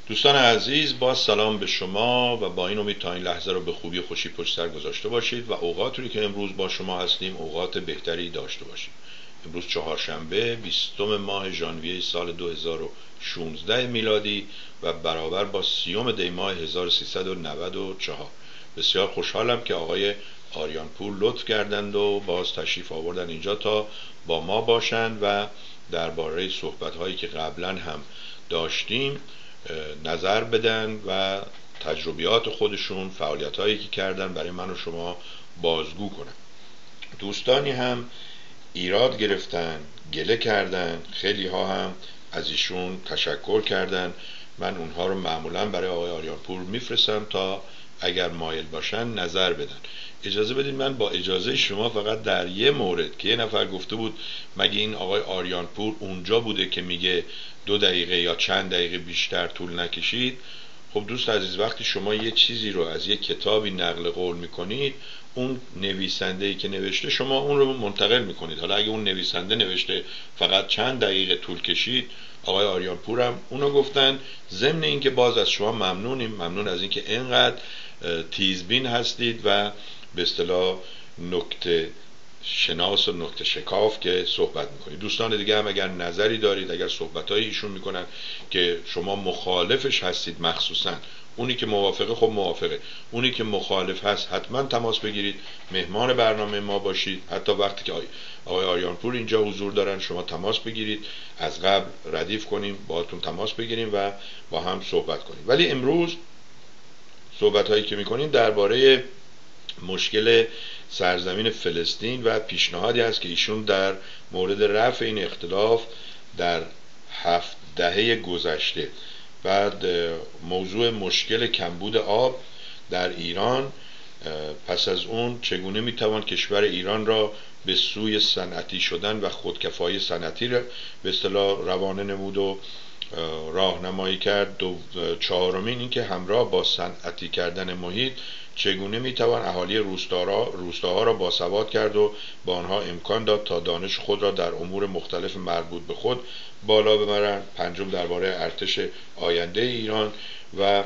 دوستان عزیز، با سلام به شما و با این امید تا این لحظه رو به خوبی و خوشی پشت سر گذاشته باشید و اوقاتی که امروز با شما هستیم اوقات بهتری داشته باشید. امروز چهارشنبه 20 ماه ژانویه سال 2016 میلادی و برابر با 30 دی ماه 1394. بسیار خوشحالم که آقای آریانپور لطف کردند و باز تشریف آوردن اینجا تا با ما باشند و درباره صحبت‌هایی که قبلا هم داشتیم نظر بدن و تجربیات خودشون، فعالیت‌هایی که کردن برای من و شما بازگو کنن. دوستانی هم ایراد گرفتن، گله کردن، خیلی ها هم از ایشون تشکر کردن. من اونها رو معمولا برای آقای آریانپور میفرستم تا اگر مایل باشن نظر بدن. اجازه بدید من با اجازه شما فقط در یه مورد که یه نفر گفته بود مگه این آقای آریانپور اونجا بوده که میگه 2 دقیقه یا چند دقیقه بیشتر طول نکشید. خب دوست عزیز، وقتی شما یه چیزی رو از یه کتابی نقل قول میکنید، اون نویسنده‌ای که نوشته شما اون رو منتقل میکنید. حالا اگه اون نویسنده نوشته فقط چند دقیقه طول کشید، آقای آریانپور هم اونو گفتن. ضمن اینکه باز از شما ممنون از اینکه اینقدر تیزبین هستید و به اصطلاح نکته شناس و نکته شکاف که صحبت میکنید. دوستان دیگه هم اگر نظری دارید، اگر صحبت‌های ایشون میکنن که شما مخالفش هستید، مخصوصا اونی که موافقه خب موافقه، اونی که مخالف هست حتما تماس بگیرید، مهمان برنامه ما باشید. حتی وقتی که آقای آریانپور اینجا حضور دارن شما تماس بگیرید، از قبل ردیف کنیم، باهاتون تماس بگیریم و با هم صحبت کنیم. ولی امروز صحبت‌هایی که میکنیم درباره مشکل سرزمین فلسطین و پیشنهادی است که ایشون در مورد رفع این اختلاف در 7 دهه گذشته، بعد موضوع مشکل کمبود آب در ایران، پس از اون چگونه میتوان کشور ایران را به سوی صنعتی شدن و خودکفایی صنعتی را به اصطلاح روانه نمود و راهنمایی کرد. چهارمین این که همراه با صنعتی کردن محیط چگونه میتوان اهالی روستاها را باسواد کرد و با آنها امکان داد تا دانش خود را در امور مختلف مربوط به خود بالا ببرند. پنجم درباره ارتش آینده ایران و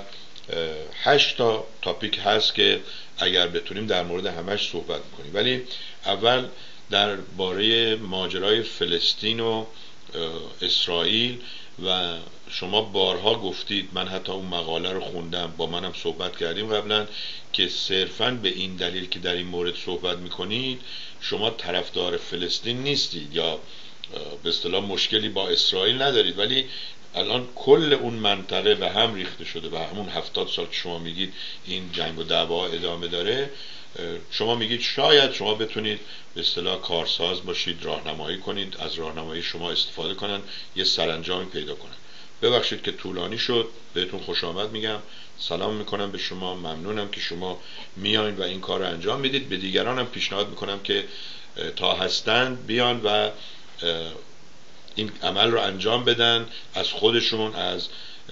8 تا تاپیک هست که اگر بتونیم در مورد همش صحبت میکنیم. ولی اول درباره ماجرای فلسطین و اسرائیل و شما بارها گفتید، من حتی اون مقاله رو خوندم، با منم صحبت کردیم قبلا، که صرفاً به این دلیل که در این مورد صحبت میکنید شما طرفدار فلسطین نیستید یا به اصطلاح مشکلی با اسرائیل ندارید، ولی الان کل اون منطقه به هم ریخته شده و همون 70 سال که شما میگید این جنگ و دعوا ادامه داره. شما میگید شاید شما بتونید به اصطلاح کارساز باشید، راهنمایی کنید، از راهنمایی شما استفاده کنن، یه سرانجامی پیدا کنن. ببخشید که طولانی شد، بهتون خوش آمد میگم، سلام میکنم به شما، ممنونم که شما میایین و این کار رو انجام میدید. به دیگرانم پیشنهاد میکنم که تا هستند بیان و این عمل رو انجام بدن، از خودشون، از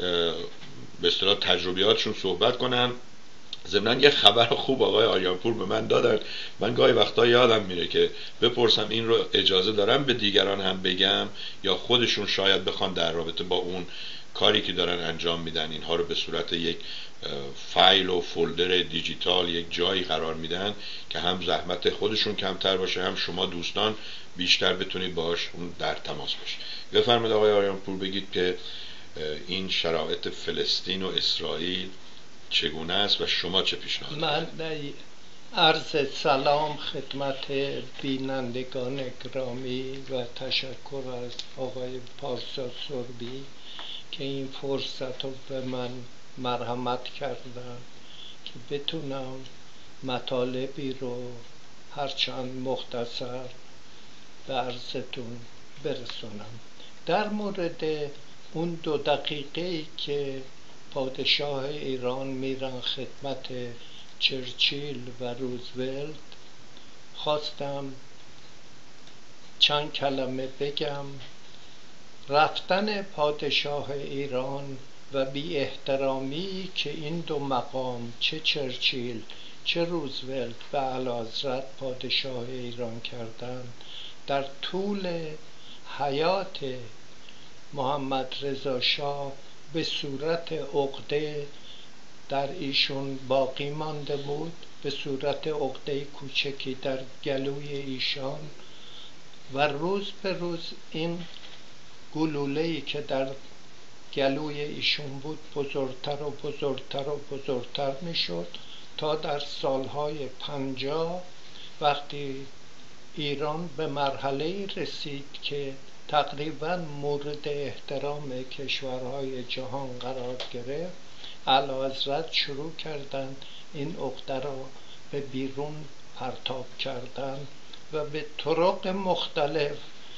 به اصطلاح تجربیاتشون صحبت کنن. ضمن یه خبر خوب آقای آریانپور به من دادن، من گاهی وقتا یادم میره که بپرسم این رو اجازه دارم به دیگران هم بگم یا خودشون شاید بخوان در رابطه با اون کاری که دارن انجام میدن اینها رو به صورت یک فایل و فولدر دیجیتال یک جایی قرار میدن که هم زحمت خودشون کمتر باشه، هم شما دوستان بیشتر بتونید باهاش اون در تماس باشید. بفرمایید آقای آریانپور بگید که این شرایط فلسطین و اسرائیل چگونه است و شما چه پیشنهاد من عرض سلام خدمت بینندگان گرامی و تشکر از آقای پارسا سربی که این فرصت رو به من مرحمت کردن که بتونم مطالبی رو هرچند مختصر به عرضتون برسونم. در مورد اون 2 دقیقه‌ای که پادشاه ایران میرن خدمت چرچیل و روزولت، خواستم چند کلمه بگم. رفتن پادشاه ایران و بی احترامی که این 2 مقام، چه چرچیل چه روزولت، به اعلیحضرت پادشاه ایران کردند، در طول حیات محمد رضا شاه به صورت عقده در ایشون باقی مانده بود، به صورت عقده کوچکی در گلوی ایشان، و روز به روز این گلوله‌ای که در گلوی ایشون بود بزرگتر و بزرگتر و بزرگتر می شد تا در سالهای 50 وقتی ایران به مرحله رسید که تقریبا مورد احترام کشورهای جهان قرار گرفت، اعلیحضرت شروع کردند این عقده را به بیرون پرتاب کردن و به طرق مختلف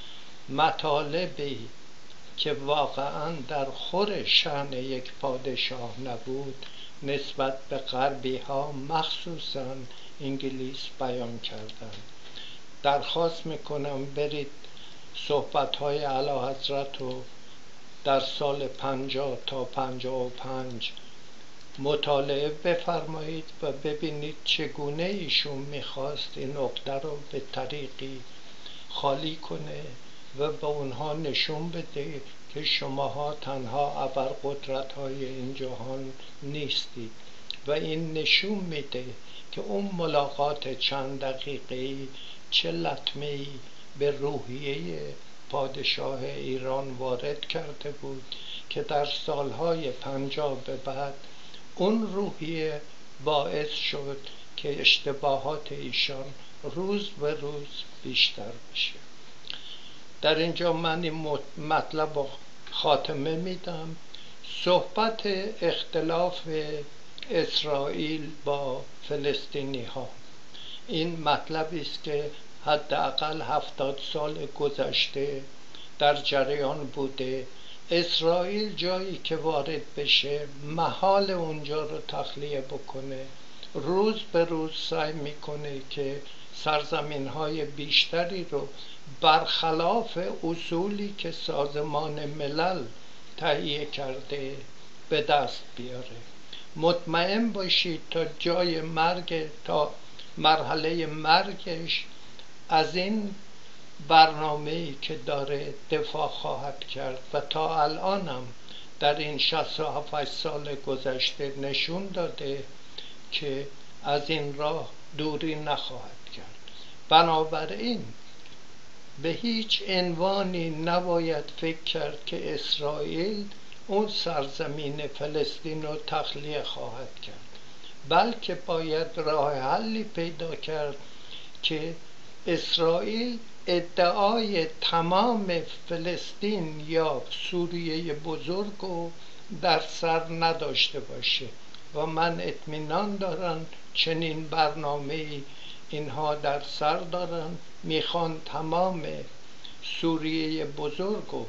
مطالبی که واقعا در خور شأن یک پادشاه نبود نسبت به غربی ها مخصوصا انگلیس بیان کردند. درخواست میکنم برید صحبت های اعلیحضرت رو در سال 50 تا 55 مطالعه بفرمایید و ببینید چگونه ایشون میخواست این عقده رو به طریقی خالی کنه و به اونها نشون بده که شماها تنها ابرقدرت های این جهان نیستید، و این نشون میده که اون ملاقات چند دقیقه‌ای چه لطمه‌ای به روحیه پادشاه ایران وارد کرده بود که در سالهای 50 به بعد اون روحیه باعث شد که اشتباهات ایشان روز به روز بیشتر بشه. در اینجا من این مطلب رو خاتمه میدم. صحبت اختلاف اسرائیل با فلسطینی ها این مطلبی است که حداقل 70 سال گذشته در جریان بوده. اسرائیل جایی که وارد بشه محال اونجا رو تخلیه بکنه، روز به روز سعی میکنه که سرزمین های بیشتری رو برخلاف اصولی که سازمان ملل تهیه کرده به دست بیاره. مطمئن باشید تا جای مرگ، تا مرحله مرگش از این برنامه‌ای که داره دفاع خواهد کرد و تا الانم در این 67 سال گذشته نشون داده که از این راه دوری نخواهد کرد. بنابراین به هیچ عنوانی نباید فکر کرد که اسرائیل اون سرزمین فلسطین رو تخلیه خواهد کرد، بلکه باید راه حلی پیدا کرد که اسرائیل ادعای تمام فلسطین یا سوریه بزرگ رو در سر نداشته باشه و من اطمینان دارم چنین برنامه‌ای اینها در سر دارن. میخوان تمام سوریه بزرگ رو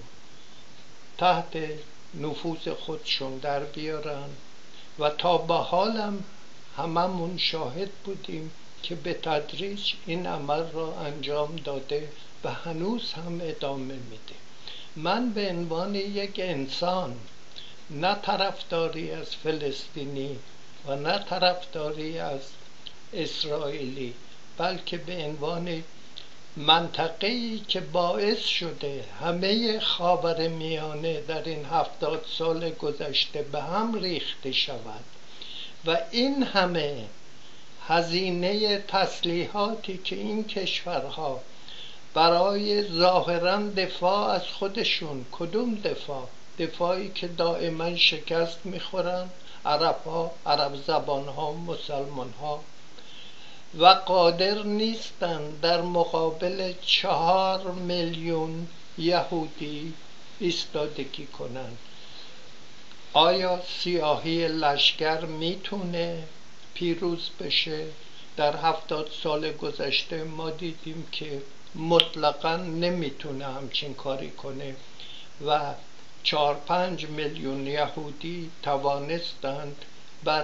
تحت نفوذ خودشون در بیارن و تا به حالم هممون شاهد بودیم که به تدریج این عمل را انجام داده و هنوز هم ادامه میده. من به عنوان یک انسان نه طرفداری از فلسطینی و نه طرفداری از اسرائیلی، بلکه به عنوان منطقه‌ای که باعث شده همه خاورمیانه در این 70 سال گذشته به هم ریخته شود و این همه هزینه تسلیحاتی که این کشورها برای ظاهراً دفاع از خودشون، کدوم دفاعی که دائما شکست میخورن عرب‌ها، عرب زبان‌ها، مسلمان‌ها، و قادر نیستند در مقابل 4 میلیون یهودی ایستادگی کنند. آیا سیاهی لشکر میتونه پیروز بشه؟ در 70 سال گذشته ما دیدیم که مطلقاً نمیتونه همچین کاری کنه و 4-5 میلیون یهودی توانستند بر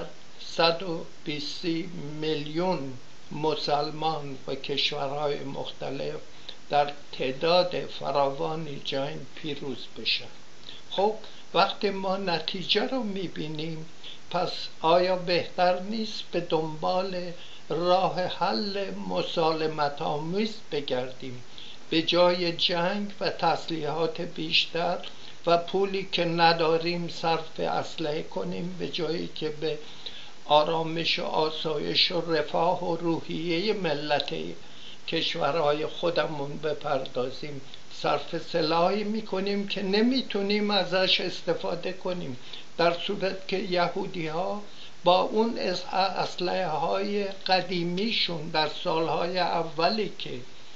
120 میلیون مسلمان و کشورهای مختلف در تعداد فراوانی جنگ پیروز بشن. خب وقتی ما نتیجه رو میبینیم، پس آیا بهتر نیست به دنبال راه حل مسالمت آمیز بگردیم؟ به جای جنگ و تسلیحات بیشتر و پولی که نداریم صرف اسلحه کنیم به جایی که به آرامش و آسایش و رفاه و روحیه ملت کشورهای خودمون بپردازیم، صرف سلاحی میکنیم که نمیتونیم ازش استفاده کنیم، در صورت که یهودی ها با اون اسلحه های قدیمیشون در سالهای اولی که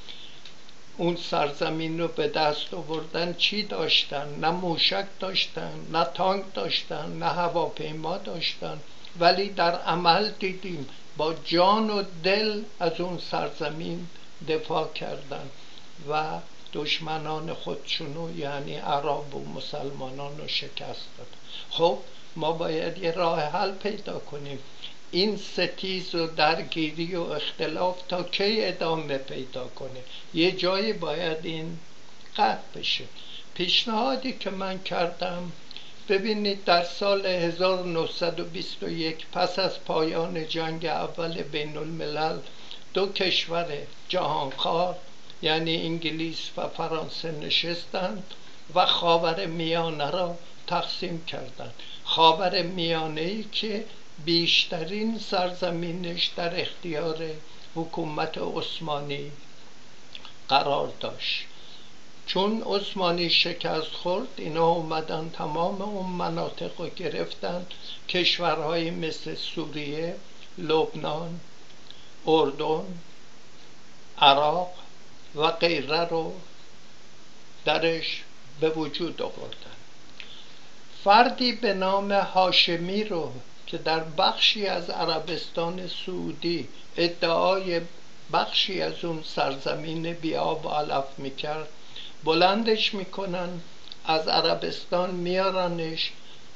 اون سرزمین رو به دست آوردن چی داشتن؟ نه موشک داشتن، نه تانک داشتن، نه هواپیما داشتن، ولی در عمل دیدیم با جان و دل از اون سرزمین دفاع کردن و دشمنان خودشونو یعنی عرب و مسلمانان رو شکست دادن. خب ما باید یه راه حل پیدا کنیم. این ستیز و درگیری و اختلاف تا کی ادامه پیدا کنه؟ یه جایی باید این قطع بشه. پیشنهادی که من کردم، ببینید در سال 1921 پس از پایان جنگ اول بین الملل دو کشور جهانخوار یعنی انگلیس و فرانسه نشستند و خاور میانه را تقسیم کردند. خاور میانه ای که بیشترین سرزمینش در اختیار حکومت عثمانی قرار داشت. چون عثمانی شکست خورد، اینا اومدن تمام اون مناطق رو گرفتن. کشورهای مثل سوریه، لبنان، اردن، عراق و غیره رو درش به وجود آوردن. فردی به نام هاشمی رو که در بخشی از عربستان سعودی ادعای بخشی از اون سرزمین بیاب و علف میکرد، بلندش میکنن، از عربستان میارنش،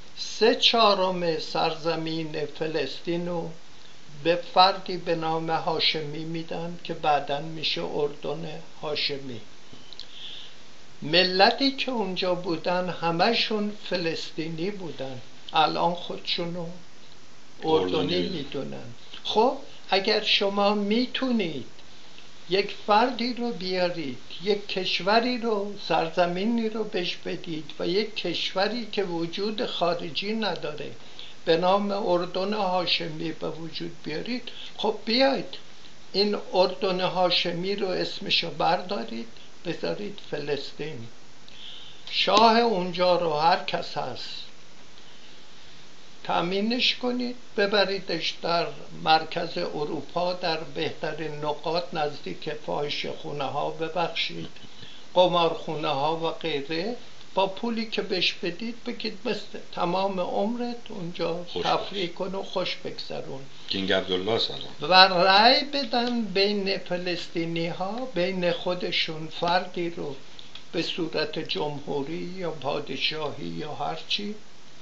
3/4 سرزمین فلسطین رو به فردی به نام هاشمی میدن که بعداً میشه اردن هاشمی. ملتی که اونجا بودن همشون فلسطینی بودن، الان خودشونو اردنی میدونن. خب اگر شما میتونید یک فردی رو بیارید، یک کشوری رو، سرزمینی رو بهش بدید و یک کشوری که وجود خارجی نداره به نام اردن هاشمی به وجود بیارید، خب بیایید این اردن هاشمی رو اسمشو بردارید بذارید فلسطین. شاه اونجا رو هر کس هست تأمینش کنید، ببریدش در مرکز اروپا در بهترین نقاط نزدیک فاحشه خونه ها، ببخشید قمارخونه ها و غیره، با پولی که بهش بدید بگید مثل تمام عمرت اونجا تفریح کن و خوش بگذرون. کینگ عبدالله سلام. و رأی بدن بین فلسطینی ها، بین خودشون فردی رو به صورت جمهوری یا پادشاهی یا هرچی.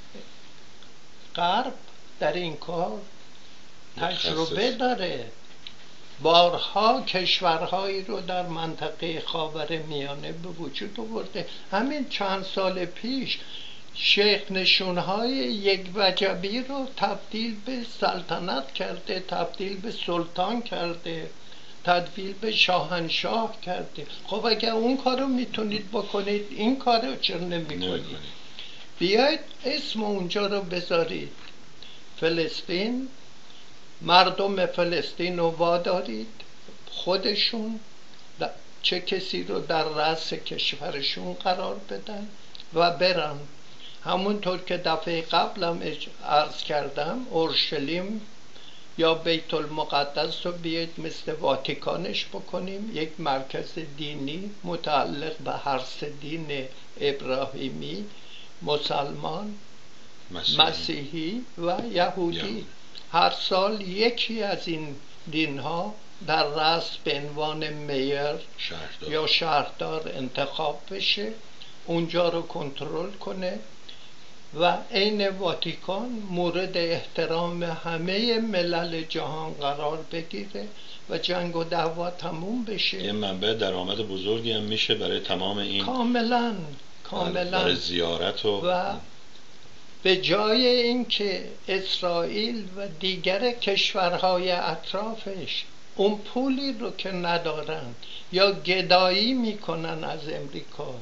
غرب در این کار تجربه داره، بارها کشورهایی رو در منطقه خاور میانه به وجود آورده. همین چند سال پیش شیخ نشونهای یک وجبی رو تبدیل به سلطنت کرده، تبدیل به سلطان کرده، تبدیل به شاهنشاه کرده. خب اگر اون کارو میتونید بکنید این کارو چرا نمیکنید؟ بیاید اسم اونجا رو بذارید فلسطین، مردم فلسطین رو وادارید خودشون چه کسی رو در رأس کشورشون قرار بدن و برن. همونطور که دفعه قبلم عرض کردم، اورشلیم یا بیت المقدس رو بیاید مثل واتیکانش بکنیم، یک مرکز دینی متعلق به هر سه دین ابراهیمی، مسلمان، مسیحی و یهودی. هر سال یکی از این دینها در رأس به عنوان میر یا شهردار انتخاب بشه، اونجا رو کنترل کنه و عین واتیکان مورد احترام همه ملل جهان قرار بگیره و جنگ و دعوا تموم بشه. یه منبع درآمد بزرگی هم میشه برای تمام این کاملا برای زیارت و به جای اینکه اسرائیل و دیگر کشورهای اطرافش اون پولی رو که ندارن یا گدایی میکنن از امریکا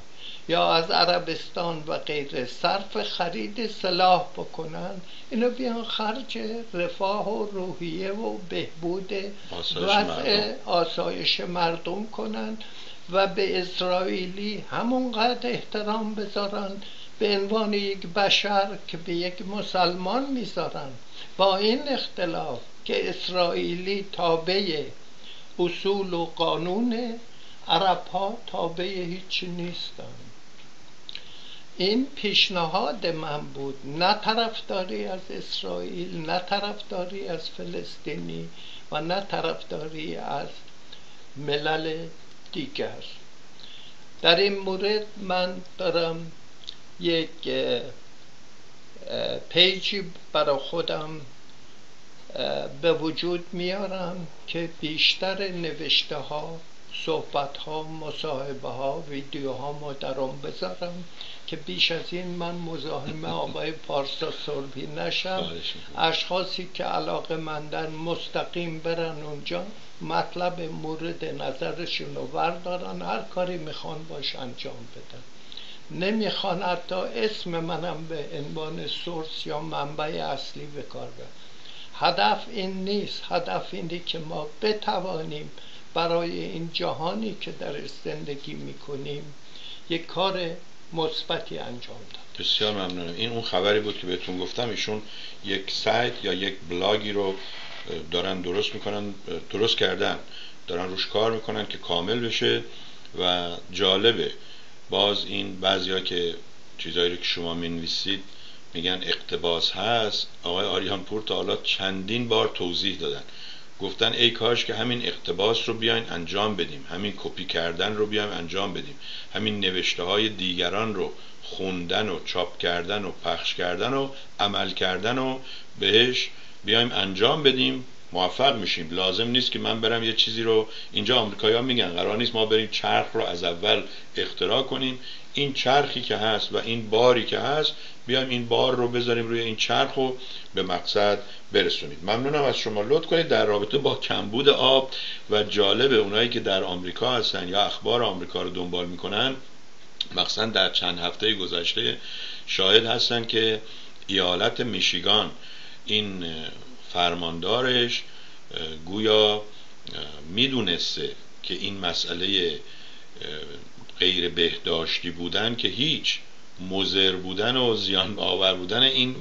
یا از عربستان و غیره صرف خرید سلاح بکنن، اینو بیان خرج رفاه و روحیه و بهبود وضع آسایش مردم کنن و به اسرائیلی همونقدر احترام بذارن به عنوان یک بشر که به یک مسلمان میذارن، با این اختلاف که اسرائیلی تابع اصول و قانون، عرب ها تابع هیچ نیستن. این پیشنهاد من بود، نه طرفداری از اسرائیل، نه طرفداری از فلسطینی و نه طرفداری از ملل دیگر. در این مورد من دارم یک پیجی برای خودم به وجود میارم که بیشتر نوشته ها، صحبت ها، مصاحبه ها، ویدیوها ما در اون بذارم که بیش از این من مزاحم آقای پارسا صلحی نشم. اشخاصی که علاقه مندن مستقیم برن اونجا، مطلب مورد نظرشون رو بردارن، هر کاری میخوان باش انجام بدن. نمیخوان حتی اسم منم به عنوان سورس یا منبع اصلی به کار برن. هدف این نیست. هدف اینه که ما بتوانیم برای این جهانی که درش زندگی میکنیم یک کار مثبتی انجام داد. بسیار ممنونم. این اون خبری بود که بهتون گفتم، ایشون یک سایت یا یک بلاگی رو دارن درست کردن، دارن روش کار میکنن که کامل بشه و جالبه. باز این بعضیا که چیزایی رو که شما می‌نویسید میگن اقتباس هست، آقای آریان پور تا حالا چندین بار توضیح دادن، گفتن ای کاش که همین اقتباس رو بیاین انجام بدیم، همین کپی کردن رو بیایم انجام بدیم، همین نوشته های دیگران رو خوندن و چاپ کردن و پخش کردن و عمل کردن و بهش بیایم انجام بدیم، موفق میشیم. لازم نیست که من برم یه چیزی رو، اینجا آمریکایی‌ها میگن قرار نیست ما بریم چرخ رو از اول اختراع کنیم. این چرخی که هست و این باری که هست، بیایم این بار رو بذاریم روی این چرخ و به مقصد برسونیم. ممنونم از شما. لطف کنید در رابطه با کمبود آب و جالب اونایی که در آمریکا هستن یا اخبار آمریکا رو دنبال میکنن، مثلا در چند هفته گذشته شاهد هستن که ایالت میشیگان، این فرماندارش گویا میدونسته که این مسئله غیر بهداشتی بودن که هیچ، مضر بودن و زیان آور بودن این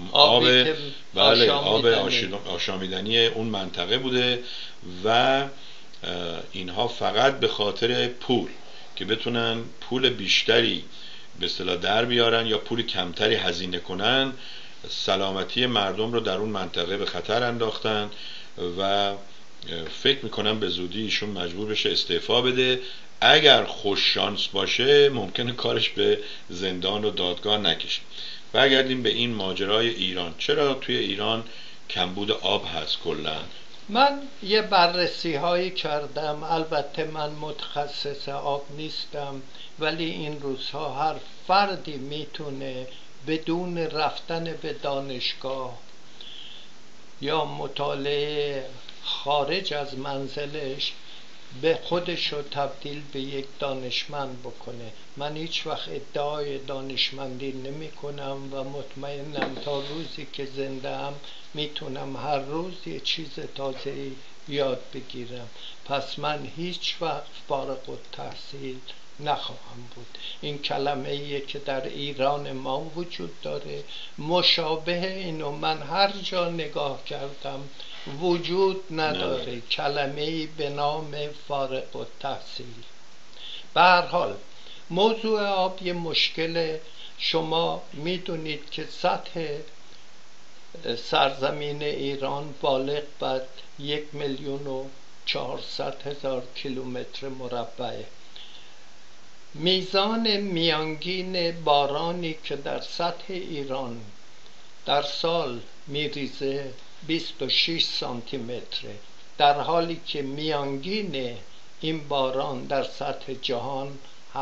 آب آشامیدنی اون منطقه بوده و اینها فقط به خاطر پول که بتونن پول بیشتری به اصطلاح در بیارن یا پول کمتری هزینه کنن، سلامتی مردم رو در اون منطقه به خطر انداختن و فکر میکنم به زودی ایشون مجبور بشه استعفا بده. اگر خوش شانس باشه ممکنه کارش به زندان و دادگاه نکشه. برگردیم به این ماجرای ایران. چرا توی ایران کمبود آب هست کلا؟ من یه بررسی هایی کردم، البته من متخصص آب نیستم، ولی این روزها هر فردی میتونه بدون رفتن به دانشگاه یا مطالعه خارج از منزلش به خودش رو تبدیل به یک دانشمند بکنه. من هیچ وقت ادعای دانشمندی نمی کنم و مطمئنم تا روزی که زنده ام میتونم هر روز یه چیز تازه یاد بگیرم. پس من هیچ وقت فارغ التحصیل نخواهم بود. این کلمه ایه که در ایران ما وجود داره، مشابه اینو من هر جا نگاه کردم وجود نداره، کلمه‌ای به نام فارغ التحصیل. به هر حال موضوع آب یه مشکل. شما میدونید که سطح سرزمین ایران بالغ بر 1,400,000 کیلومتر مربع. میزان میانگین بارانی که در سطح ایران در سال میریزه 26 سانتی متره، در حالی که میانگین این باران در سطح جهان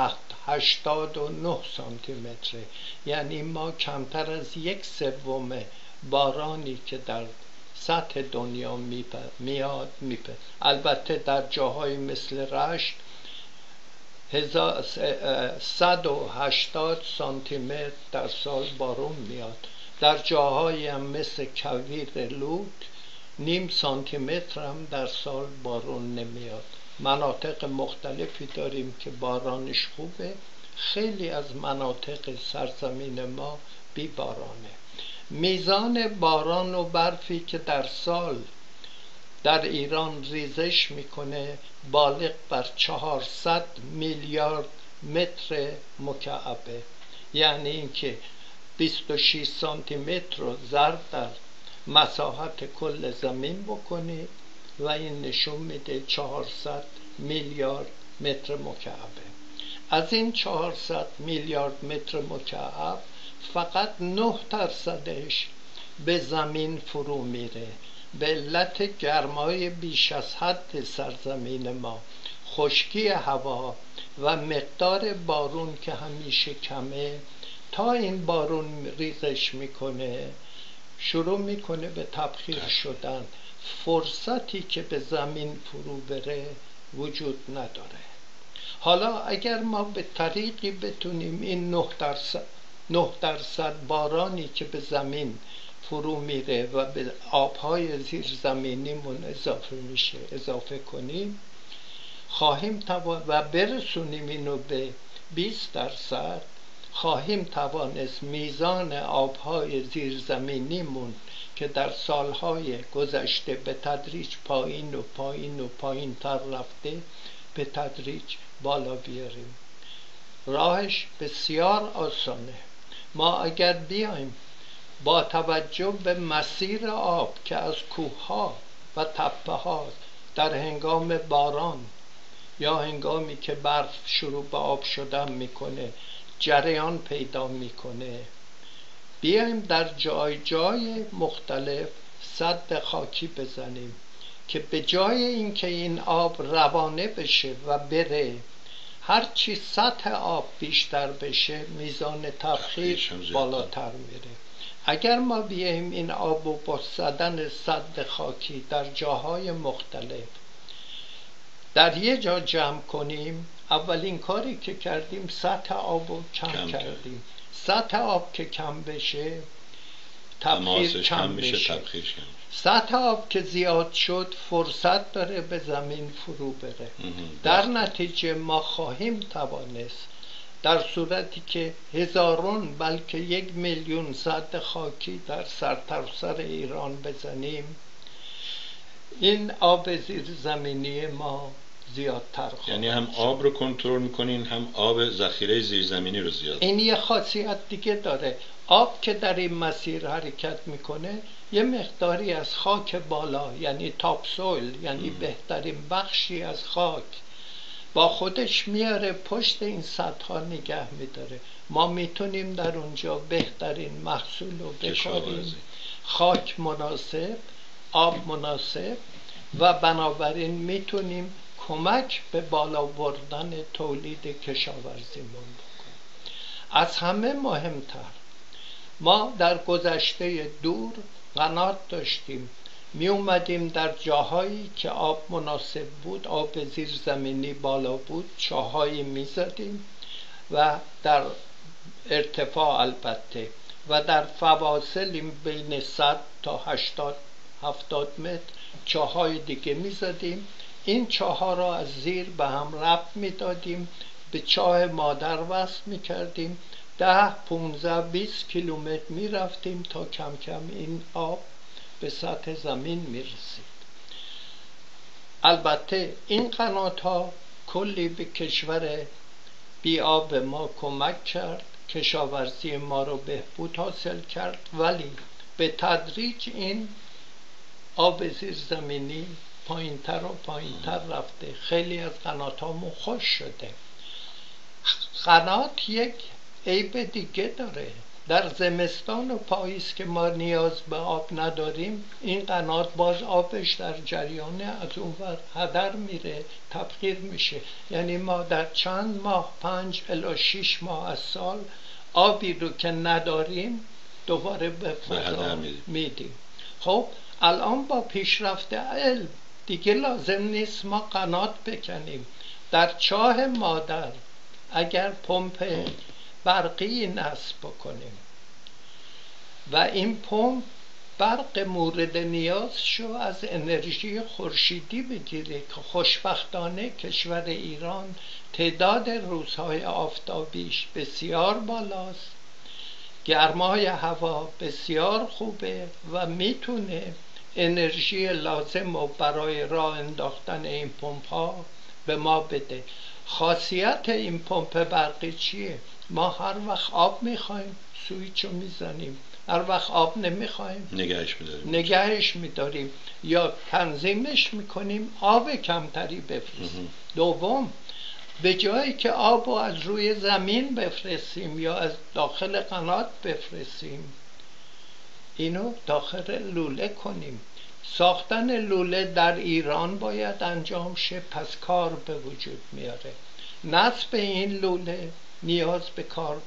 89 سانتی متره. یعنی ما کمتر از 1/3 بارانی که در سطح دنیا میاد. البته در جاهای مثل رشت 180 سانتی متر در سال بارون میاد. در جاهایی هم مثل کویر لود نیم سانتی متر هم در سال بارون نمیاد. مناطق مختلفی داریم که بارانش خوبه، خیلی از مناطق سرزمین ما بی بارانه. میزان باران و برفی که در سال در ایران ریزش میکنه بالغ بر 400 میلیارد متر مکعبه، یعنی اینکه 26 سانتی متر رو ضرب در مساحت کل زمین بکنید و این نشون میده 400 میلیارد متر مکعبه. از این 400 میلیارد متر مکعب فقط 9%ش به زمین فرو میره. به علت گرمای بیش از حد سرزمین ما، خشکی هوا و مقدار بارون که همیشه کمه، تا این بارون ریزش میکنه شروع میکنه به تبخیر شدن. فرصتی که به زمین فرو بره وجود نداره. حالا اگر ما به طریقی بتونیم این 9% بارانی که به زمین فرو میره و به آبهای زیرزمینیمون اضافه کنیم، خواهیم و برسونیم اینو به 20%، خواهیم توانست میزان آبهای زیرزمینیمون که در سالهای گذشته به تدریج پایین و پایین و پایین تر رفته به تدریج بالا بیاریم. راهش بسیار آسانه. ما اگر بیایم با توجه به مسیر آب که از کوه‌ها و تپه‌ها در هنگام باران یا هنگامی که برف شروع به آب شدن میکنه جریان پیدا میکنه، بیایم در جای جای مختلف سد خاکی بزنیم که به جای اینکه این آب روانه بشه و بره، هرچی سطح آب بیشتر بشه میزان تبخیر بالاتر میره. اگر ما بیایم این آب رو با زدن سد خاکی در جاهای مختلف در یه جا جمع کنیم، اولین کاری که کردیم سطح آب رو کم کردیم. سطح آب که کم بشه تبخیر کم بشه. سطح آب که زیاد شد فرصت داره به زمین فرو بره. در نتیجه ما خواهیم توانست در صورتی که هزارون بلکه 1 میلیون سد خاکی در سرتاسر ایران بزنیم، این آب زیرزمینی ما زیادتر خواهد. یعنی هم آب رو کنترل میکنین هم آب ذخیره زیرزمینی رو زیاد. این یه خاصیت دیگه داره. آب که در این مسیر حرکت میکنه یه مقداری از خاک بالا، یعنی تاپ سویل، یعنی بهترین بخشی از خاک با خودش میاره پشت این سطح نگه میداره. ما میتونیم در اونجا بهترین محصول رو بکاریم، خاک مناسب، آب مناسب، و بنابراین میتونیم کمک به بالا بردن تولید کشاورزیمون بکنیم. از همه مهمتر، ما در گذشته دور قنات داشتیم، می اومدیم در جاهایی که آب مناسب بود، آب زیرزمینی بالا بود، چاهایی می زدیم و در ارتفاع البته و در فواصل بین 100 تا 80-70 متر چاهای دیگه می زدیم. این چاها را از زیر به هم ربط می دادیم، به چاه مادر وصل می کردیم، 10-15-20 کیلومتر می رفتیم تا کم کم این آب به سطح زمین می رسید. البته این قنات ها کلی به کشور بی آب ما کمک کرد، کشاورزی ما رو بهبود حاصل کرد، ولی به تدریج این آب زیرزمینی پایینتر و پایینتر رفته. خیلی از قنات هامون خوش شده. قنات یک عیب دیگه داره. در زمستان و پاییز که ما نیاز به آب نداریم، این قنات باز آبش در جریان از اون ور هدر میره، تبخیر میشه. یعنی ما در چند ماه 5 الی 6 ماه از سال آبی رو که نداریم دوباره به فضا میدیم. خب الان با پیشرفت علم دیگه لازم نیست ما قنات بکنیم. در چاه مادر اگر پمپ برقی نصب بکنیم و این پمپ برق مورد نیازشو از انرژی خورشیدی بگیره که خوشبختانه کشور ایران تعداد روزهای آفتابیش بسیار بالاست، گرمای هوا بسیار خوبه و میتونه انرژی لازم رو برای راه انداختن این پمپ ها به ما بده. خاصیت این پمپ برقی چیه؟ ما هر وقت آب میخوایم سویچو میزنیم، هر وقت آب نمیخوایم نگهش میداریم یا تنظیمش میکنیم آب کمتری بفرستیم. دوم، به جایی که آب رو از روی زمین بفرستیم یا از داخل قنات بفرستیم، اینو داخل لوله کنیم. ساختن لوله در ایران باید انجام شه، پس کار به وجود میاره. نصب این لوله نیاز به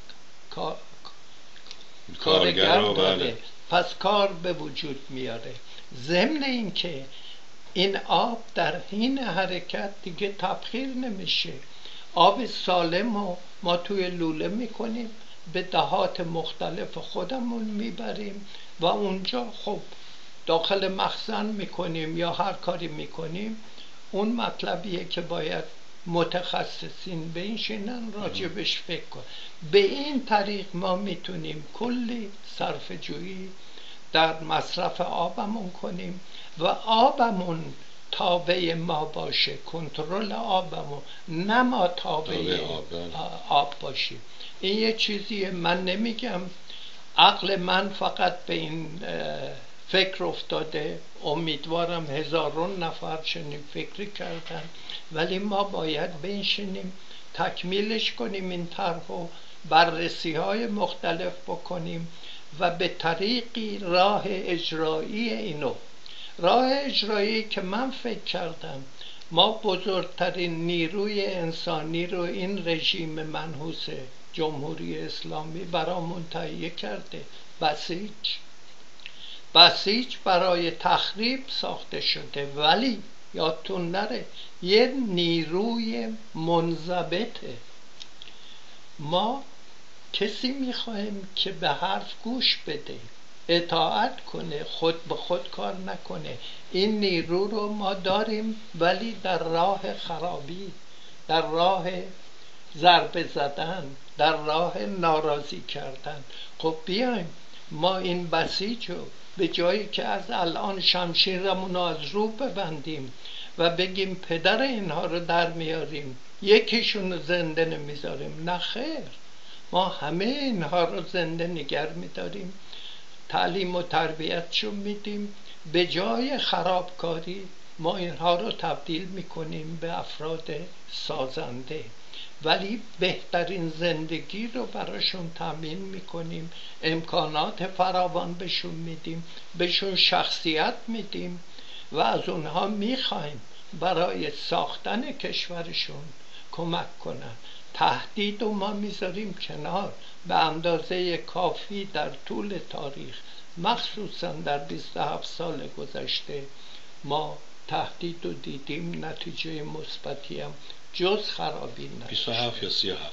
کارگر داره، پس کار به وجود میاره. ضمن این که این آب در حین حرکت دیگه تبخیر نمیشه. آب سالم رو ما توی لوله میکنیم، به دهات مختلف خودمون میبریم و اونجا خب داخل مخزن میکنیم یا هر کاری میکنیم. اون مطلبیه که باید متخصصین بنشینن راجبش فکر کن. به این طریق ما میتونیم کلی صرفه‌جویی در مصرف آبمون کنیم و آبمون تابع ما باشه، کنترل آبمون، نه ما تابع آب باشیم. این یه چیزیه، من نمیگم، عقل من فقط به این فکر افتاده، امیدوارم هزاران نفر چنین فکری کردن، ولی ما باید بنشینیم تکمیلش کنیم، این طرحو بررسی های مختلف بکنیم و به طریقی راه اجرایی که من فکر کردم ما بزرگترین نیروی انسانی رو این رژیم منحوس جمهوری اسلامی برامون تهیه کرده. بسیج برای تخریب ساخته شده، ولی یادتون نره یه نیروی منضبطه. ما کسی میخوایم که به حرف گوش بده، اطاعت کنه، خود به خود کار نکنه. این نیرو رو ما داریم، ولی در راه خرابی، در راه ضربه زدن، در راه ناراضی کردن. خب بیایم ما این بسیج رو به جایی که از الان شمشیرمون رو از رو ببندیم و بگیم پدر اینها رو در میاریم، یکیشون رو زنده نمیذاریم، نه خیر، ما همه اینها رو زنده نگر میداریم، تعلیم و تربیتشون میدیم. به جای خرابکاری ما اینها رو تبدیل میکنیم به افراد سازنده، ولی بهترین زندگی رو براشون تامین میکنیم، امکانات فراوان بهشون میدیم، بهشون شخصیت میدیم و از اونها میخوایم برای ساختن کشورشون کمک کنن. تهدید رو ما میذاریم کنار. به اندازه کافی در طول تاریخ، مخصوصا در 27 سال گذشته، ما تهدید رو دیدیم، نتیجه مثبتی هم جز خرابی نداشت. 27 یا 37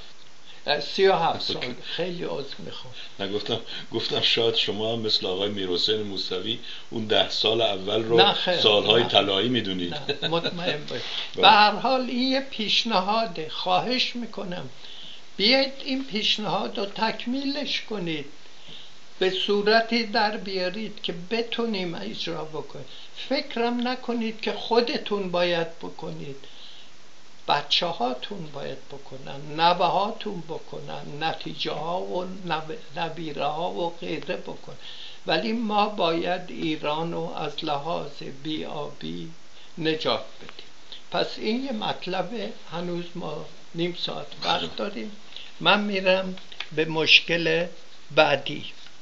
37 سال. خیلی عذر میخوام. گفتم شاید شما هم مثل آقای میرحسین موسوی اون 10 سال اول رو سالهای طلایی میدونید. مطمئن باید. به هر حال این یه پیشنهاده، خواهش میکنم بیایید این پیشنهاد رو تکمیلش کنید، به صورتی در بیارید که بتونیم اجرا بکنید. فکرم نکنید که خودتون باید بکنید، بچه هاتون باید بکنن، نوه هاتون بکنن، نتیجه ها و نبیره ها و غیره بکن. ولی ما باید ایران رو از لحاظ بی‌آبی نجات بدیم. پس این یه مطلب، هنوز ما نیم ساعت وقت داریم. من میرم به مشکل بعدی.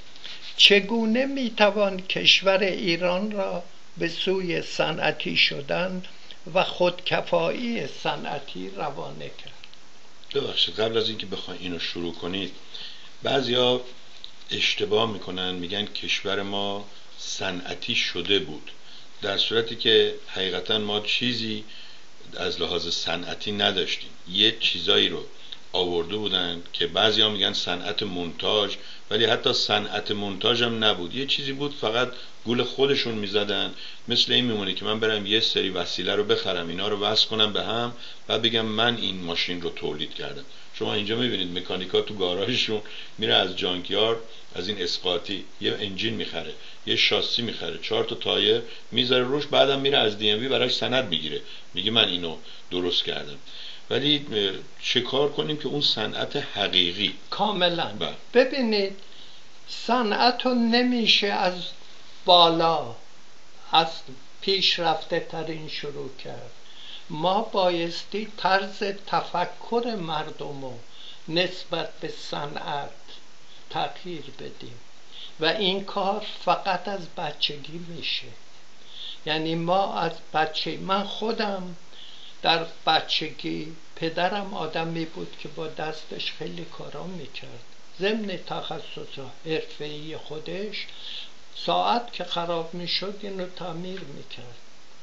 چگونه میتوان کشور ایران را به سوی صنعتی شدن و خودکفایی صنعتی روانه کرد؟ ببخشید قبل از اینکه بخواید اینو شروع کنید، بعضیا اشتباه میکنن، میگن کشور ما صنعتی شده بود، در صورتی که حقیقتا ما چیزی از لحاظ صنعتی نداشتیم. یه چیزایی رو آورده بودن که بعضی ها میگن صنعت مونتاژ، ولی حتی صنعت مونتاژ هم نبود. یه چیزی بود فقط گول خودشون میزدن. مثل این میمونه که من برم یه سری وسیله رو بخرم، اینا رو وصل کنم به هم و بگم من این ماشین رو تولید کردم. شما اینجا میبینید مکانیکا تو گاراژشون میره از جانکیارد، از این اسقاطی یه انجین میخره، یه شاسی میخره، 4 تا تایر میذاره روش، بعدم میره از دی ام وی براش سند میگیره، میگه من اینو درست کردم. ولی چه کار کنیم که اون صنعت حقیقی کاملا ببینید، صنعت رو نمیشه از بالا، از پیشرفته ترین شروع کرد. ما بایستی طرز تفکر مردم رو نسبت به صنعت تغییر بدیم و این کار فقط از بچگی میشه. یعنی ما از من خودم در بچگی پدرم آدمی بود که با دستش خیلی کارا میکرد، ضمن تخصص حرفه‌ای خودش ساعت که خراب میشد اینو تعمیر میکرد.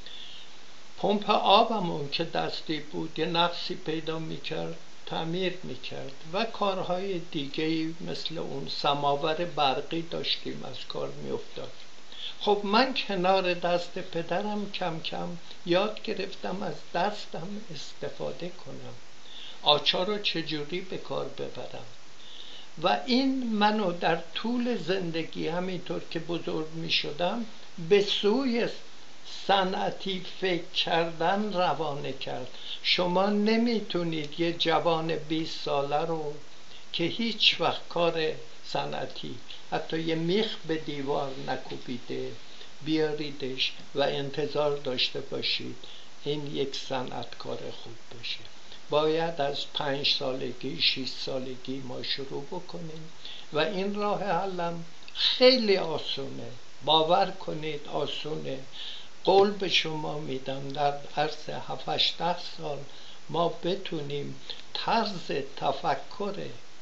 پمپ آبمون که دستی بود یه نقصی پیدا میکرد تعمیر میکرد و کارهای دیگه‌ای مثل اون سماور برقی داشتیم از کار میافتاد. خب من کنار دست پدرم کم کم یاد گرفتم از دستم استفاده کنم، آچار رو چجوری به کار ببرم و این منو در طول زندگی همینطور که بزرگ می شدم به سوی صنعتی فکر کردن روانه کرد. شما نمیتونید یه جوان 20 ساله رو که هیچ وقت کار صنعتی، حتی یه میخ به دیوار نکوبیده، بیاریدش و انتظار داشته باشید این یک صنعتکار خوب بشه. باید از 5 سالگی 6 سالگی ما شروع بکنیم و این راه حلم خیلی آسونه، باور کنید آسونه. قول به شما میدم در عرض 7-8 سال ما بتونیم طرز تفکر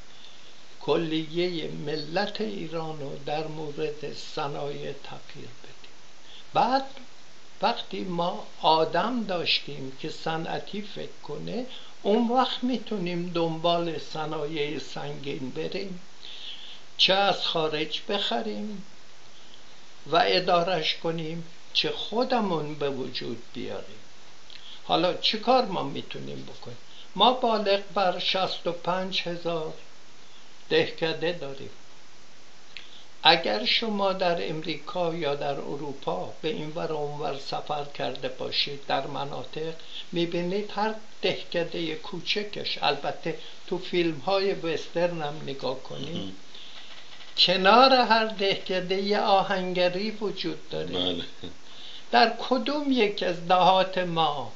کلیه ملت ایران رو در مورد صنایع تغییر بدیم. بعد وقتی ما آدم داشتیم که صنعتی فکر کنه، اون وقت میتونیم دنبال صنایع سنگین بریم، چه از خارج بخریم و ادارش کنیم، چه خودمون به وجود بیاریم. حالا چه کار ما میتونیم بکنیم؟ ما بالغ بر 65,000 دهکده داریم. اگر شما در امریکا یا در اروپا به این ور اونور سفر کرده باشید در مناطق، میبینید هر دهکده کوچکش، البته تو فیلم های وسترن هم نگاه کنید، کنار هر دهکده یه آهنگری وجود داره. بله. در کدوم یک از دهات ما،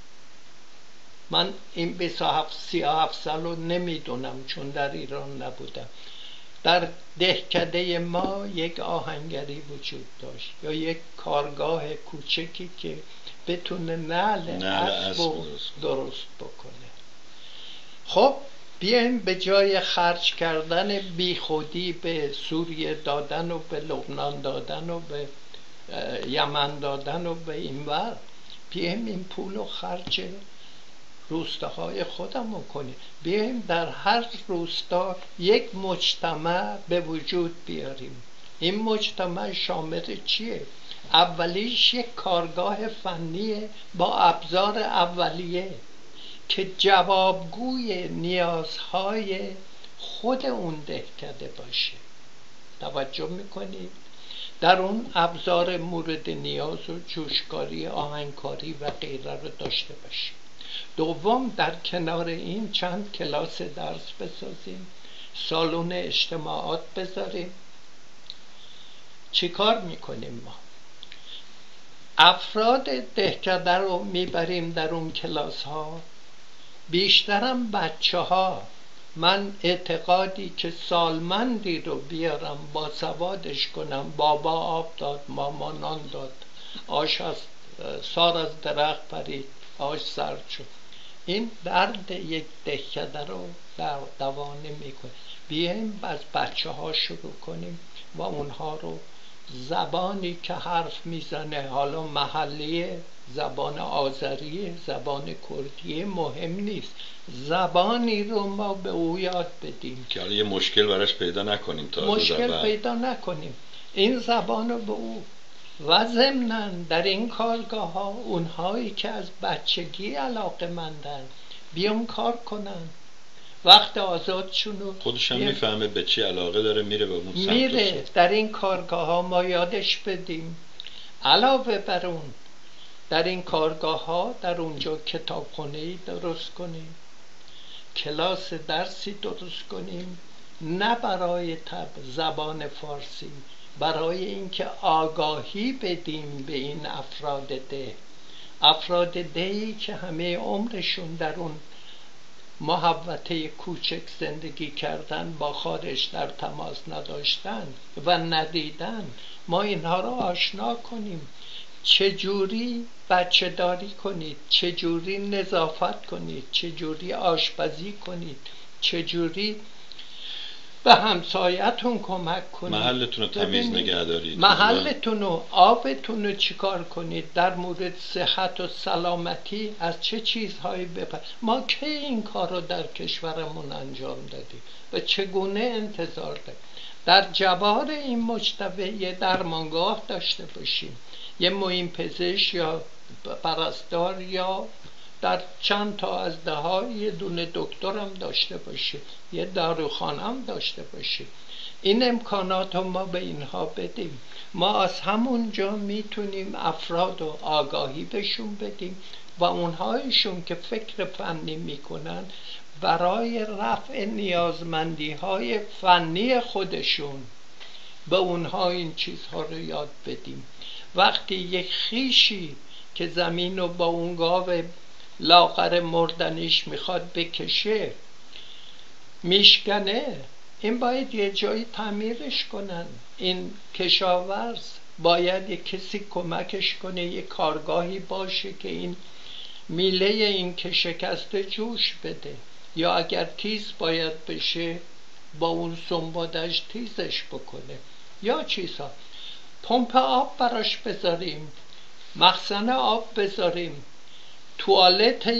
من این 37 سال رو نمیدونم چون در ایران نبودم، در دهکده ما یک آهنگری وجود داشت یا یک کارگاه کوچکی که بتونه نعل اسب درست بکنه. خب بیایم به جای خرج کردن بی خودی به سوریه دادن و به لبنان دادن و به یمن دادن و به این ور، بیایم این پول و خرج روستاهای خودمون کنیم. بیایم در هر روستا یک مجتمع به وجود بیاریم. این مجتمع شامل چیه؟ اولیش یک کارگاه فنی با ابزار اولیه که جوابگوی نیازهای خود اون دهکده باشه. توجه میکنید؟ در اون ابزار مورد نیاز و جوشکاری، آهنگکاری و غیره رو داشته باشیم. دوم، در کنار این چند کلاس درس بسازیم، سالن اجتماعات بذاریم. چی کار میکنیم ما؟ افراد دهکده رو میبریم در اون کلاس ها، بیشترم بچه ها. من اعتقادی که سالمندی رو بیارم با سوادش کنم، بابا آب داد، ماما نان داد، آش از سار از درخت پرید، آش سرد شد، این درد یک دهکده رو دوانه میکنه. بیایم از بچه ها شروع کنیم و اونها رو زبانی که حرف میزنه، حالا محلیه زبان آذری، زبان کردی مهم نیست. زبانی رو ما به او یاد بدیم که حالا یه مشکل براش پیدا نکنیم، مشکل پیدا نکنیم، این زبان رو به او. و ضمناً در این کارگاه ها اونهایی که از بچگی علاقه مندن بیان کار کنن، وقت آزادشونو خودش هم میفهمه به چی علاقه داره، میره به اون سمت. میره در این کارگاه ها ما یادش بدیم. علاوه بر اون در این کارگاه ها در اونجا کتابخونه‌ای درست کنیم، کلاس درسی درست کنیم، نه برای زبان فارسی، برای اینکه آگاهی بدیم به این افراد دهی که همه عمرشون در اون محوطه کوچک زندگی کردن، با خارج در تماس نداشتن و ندیدن. ما اینها را آشنا کنیم، چجوری بچه داری کنید، چجوری نظافت کنید، چجوری آشپزی کنید، چجوری به همسایتون کمک کنید، محلتون رو تمیز نگه دارید، محلتون و آبتون رو چیکار کنید، در مورد صحت و سلامتی از چه چیزهایی ما کی این کار رو در کشورمون انجام دادیم و چگونه انتظار داریم؟ در جوار این مجتمع یه درمانگاه داشته باشیم، یه معین پزشک یا پرستار، یا در چند تا از ده‌ها یه دونه دکترم داشته باشه، یه داروخانه هم داشته باشه. این امکانات رو ما به اینها بدیم. ما از همونجا میتونیم افراد رو آگاهی بهشون بدیم و اونهایشون که فکر فنی میکنن برای رفع نیازمندی های فنی خودشون به اونها این چیزها رو یاد بدیم. وقتی یک خیشی که زمین رو با اون گاو لاغر مردنیش میخواد بکشه میشکنه، این باید یه جایی تعمیرش کنن. این کشاورز باید یه کسی کمکش کنه، یه کارگاهی باشه که این میله این که شکسته جوش بده، یا اگر تیز باید بشه با اون سنبادش تیزش بکنه، یا چیزها. پمپ آب براش بذاریم، مخزن آب بذاریم، توالت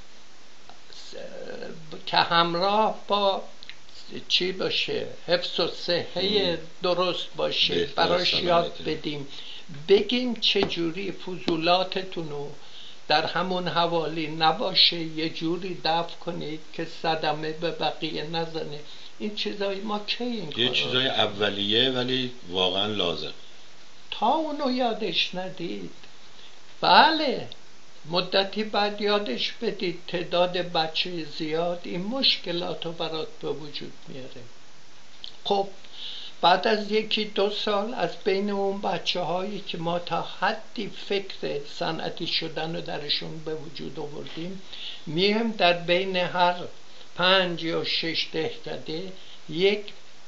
که همراه با چی باشه، حفظ و صحه درست باشه، براش یاد بدیم. بگیم چجوری فضولاتتونو در همون حوالی نباشه، یه جوری دفع کنید که صدمه به بقیه نزنه. این چیزایی ما کی این یه چیزای اولیه ولی واقعا لازم. تا اونو یادش ندید. بله مدتی بعد یادش بدید، تعداد بچه زیاد این مشکلات رو برات به وجود میاره. خب بعد از 1-2 سال از بین اون بچه هایی که ما تا حدی فکر صنعتی شدن رو درشون به وجود آوردیم، میهم در بین هر 5 یا 6 دهکده یک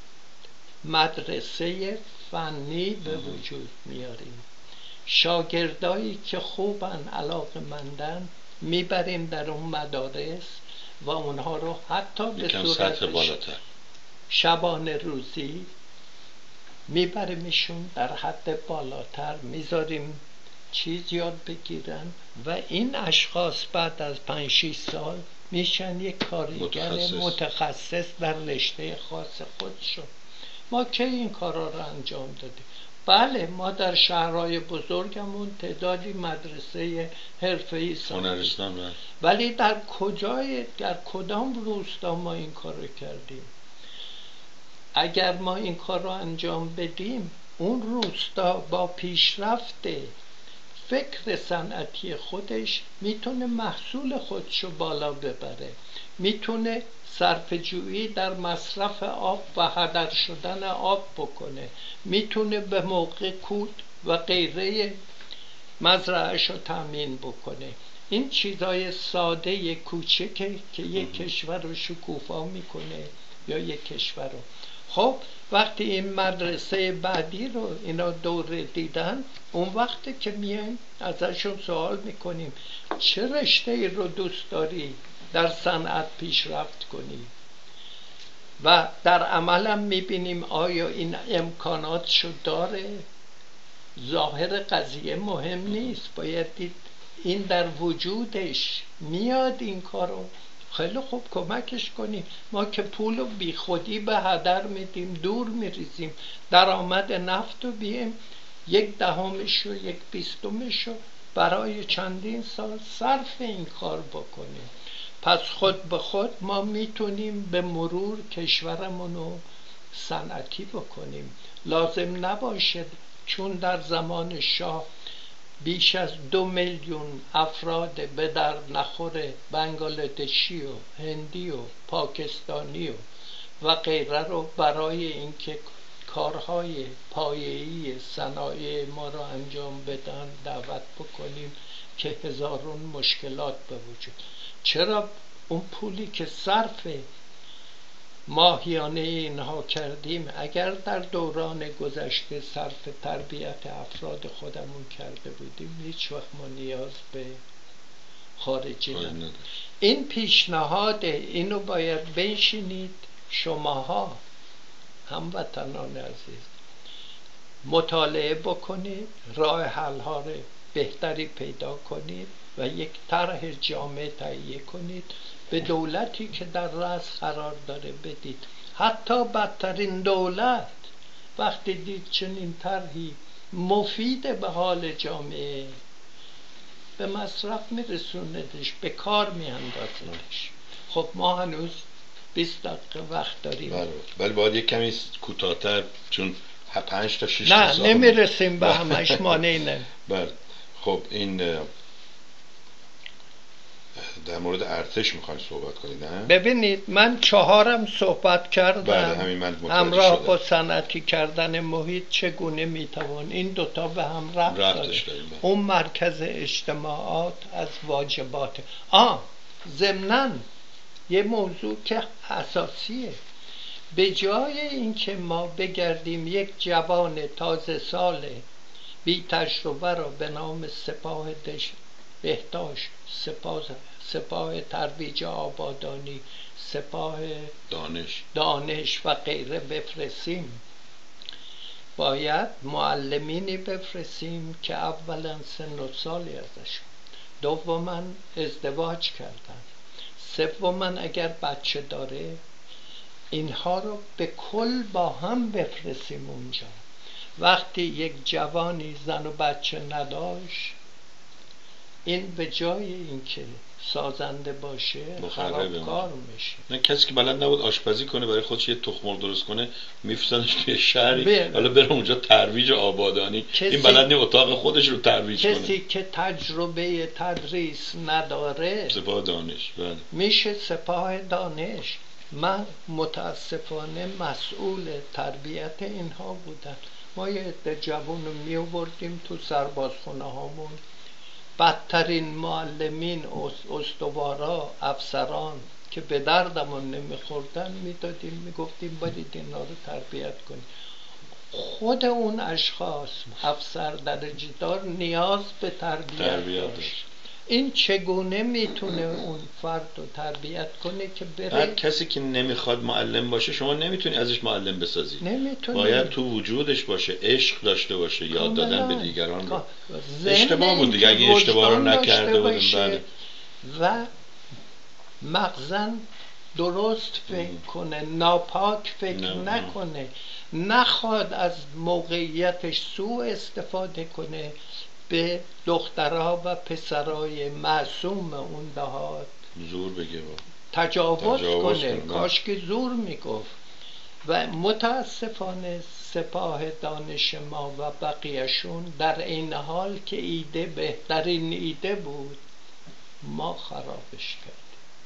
مدرسه فنی به وجود میاریم. شاگردایی که خوبن، علاقه‌مندن، میبریم در اون مدارس و اونها رو حتی به صورت شبانه روزی میبریمشون در حد بالاتر، میذاریم چیز یاد بگیرن و این اشخاص بعد از 5-6 سال میشن یک کارگر متخصص در رشته خاص خودشون. ما کی این کارا رو انجام دادیم؟ بله ما در شهرهای بزرگمون تعدادی مدرسه حرفه‌ای ساختیم، ولی در کدام روستا ما این کار رو کردیم؟ اگر ما این کار رو انجام بدیم، اون روستا با پیشرفت فکر صنعتی خودش میتونه محصول خودشو بالا ببره، میتونه صرفه‌جویی در مصرف آب و هدر شدن آب بکنه، میتونه به موقع کود و غیره مزرعه‌شو تامین بکنه. این چیزای ساده کوچکه که یک کشور رو شکوفا میکنه یا یک کشور رو. خب وقتی این مدرسه بعدی رو اینا دوره دیدن، اون وقتی که میایم ازشون سوال میکنیم چه رشته ای رو دوست داری در صنعت پیشرفت کنی، و در عملم میبینیم آیا این امکاناتشو داره. ظاهر قضیه مهم نیست، باید دید این در وجودش میاد این کارو، خیلی خوب کمکش کنیم. ما که پول و بی خودی به هدر میدیم، دور میریزیم، درآمد نفت و بیم 1/10 و 1/20 برای چندین سال صرف این کار بکنیم. پس خود به خود ما میتونیم به مرور کشورمونو صنعتی بکنیم. لازم نباشه چون در زمان شاه بیش از 2 میلیون افراد به در نخور بنگلادشی و هندی و پاکستانی و غیره رو برای اینکه کارهای پایه‌ای صنایع ما رو انجام بدن دعوت بکنیم که هزارون مشکلات به وجود. چرا اون پولی که صرف ماهیانه اینها کردیم اگر در دوران گذشته صرف تربیت افراد خودمون کرده بودیم هیچ وقت ما نیاز به خارجی نداریم. این پیشنهاده، اینو باید بنشینید شماها هموطنان عزیز مطالعه بکنید، راه حل ها رو بهتری پیدا کنید و یک طرح جامع تهیه کنید، به دولتی که در رأس قرار داره بدید. حتی بدترین دولت وقتی دید چنین طرحی مفید به حال جامعه به مصرف میرسوندش، به کار میاندازدش. خب ما هنوز 20 دقیقه وقت داریم. ولی باید یک کمی کوتاه‌تر، چون 5 تا 6 نه نمیرسیم به همش، مانعی نه. بله خب این در مورد ارتش میخواین صحبت کنید نه؟ ببینید من 4 صحبت کردم. بله همین من همراه با صنعتی کردن محیط چگونه میتوان این دوتا به هم ربط داره. اون مرکز اجتماعات از واجبات. ضمناً یه موضوع که اساسیه، به جای اینکه ما بگردیم یک جوان تازه سال بی تجربه را به نام سپاه بهداشت، سپاه ترویج آبادانی، سپاه دانش و غیره بفرستیم، باید معلمینی بفرستیم که اولا سن و سالی ازشون، دوما ازدواج کردن، سوما اگر بچه داره اینها رو به کل با هم بفرستیم اونجا. وقتی یک جوانی زن و بچه نداشت، این به جای اینکه سازنده باشه خرابکار میشه. نه کسی که بلد نبود آشپزی کنه برای خودش یه تخم مرغ درست کنه میفرستنش توی شهری، حالا بره اونجا ترویج آبادانی، این بلد نیست اتاق خودش رو ترویج کنه. کسی که تجربه تدریس نداره سپاه دانش میشه سپاه دانش. من متاسفانه مسئول تربیت اینها بودم. ما یه عده جوان رو می آوردیم تو سربازخونه هامون، بدترین معلمین، استوارا، افسران که به دردمون نمیخوردن میدادیم، میگفتیم برید اینا رو تربیت کنید. خود اون اشخاص افسر درجه دار نیاز به تربیت داشت. این چگونه میتونه اون فرد رو تربیت کنه که بره؟ هر کسی که نمیخواد معلم باشه شما نمیتونی ازش معلم بسازی. نمیتونی. باید تو وجودش باشه، عشق داشته باشه، یاد دادن به دیگران رو. اشتباه بود دیگه اگه اشتباه رو نکرده بودیم. و مغزن درست فکر کنه، ناپاک فکر نکنه، نخواد از موقعیتش سوء استفاده کنه، به دخترها و پسرای معصوم اون دهات زور بگه، تجاوز کنه. کاش که زور میگفت. و متاسفانه سپاه دانش ما و بقیهشون در این حال که ایده بهترین ایده بود، ما خرابش کردیم،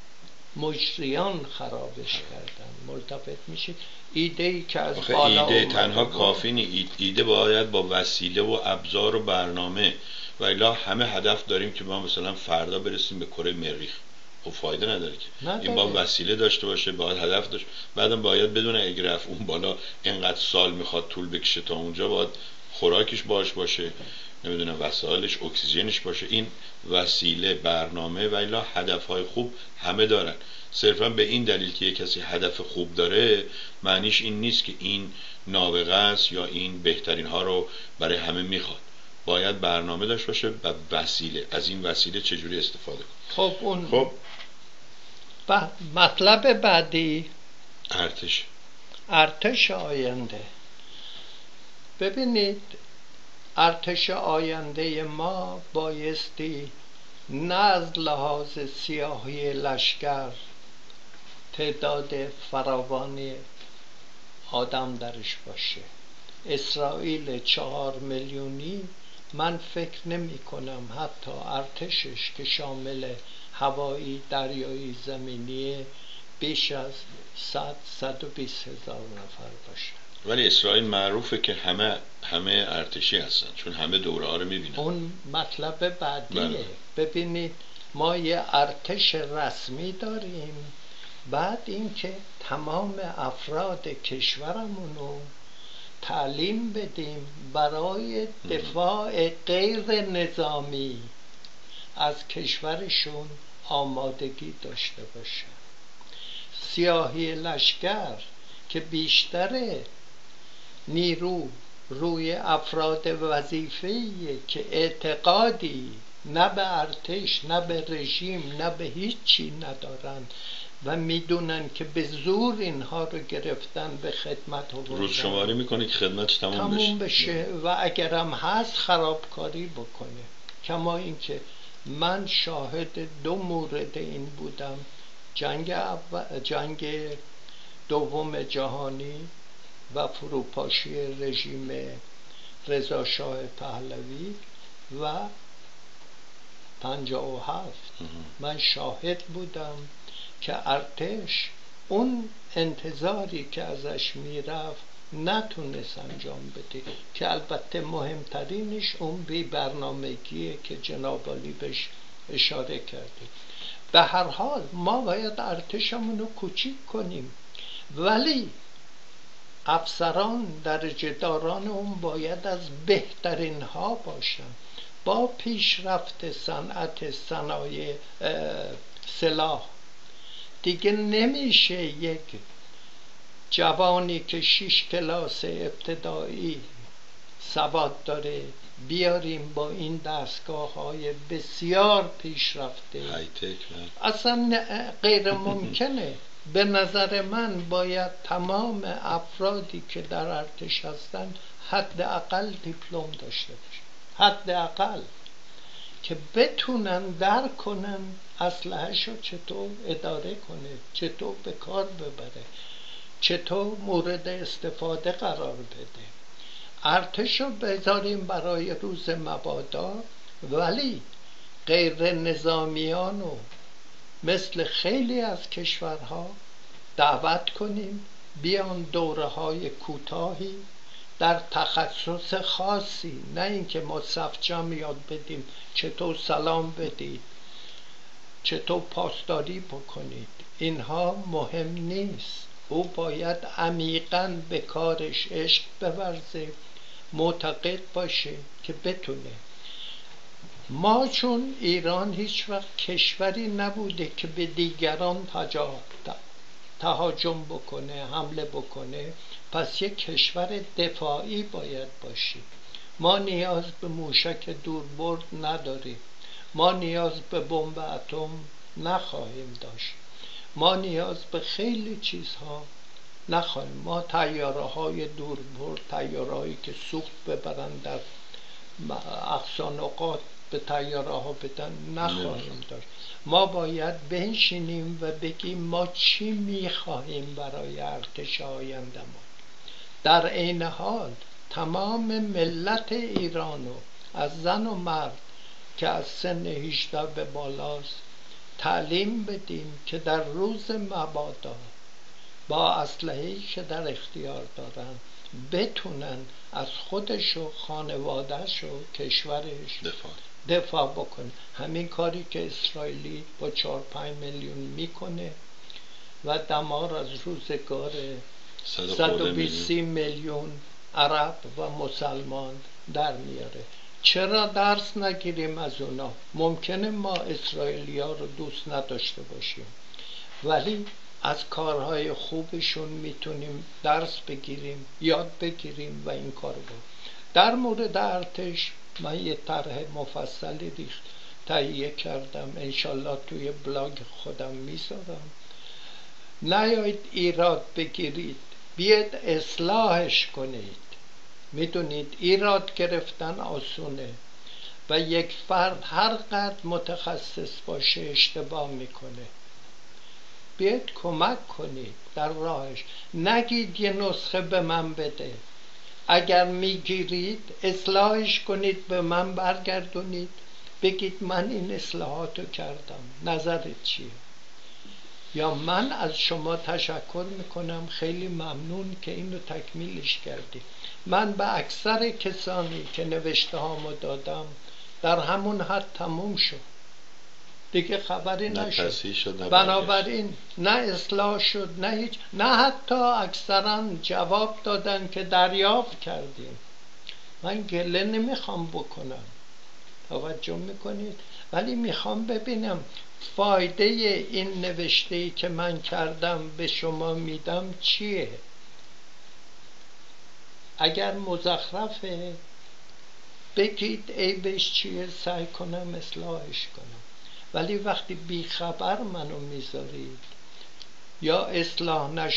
مجریان خرابش کردن. ملتفت میشید ایده‌ای که از بالا ایده تنها کافی نیست، ایده باید با وسیله و ابزار و برنامه. و الا همه هدف داریم که ما مثلا فردا برسیم به کره مریخ، خب فایده نداره که. این با وسیله داشته باشه، باید هدف داشته، بعدم باید بدون اگه رفت اون بالا اینقدر سال میخواد طول بکشه تا اونجا، باید خوراکش باشه، نمیدونم وسایلش، اکسیژنش باشه. این وسیله، برنامه و الا هدفهای خوب همه دارن. صرفا به این دلیل که یک کسی هدف خوب داره معنیش این نیست که این نابغه است یا این بهترین ها رو برای همه میخواد. باید برنامه داشته باشه و وسیله، از این وسیله چجوری استفاده کنه. خب اون مطلب بعدی ارتش آینده. ببینید ارتش آینده ما بایستی نه از لحاظ سیاهی لشکر تعداد فراوانی آدم درش باشه. اسرائیل 4 میلیونی، من فکر نمی کنم حتی ارتشش که شامل هوایی، دریایی، زمینی بیش از 120 هزار نفر باشه. ولی اسرائیل معروفه که همه ارتشی هستن، چون همه دوره ها رو میبینن. اون مطلب بعدیه. ببینید ما یه ارتش رسمی داریم، بعد اینکه تمام افراد کشورمونو تعلیم بدیم برای دفاع غیر نظامی از کشورشون آمادگی داشته باشن. سیاهی لشکر که بیشتر نیرو روی افراد وظیفه‌ایه که اعتقادی نه به ارتش، نه به رژیم، نه به هیچی ندارن و میدونن که به زور اینها رو گرفتن به خدمت آوردن، روز شماری میکنه که خدمتش تموم بشه و اگرم هست خرابکاری بکنه. کما اینکه من شاهد 2 مورد این بودم، جنگ دوم جهانی و فروپاشی رژیم رضا شاه پهلوی و 57. من شاهد بودم که ارتش اون انتظاری که ازش میرفت نتونست انجام بده، که البته مهمترینش اون بی برنامگیه که جناب عالی بهش اشاره کرده. به هر حال ما باید ارتشمونو کوچیک کنیم، ولی افسران درجه داران اون باید از بهترین ها باشن. با پیشرفت صنایع سلاح دیگه نمیشه یک جوانی که 6 کلاس ابتدایی سواد داره بیاریم با این دستگاه های بسیار پیشرفته، اصلا غیر ممکنه. به نظر من باید تمام افرادی که در ارتش هستن حداقل دیپلم داشته باشن، حداقل، که بتونن درک کنن اسلحه‌شو چطور اداره کنه، چطور به کار ببره، چطور مورد استفاده قرار بده. ارتشو بذاریم برای روز مبادا، ولی غیر نظامیانو مثل خیلی از کشورها دعوت کنیم بیان دوره های کوتاهی در تخصص خاصی، نه اینکه ما صف جمع یاد بدیم چطور سلام بدید، چطور پاسداری بکنید، اینها مهم نیست. او باید عمیقاً به کارش عشق بورزه، معتقد باشه که بتونه. ما چون ایران هیچ وقت کشوری نبوده که به دیگران تهاجم بکنه، حمله بکنه، پس یک کشور دفاعی باید باشیم. ما نیاز به موشک دوربرد نداریم، ما نیاز به بمب اتم نخواهیم داشت، ما نیاز به خیلی چیزها نخواهیم. ما طیاره های دوربرد، طیاره هایی که سوخت ببرن در اقصا نقاط به طیاره ها بدن نخواهیم داشت. ما باید بنشینیم و بگیم ما چی میخواهیم برای ارتش آینده ما. در عین حال تمام ملت ایرانو از زن و مرد که از سن 18 به بالاست تعلیم بدیم که در روز مبادا با اسلحه‌ای که در اختیار دارن بتونن از خودش و خانواده‌ش و کشورش دفاع بکنه. همین کاری که اسرائیلی با 4-5 میلیون میکنه و دمار از روزگار 120 میلیون عرب و مسلمان در میاره. چرا درس نگیریم از اونا؟ ممکنه ما اسرائیلیا رو دوست نداشته باشیم، ولی از کارهای خوبشون میتونیم درس بگیریم، یاد بگیریم و این کارو بکنیم. در مورد ارتش من یه طرح مفصلی تهیه کردم، انشالله توی بلاگ خودم میذارم. نیایید ایراد بگیرید، بیاید اصلاحش کنید. میدونید ایراد گرفتن آسونه و یک فرد هر قدر متخصص باشه اشتباه میکنه. بیاید کمک کنید در راهش. نگید یه نسخه به من بده. اگر میگیرید اصلاحش کنید، به من برگردونید، بگید من این اصلاحاتو کردم، نظرت چیه؟ یا من از شما تشکر میکنم، خیلی ممنون که اینو تکمیلش کردید. من به اکثر کسانی که نوشته هامو دادم در همون حد تموم شد، دیگه خبری نشد. بنابراین نه اصلاح شد نه هیچ، نه حتی اکثرا جواب دادن که دریافت کردیم. من گله نمیخوام بکنم، توجه میکنید، ولی میخوام ببینم فایده این نوشته‌ای که من کردم به شما میدم چیه. اگر مزخرفه بگید عیبش چیه، سعی کنم اصلاحش کنم. ولی وقتی بیخبر منو میذارید یا اصلاح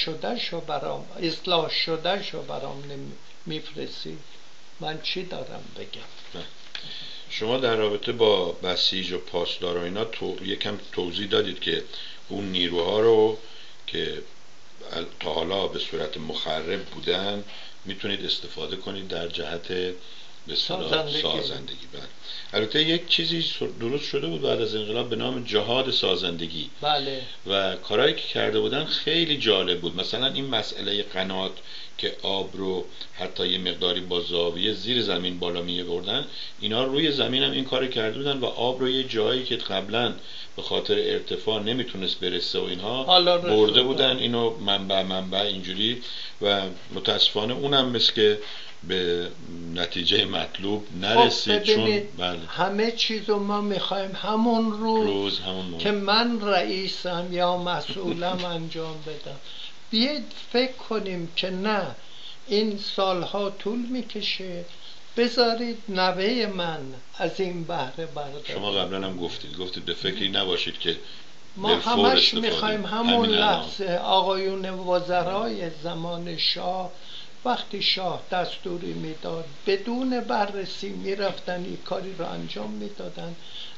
شده شو برام میفرستید، من چی دارم بگم؟ شما در رابطه با بسیج و پاسدار و اینا یکم توضیح دادید که اون نیروها رو که تا حالا به صورت مخرب بودن میتونید استفاده کنید در جهت به سازندگی. بله. البته یک چیزی درست شده بود بعد از انقلاب به نام جهاد سازندگی. بله. و کارهایی که کرده بودن خیلی جالب بود. مثلا این مسئله قنات که آب رو حتی یه مقداری با زاویه زیر زمین بالا می بردن، اینا روی زمین هم این کار کرده بودن و آب رو یه جایی که قبلا به خاطر ارتفاع نمیتونست برسه و اینها برده بودن اینو منبع اینجوری. و متاسفانه اونم مثل که به نتیجه مطلوب نرسید. چون همه چیزو ما میخوایم همون روز که من رئیسم یا مسئولم انجام بدم. بیاید فکر کنیم که نه، این سالها طول میکشه، بذارید نوه من از این بهره برداره. شما قبلا هم گفتید به فکری نباشید که ما همش میخوایم همون لحظه. آقایون وزرای زمان شاه وقتی شاه دستوری میداد بدون بررسی میرفتن این کاری رو انجام میدادن.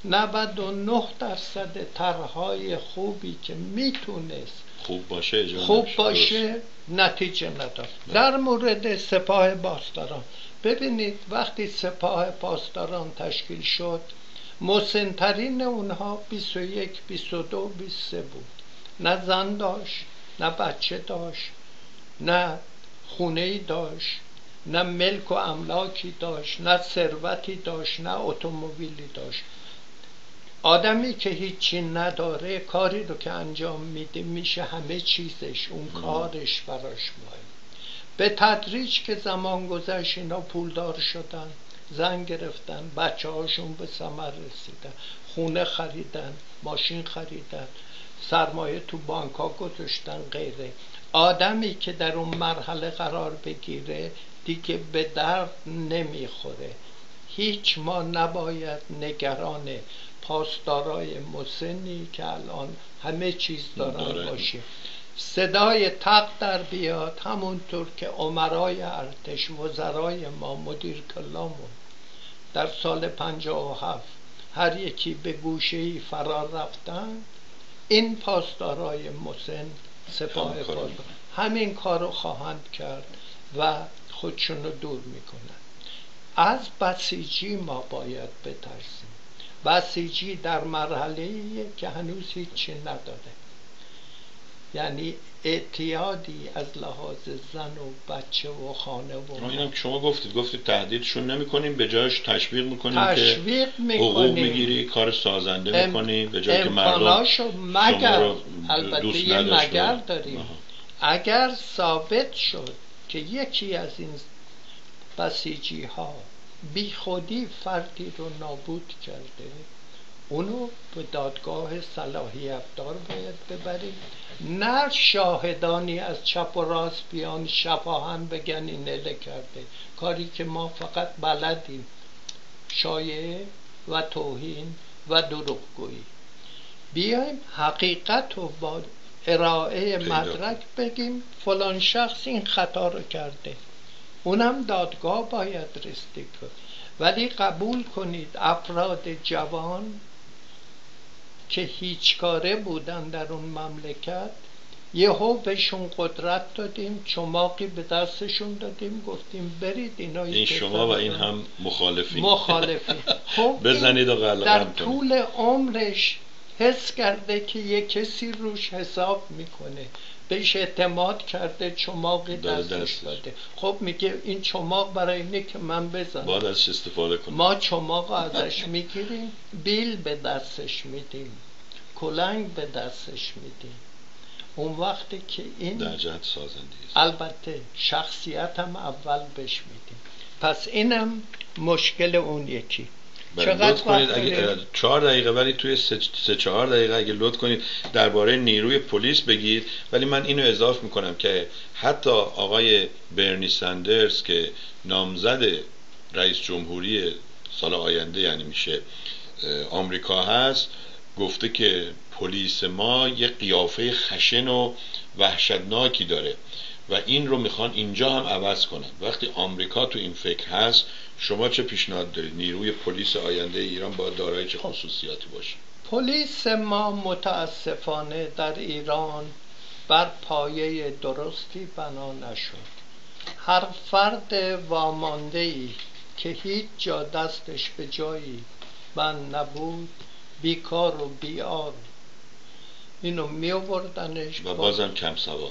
99% طرحهای خوبی که میتونست خوب باشه نتیجه نداد. در مورد سپاه پاسداران ببینید، وقتی سپاه پاسداران تشکیل شد مسن‌ترین اونها 21 22 23 بود. نه زن داشت، نه بچه داشت، نه خونه‌ای داشت، نه ملک و املاکی داشت، نه ثروتی داشت، نه اتومبیلی داشت. آدمی که هیچی نداره کاری رو که انجام میده میشه همه چیزش، اون کارش براش مهم. به تدریج که زمان گذشت اینا پولدار شدن، زن گرفتن، بچه هاشون به ثمر رسیدن، خونه خریدن، ماشین خریدن، سرمایه تو بانک ها گذاشتن غیره. آدمی که در اون مرحله قرار بگیره دیگه به درد نمیخوره. هیچ ما نباید نگران پاسدارای مسنی که الان همه چیز دارن باشیم. صدای تق در بیاد، همونطور که امرای ارتش وزرای ما مدیر کلامون در سال 57 هر یکی به گوشه‌ای فرار رفتن، این پاسدارای مسن سپاه پاسدار همین کارو خواهند کرد و خودشونو دور میکنن. از بسیجی ما باید بترسیم. بسیجی در مرحله‌ایه که هنوز هیچی نداره، یعنی اعتیادی از لحاظ زن و بچه و خانه و اینم شما گفتید تهدیدشون نمی‌کنیم، به جایش تشویق می‌کنیم که حقوق می‌گیری، کار سازنده می‌کنی، به جای که مردم مگر البته یه مگر داریم. اگر ثابت شد که یکی از این بسیجی ها بی خودی فردی رو نابود کرده، اونو به دادگاه صلاحیت دار باید ببریم. نه شاهدانی از چپ و راست بیان شفاهن بگن این اله کرده، کاری که ما فقط بلدیم شایعه و توهین و دروغگویی. بیایم حقیقت رو با ارائه مدرک بگیم فلان شخص این خطا رو کرده، اونم دادگاه باید رسیدگی کنه. ولی قبول کنید افراد جوان که هیچ کاره بودن در اون مملکت، یهو بهشون قدرت دادیم، چماقی به دستشون دادیم، گفتیم برید این شما و این هم مخالفین خب بزنید و قلقم در کنید. طول عمرش حس کرده که یک کسی روش حساب میکنه، بهش اعتماد کرده، چماقی دستش داده. خب میگه این چماق برای اینه که من بزنم، باید ازش استفاده کنیم. ما چماق ازش میگیریم، بیل به دستش میدیم، کلنگ به دستش میدیم. اون وقتی که این در جهت سازندگی است. البته شخصیت هم اول بهش میدیم. پس اینم مشکل اون یکی. لطف کنید اگه 4 دقیقه ولی توی 3-4 دقیقه اگه لطف کنید درباره نیروی پلیس بگید. ولی من اینو اضافه میکنم که حتی آقای برنی سندرز که نامزد رئیس جمهوری سال آینده یعنی میشه آمریکا هست، گفته که پلیس ما یه قیافه خشن و وحشتناکی داره و این رو میخوان اینجا هم عوض کنن. وقتی آمریکا تو این فکر هست، شما چه پیشنهاد دارید؟ نیروی پلیس آینده ایران باید دارای چه خصوصیاتی باشه؟ پلیس ما متاسفانه در ایران بر پایه درستی بنا نشد. هر فرد وامانده‌ای که هیچ جا دستش به جایی بند نبود، بیکار و بیار، اینو می آوردنش و بازم کم سواد،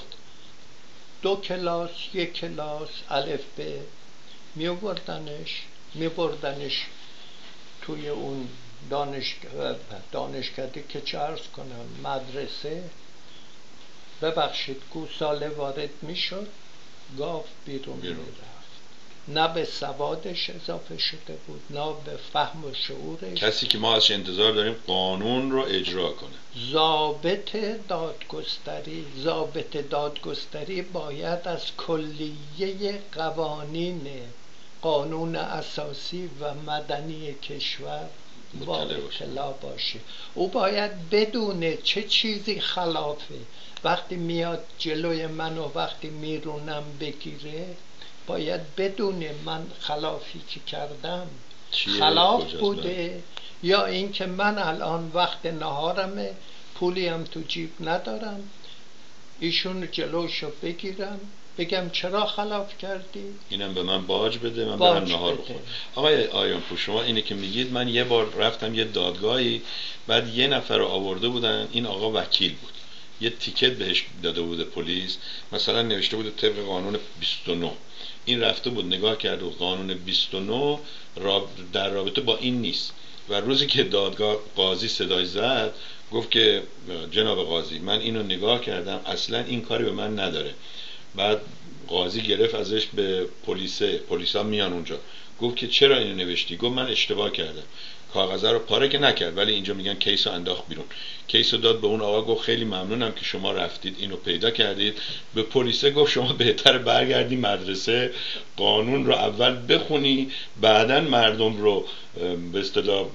2 کلاس 1 کلاس الف ب می بردنش توی اون دانشکده که چه عرض کنم مدرسه، ببخشید گوساله وارد می شد، گاو بیرون می رفت. نه به سوادش اضافه شده بود، نه به فهم و شعورش. کسی که ما ازش انتظار داریم قانون رو اجرا کنه. ضابط دادگستری باید از کلیه قانون اساسی و مدنی کشور با اطلاع باشه. او باید بدونه چه چیزی خلافه. وقتی میاد جلوی من و وقتی میرونم بگیره، باید بدونه من خلافی که کردم خلاف بوده یا اینکه من الان وقت نهارمه، پولی هم تو جیب ندارم، ایشون جلوشو بگیرم بگم چرا خلاف کردی؟ اینم به من باج بده، من برم نهار بخورم. آقای آریانپور، شما اینه که میگید، من یه بار رفتم یه دادگاهی، بعد یه نفر رو آورده بودن، این آقا وکیل بود، یه تیکت بهش داده بود پلیس، مثلا نوشته بود طبق قانون 29. این رفته بود نگاه کرده و قانون 29 در رابطه با این نیست. و روزی که دادگاه قاضی صدای زد، گفت که جناب قاضی من اینو نگاه کردم، اصلا این کاری به من نداره. بعد قاضی گرفت ازش به پلیسا میان اونجا، گفت که چرا اینو نوشتی؟ گفت من اشتباه کردم. کاغذ رو پاره که نکرد، ولی اینجا میگن کیسو انداخت بیرون. کیسو داد به اون آقا، گفت خیلی ممنونم که شما رفتید اینو پیدا کردید. به پلیس گفت شما بهتر برگردی مدرسه، قانون رو اول بخونی، بعدن مردم رو به اصطلاح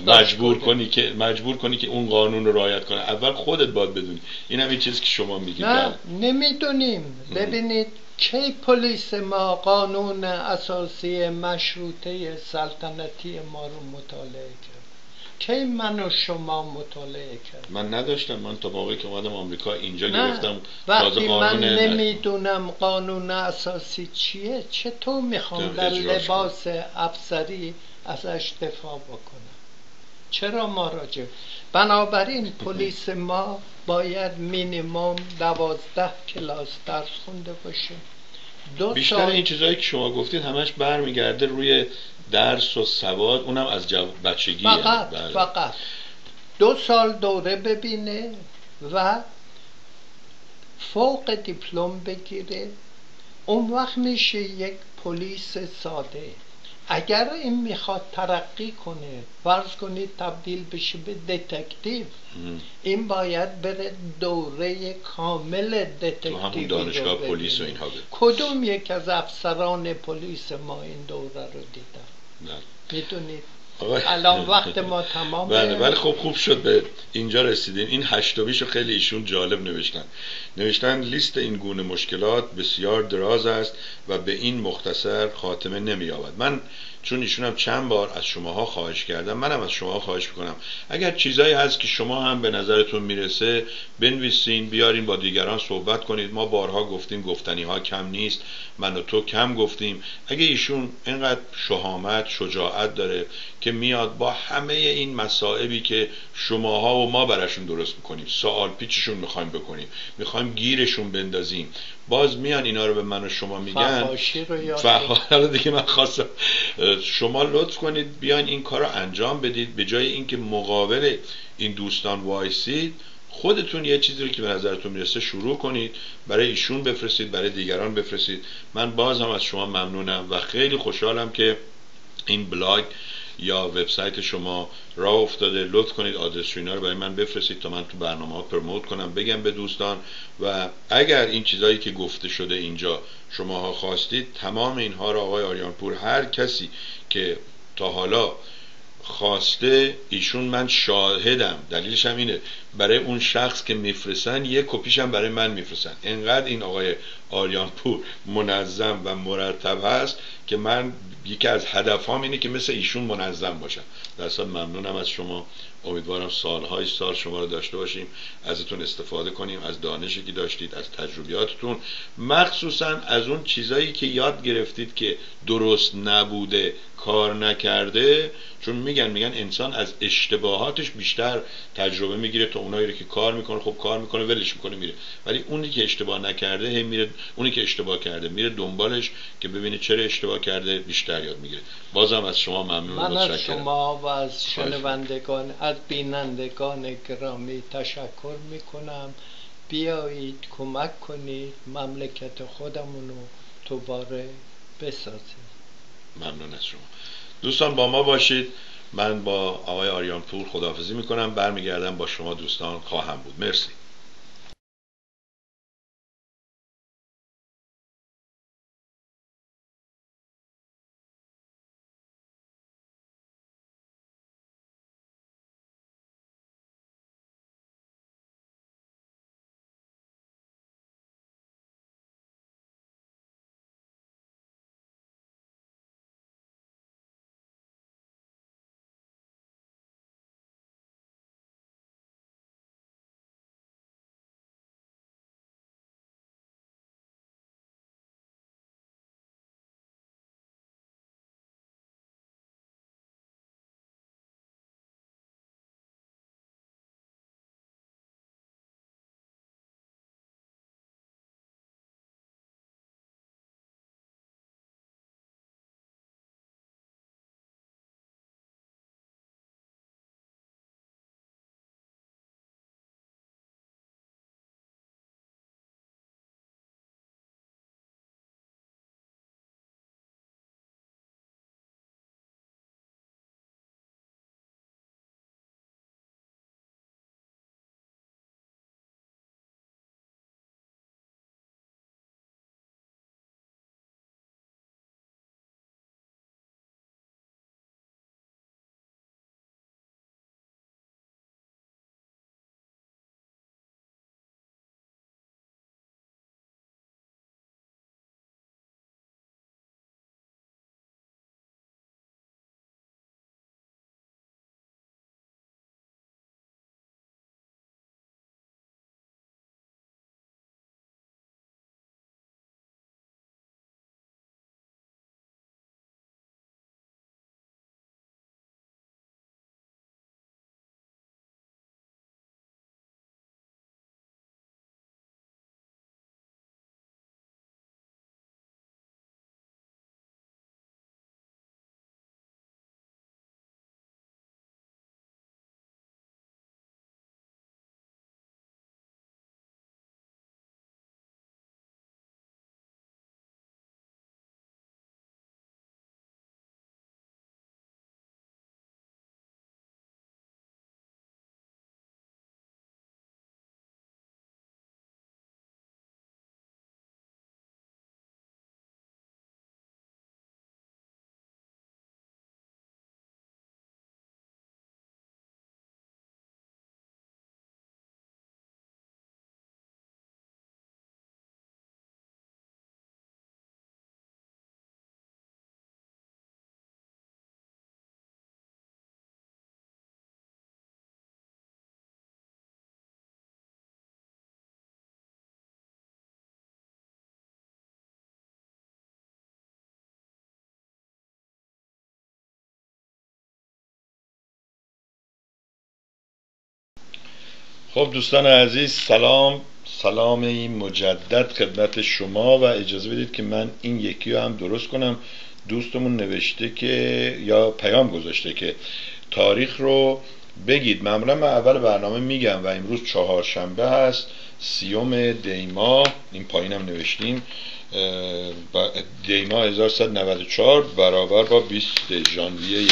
مجبور کنی که اون قانون رو رعایت کنه. اول خودت باید بدونی. این هم این چیزی که شما میگید. نه نمیدونیم. ببینید کی پلیس ما قانون اساسی مشروطه سلطنتی ما رو مطالعه کرد؟ کی من و شما مطالعه کرد؟ من نداشتم. من تا موقعی که اومدم آمریکا اینجا گرفتم. وقتی من نمیدونم قانون اساسی چیه، چطور میخوام در لباس افسری ازش دفاع بکنم؟ چرا مراجع؟ بنابراین پلیس ما باید مینیمم 12 کلاس درس خونده باشه. بیشتر این چیزایی که شما گفتید همش برمیگرده روی درس و سواد، اونم از بچگی. فقط 2 سال دوره ببینه و فوق دیپلم بگیره، اون وقت میشه یک پلیس ساده. اگر این میخواد ترقی کنه، فرض کنید تبدیل بشه به دتکتیو، این باید بره دوره کامل دتکتیو. تو همون دانشگاه پلیس و اینها بره. کدوم یک از افسران پلیس ما این دوره رو دیدن؟ میدونید؟ آقای الان وقت ما تمامه. بله ولی خب خوب شد به اینجا رسیدیم. این هشتمیشو خیلی ایشون جالب نوشتن لیست این گونه مشکلات بسیار دراز است و به این مختصر خاتمه نمی‌یابد. من چون ایشون هم چند بار از شماها خواهش کردم، منم از شما خواهش میکنم اگر چیزایی هست که شما هم به نظرتون میرسه بنویسین، بیارین با دیگران صحبت کنید. ما بارها گفتیم گفتنی ها کم نیست، من و تو کم گفتیم. اگه ایشون اینقدر شهامت شجاعت داره که میاد با همه این مصائبی که شماها و ما براشون درست میکنیم، سوال پیچشون میخوایم بکنیم، میخوایم گیرشون بندازیم، باز میان اینا رو به من و شما میگن. فحاشی رو یاد حالا دیگه من خواستم شما لطف کنید بیاین این کار رو انجام بدید، به جای اینکه مقابل این دوستان وایسید خودتون یه چیزی رو که به نظرتون میرسه شروع کنید، برای ایشون بفرستید، برای دیگران بفرستید. من باز هم از شما ممنونم و خیلی خوشحالم که این بلاگ یا وبسایت شما راه افتاده. لطف کنید آدرس اینا رو برای من بفرستید تا من تو برنامه ها پروموت کنم، بگم به دوستان. و اگر این چیزایی که گفته شده اینجا شماها خواستید، تمام اینها رو آقای آریانپور، هر کسی که تا حالا خواسته، ایشون من شاهدم، دلیلش هم اینه برای اون شخص که میفرستن یک کپیش هم برای من میفرستن. انقدر این آقای آریانپور منظم و مرتب هست که من یکی از هدفهام اینه که مثل ایشون منظم باشم. در اصل ممنونم از شما، امیدوارم سالهای سال شما رو داشته باشیم، ازتون استفاده کنیم، از دانشی که داشتید، از تجربیاتتون، مخصوصا از اون چیزایی که یاد گرفتید که درست نبوده، کار نکرده. چون میگن انسان از اشتباهاتش بیشتر تجربه میگیره تا اونایی رو که کار میکنه. خب کار میکنه ولش میکنه میره، ولی اونی که اشتباه نکرده هی میره، اونی که اشتباه کرده میره دنبالش که ببینه چرا اشتباه کرده، بیشتر یاد میگیره. بازم از شما ممنون و من از متشکرم. شما و از شنوندگان، از بینندگان گرامی تشکر میکنم. بیایید کمک کنید مملکت خودمون رو دوباره بسازیم. ممنون از شما دوستان، با ما باشید. من با آقای آریانپور خداحافظی میکنم، برمیگردم با شما دوستان خواهم بود. مرسی. خب دوستان عزیز، سلام مجدد خدمت شما و اجازه بدید که من این یکی رو هم درست کنم. دوستمون نوشته که یا پیام گذاشته که تاریخ رو بگید. معمولا من اول برنامه میگم و امروز چهارشنبه هست، 30 دی ماه، این پایینم نوشتیم، دی ماه 1394 برابر با 20 ژانویه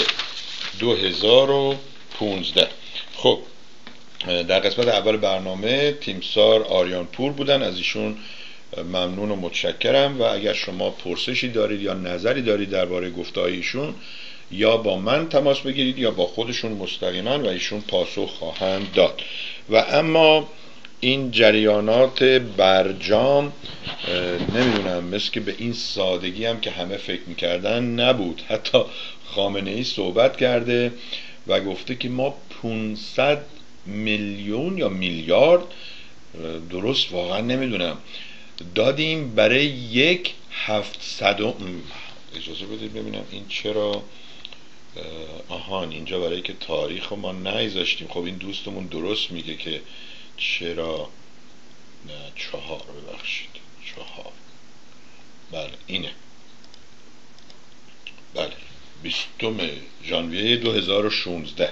2015. خب در قسمت اول برنامه تیمسار آریانپور بودن، از ایشون ممنون و متشکرم و اگر شما پرسشی دارید یا نظری دارید درباره گفته‌های ایشون یا با من تماس بگیرید یا با خودشون مستقیما و ایشون پاسخ خواهند داد. و اما این جریانات برجام نمیدونم، مثل که به این سادگی هم که همه فکر میکردن نبود. حتی خامنه ای صحبت کرده و گفته که ما 500 میلیون یا میلیارد، درست واقعا نمیدونم، دادیم برای 1/700. اجازه بدید ببینم این چرا اینجا برای که تاریخ ما نگذاشتیم. خب این دوستمون درست میگه که چرا 4 بله اینه، بله 20 ژانویه 2016.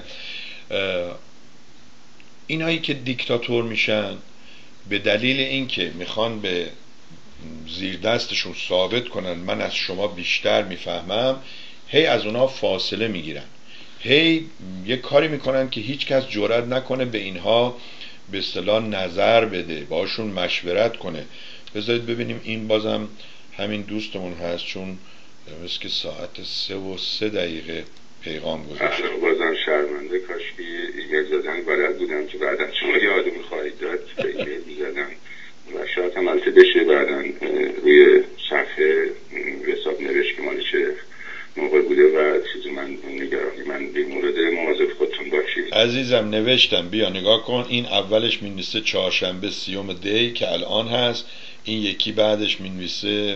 اینایی که دیکتاتور میشن به دلیل اینکه میخوان به زیر دستشون ثابت کنن من از شما بیشتر میفهمم، هی از اونا فاصله میگیرن، هی یه کاری میکنن که هیچ کس جرئت نکنه به اینها به اصطلاح نظر بده، باشون مشورت کنه. بذارید ببینیم این بازم همین دوستمون هست، چون مثل که ساعت 3:03 پیغام گذاشت. بازم شرمنده، کاش که ایمیل زدن بلد بودم که بعدا شما یادو میخواهید داد ایمیل میزدم و شاید هم البته بشه بعدا روی صفحه حساب نوشت که مالی چه موقع بوده و چیزی. من نگرانی من به مورد مواظب خودتون باشید. عزیزم نوشتم، بیا نگاه کن، این اولش مینویسه چهارشنبه 30 دی که الان هست، این یکی بعدش مینویسه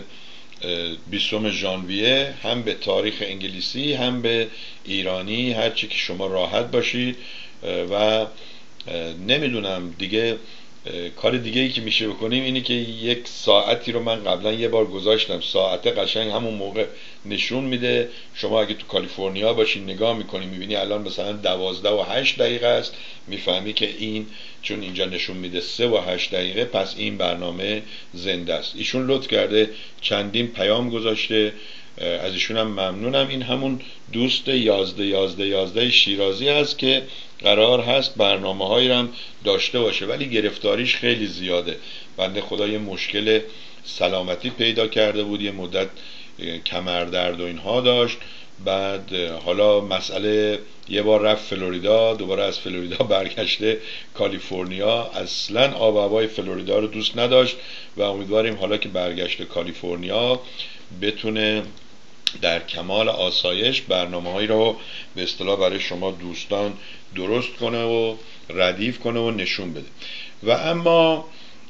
20 ژانویه، هم به تاریخ انگلیسی هم به ایرانی، هرچی که شما راحت باشید. و نمیدونم دیگه کار دیگه ای که میشه بکنیم اینه که یک ساعتی رو من قبلا یه بار گذاشتم، ساعت قشنگ همون موقع نشون میده. شما اگه تو کالیفرنیا باشی نگاه میکنی میبینی الان مثلا 12:08 است، میفهمی که این چون اینجا نشون میده 3:08، پس این برنامه زنده است. ایشون لطف کرده چندین پیام گذاشته، از ایشون هم ممنونم. این همون دوست 11 شیرازی هست که قرار هست برنامه هایی هم داشته باشه ولی گرفتاریش خیلی زیاده. بنده خدا یه مشکل سلامتی پیدا کرده بود، یه مدت کمردرد و اینها داشت، بعد حالا مسئله یه بار رفت فلوریدا، دوباره از فلوریدا برگشته کالیفرنیا، اصلا آب و هوای فلوریدا رو دوست نداشت و امیدواریم حالا که برگشته کالیفرنیا بتونه در کمال آسایش برنامه‌هایی رو به اصطلاح برای شما دوستان درست کنه و ردیف کنه و نشون بده. و اما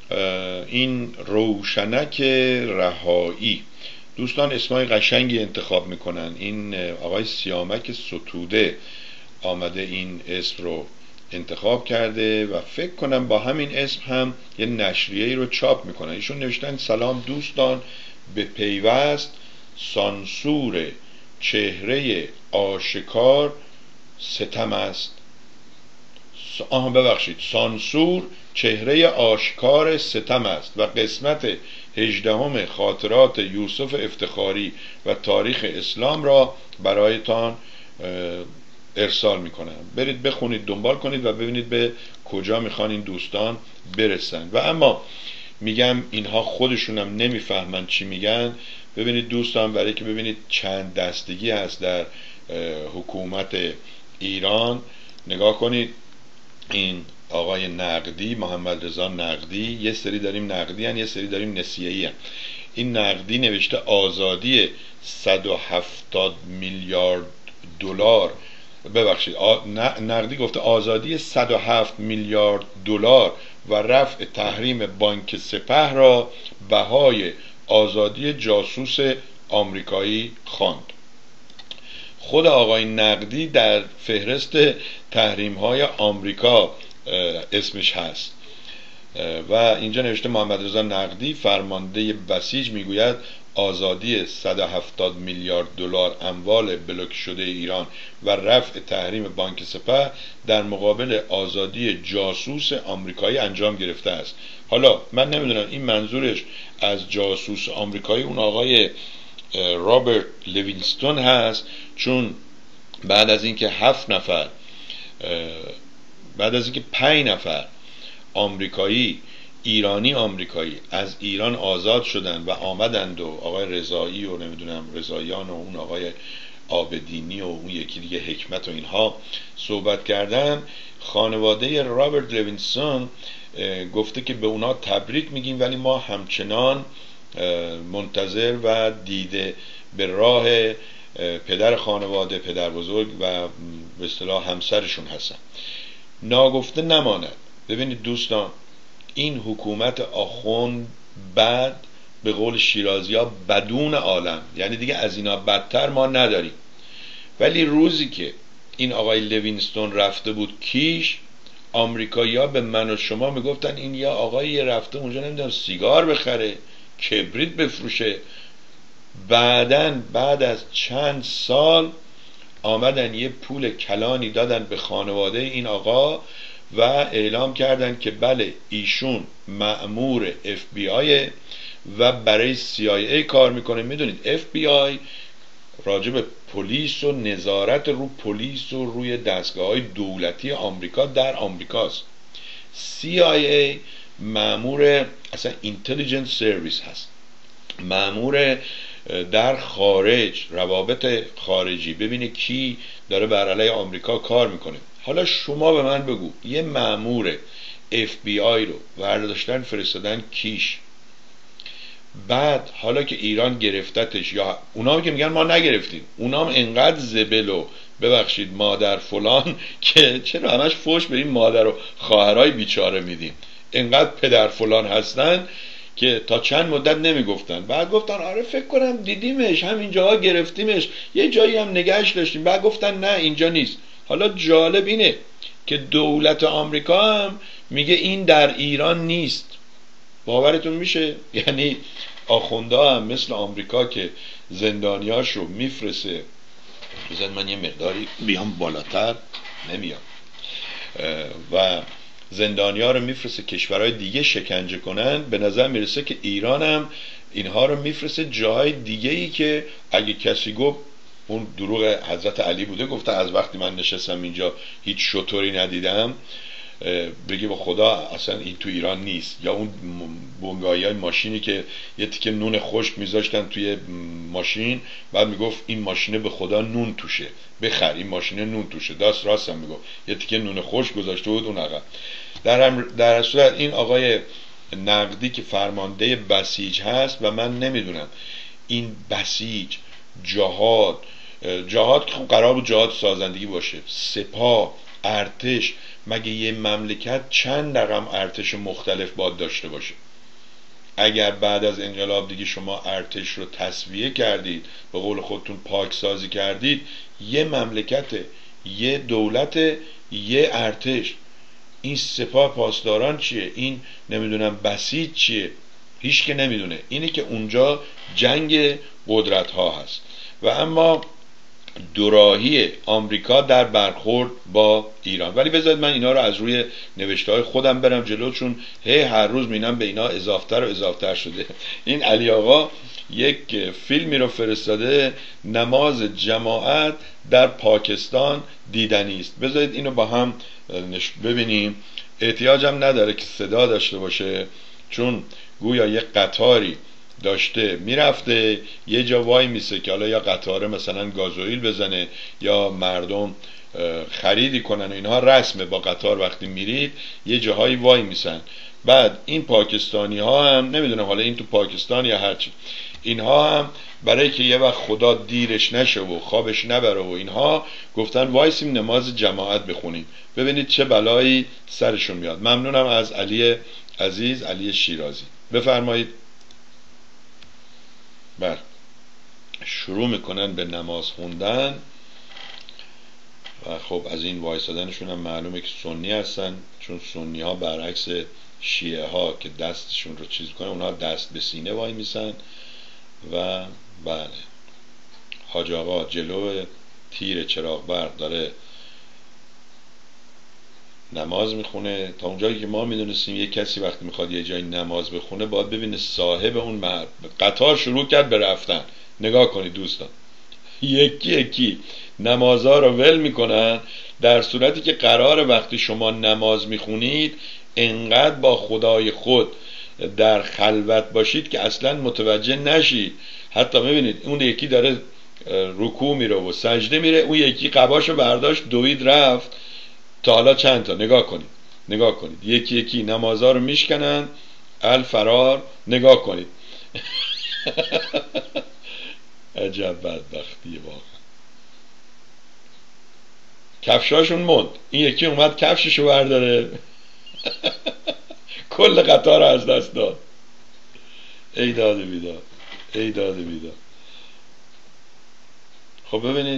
این روشنک رهایی، دوستان اسمای قشنگی انتخاب میکنن. این آقای سیامک ستوده آمده این اسم رو انتخاب کرده و فکر کنم با همین اسم هم یه نشریه‌ای رو چاپ میکنن. ایشون نوشتن سلام دوستان، به پیوست سانسور چهره آشکار ستم است. سانسور چهره آشکار ستم است و قسمت 18 خاطرات یوسف افتخاری و تاریخ اسلام را برایتان ارسال میکنم. برید بخونید، دنبال کنید و ببینید به کجا میخوان این دوستان برسن. و اما میگم اینها خودشونم نمیفهمن چی میگن. ببینید دوستان، برای که ببینید چند دستگی هست در حکومت ایران، نگاه کنید. این آقای نقدی، محمد رضا نقدی، یه سری داریم نقدی هن، یه سری داریم نسیه‌ای هن. این نقدی نوشته آزادی 170 میلیارد دلار، ببخشید نقدی گفته آزادی 107 میلیارد دلار و رفع تحریم بانک سپه را بهای آزادی جاسوس آمریکایی خواند. خود آقای نقدی در فهرست تحریم های آمریکا اسمش هست. و اینجا نوشته محمد رضا نقدی فرمانده بسیج میگوید آزادی 170 میلیارد دلار اموال بلوک شده ایران و رفع تحریم بانک سپه در مقابل آزادی جاسوس آمریکایی انجام گرفته است. حالا من نمیدونم این منظورش از جاسوس آمریکایی اون آقای رابرت لیوینستون هست، چون بعد از اینکه 5 نفر آمریکایی آمریکایی از ایران آزاد شدن و آمدند و آقای رضایی و نمیدونم رضاییان و اون آقای آبدینی و اون یکی دیگه حکمت و اینها صحبت کردن، خانواده رابرت لیوینسون گفته که به اونا تبریک میگیم، ولی ما همچنان منتظر و دیده به راه پدر خانواده، پدر بزرگ و به اصطلاح همسرشون هستن. ناگفته نماند. ببینید دوستان، این حکومت آخوند بعد به قول شیرازی ها بدون عالم، یعنی دیگه از اینا بدتر ما نداریم. ولی روزی که این آقای لیوینستون رفته بود کیش، آمریکایی ها به من و شما میگفتن این یا آقای رفته اونجا نمیدونم سیگار بخره، کبریت بفروشه. بعد از چند سال آمدن یه پول کلانی دادن به خانواده این آقا و اعلام کردن که بله ایشون مأمور FBI و برای CIA کار میکنه. میدونید FBI راجب پلیس و نظارت رو پلیس و روی دستگاه‌های دولتی آمریکا در آمریکاست. CIA مأمور اصلا اینتلیجنس سرویس هست، مأمور در خارج، روابط خارجی، ببینه کی داره بر علیه آمریکا کار میکنه. حالا شما به من بگو یه مأمور FBI رو برداشتن فرستادن کیش، بعد حالا که ایران گرفتتش، یا اونا که میگن ما نگرفتیم، اونا هم انقدر زبل و ببخشید مادر فلان که چرا همش فوش به این مادر و خواهرای بیچاره میدیم، انقدر پدر فلان هستن که تا چند مدت نمیگفتن، بعد گفتن آره فکر کنم دیدیمش، همین جاها گرفتیمش، یه جایی هم نگهش داشتیم، بعد گفتن نه اینجا نیست. حالا جالب اینه که دولت آمریکا هم میگه این در ایران نیست. باورتون میشه؟ یعنی آخونده هم مثل آمریکا که زندانیاش رو میفرسه، بذار من یه مقداری بیام بالاتر، نمیام، و زندانیا رو میفرسته کشورهای دیگه شکنجه کنن، به نظر میرسه که ایران هم اینها رو میفرسته جاهای دیگه ای که اگه کسی گفت اون دروغ حضرت علی بوده، گفته از وقتی من نشستم اینجا هیچ شطوری ندیدم، بگی با خدا اصلا این تو ایران نیست. یا اون بنگاهی های ماشینی که یه تیکه نون خشک میذاشتن توی ماشین، بعد میگفت این ماشینه به خدا نون توشه، بخر این ماشینه نون توشه، داست راست هم میگفت، یه تیکه نون خشک گذاشته بود اون عقب. در صورت این آقای نقدی که فرمانده بسیج هست و من نمیدونم این بسیج جهاد که خب قرار بود جهاد سازندگی باشه، سپاه، ارتش، مگه یه مملکت چند رقم ارتش مختلف باید داشته باشه؟ اگر بعد از انقلاب دیگه شما ارتش رو تصفیه کردید، به قول خودتون پاکسازی کردید، یه مملکت، یه دولت، یه ارتش، این سپاه پاسداران چیه؟ این نمیدونم بسیج چیه؟ هیچ که نمیدونه. اینه که اونجا جنگ قدرت ها هست. و اما دوراهی آمریکا در برخورد با ایران. ولی بذارید من اینا رو از روی نوشته های خودم برم جلو، چون هر روز میبینم به اینا اضافتر و اضافتر شده. این علی آقا یک فیلمی رو فرستاده، نماز جماعت در پاکستان دیدنی است. بذارید اینو با هم ببینیم. احتیاجم نداره که صدا داشته باشه، چون گویا یک قطاری داشته میرفته یه جا وای میسه که حالا یا قطاره مثلا گازوئیل بزنه یا مردم خریدی کنن و اینها رسمه. با قطار وقتی میرید یه جاهایی وای میسن. بعد این پاکستانی ها هم نمیدونم حالا این تو پاکستان یا هرچی، اینها هم برای که یه وقت خدا دیرش نشه و خوابش نبره و اینها گفتن وایسیم نماز جماعت بخونیم. ببینید چه بلایی سرشون میاد. ممنونم از علی عزیز، علی شیرازی. بفرمایید. شروع میکنن به نماز خوندن و خب از این وایسادنشون هم معلومه که سنی هستن، چون سنی ها برعکس شیعه ها که دستشون رو چیز کنه، اونها دست به سینه وای میسن. و بله، حاج آقا جلو تیر چراغ برق داره نماز میخونه. تا اونجایی که ما میدونستیم یک کسی وقتی میخواد یه جایی نماز بخونه باید ببینه صاحب اون قطار شروع کرد به رفتن. نگاه کنید دوستان، یکی یکی نمازها رو ول میکنن، در صورتی که قرار وقتی شما نماز میخونید انقدر با خدای خود در خلوت باشید که اصلا متوجه نشید. حتی میبینید اون یکی داره رکوع میره و سجده میره، اون یکی قباشو برداشت دوید رفت. تا حالا چند تا نگاه کنید، نگاه کنید، یکی یکی نمازها رو میشکنن الفرار. نگاه کنید عجب بدبختیه واقعا. کفشاشون موند، این یکی اومد کفششو برداره کل قطار رو از دست داد. ای داد بیداد، ای داد بیداد. خب ببینید،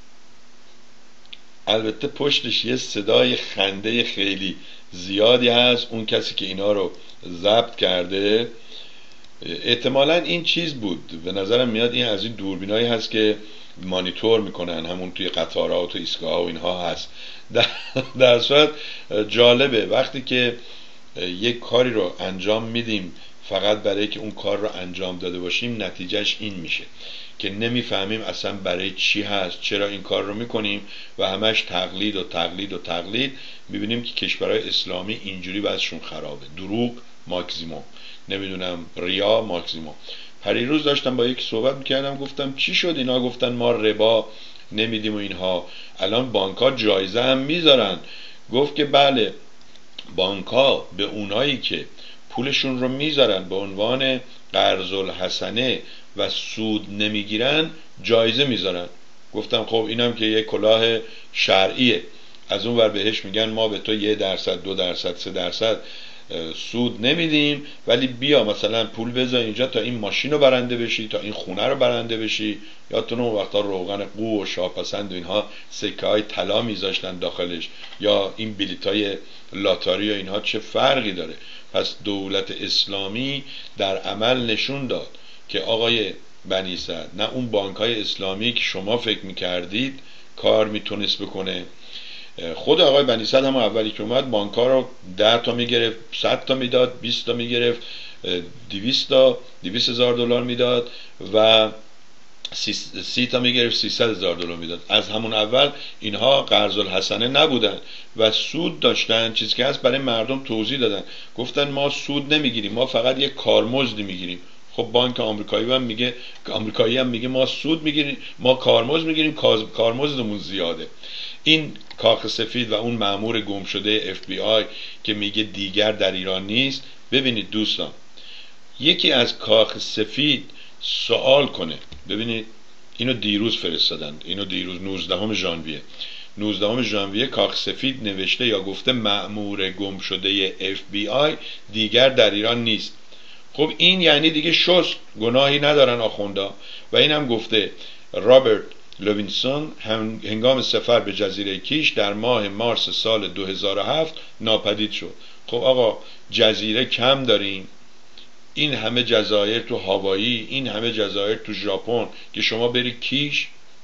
البته پشتش یه صدای خنده خیلی زیادی هست. اون کسی که اینا رو ضبط کرده احتمالاً این چیز بود، به نظرم میاد این از این دوربینایی هست که مانیتور میکنن، همون توی قطارها و توی ایستگاه‌ها و اینها هست. در صورت جالبه وقتی که یک کاری رو انجام میدیم فقط برای که اون کار رو انجام داده باشیم، نتیجهش این میشه که نمیفهمیم اصلا برای چی هست، چرا این کار رو میکنیم و همش تقلید و تقلید و تقلید. میبینیم که کشورهای اسلامی اینجوری وضعشون خرابه، دروغ ماکسیموم، نمیدونم ریا ماکسیموم. پریروز داشتم با یکی صحبت میکردم، گفتم چی شد اینا؟ گفتن ما ربا نمیدیم و اینها. الان بانک‌ها جایزه هم میذارن. گفت که بله، بانک‌ها به اونایی که پولشون رو میذارن به عنوان قرض الحسنه و سود نمیگیرن جایزه میذارن. گفتم خب اینم که یک کلاه شرعیه. از اون ور بهش میگن ما به تو 1%، 2%، 3% سود نمیدیم، ولی بیا مثلا پول بذار اینجا تا این ماشین رو برنده بشی، تا این خونه رو برنده بشی. یادتونه اون وقتا روغن قو و شاپسند و اینها سکه های طلا میذاشتن داخلش، یا این بلیط های لاتاری و اینها. چه فرقی داره؟ پس دولت اسلامی در عمل نشون داد که آقای بنی سعد، نه اون بانک های اسلامی که شما فکر میکردید کار میتونست بکنه. خود آقای بنی سعد هم اولی که اومد بانک‌ها رو 10 تا میگرفت، 100 تا میداد، 20 تا میگرفت، 200,000 دلار میداد و 30 تا میگرفت، 300,000 دلار میداد. از همون اول اینها قرض الحسنه نبودن و سود داشتن. چیزی که هست برای مردم توضیح دادن، گفتن ما سود نمیگیریم، ما فقط یک کارمزدی میگیریم. خب بانک آمریکایی هم میگه ما سود میگیریم، ما کارمزد میگیریم، کارمزدمون زیاده. این کاخ سفید و اون مأمور گم شده FBI که میگه دیگر در ایران نیست. ببینید دوستان، یکی از کاخ سفید سوال کنه. ببینید اینو دیروز فرستادن، اینو دیروز 19 ژانویه کاخ سفید نوشته یا گفته مأمور گم شده FBI دیگر در ایران نیست. خب این یعنی دیگه شست، گناهی ندارن آخوندا. و اینم گفته رابرت لوینسون هنگام سفر به جزیره کیش در ماه مارس سال 2007 ناپدید شد. خب آقا جزیره کم داریم؟ این همه جزایر تو هاوایی، این همه جزایر تو ژاپن که شما بری کیش.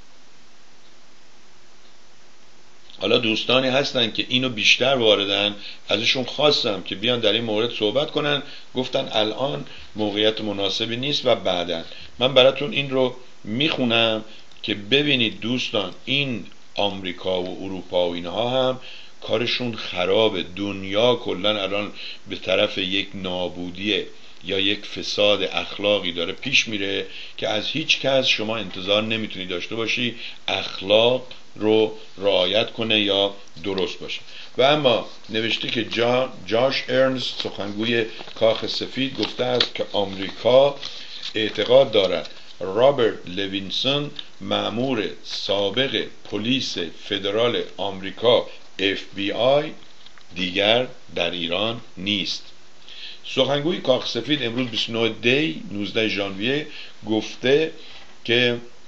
حالا دوستانی هستن که اینو بیشتر واردن، ازشون خواستم که بیان در این مورد صحبت کنن، گفتن الان موقعیت مناسبی نیست و بعداً. من براتون این رو میخونم که ببینید دوستان، این آمریکا و اروپا و اینها هم کارشون خرابه. دنیا کلن الان به طرف یک نابودی یا یک فساد اخلاقی داره پیش میره که از هیچ کس شما انتظار نمیتونی داشته باشی اخلاق رو رعایت کنه یا درست باشه. و اما نوشته که جاش ارنز سخنگوی کاخ سفید گفته است که آمریکا اعتقاد دارد رابرت لوینسون مأمور سابق پلیس فدرال آمریکا FBI دیگر در ایران نیست. سخنگوی کاخ سفید امروز 29 دی 19 ژانویه گفته که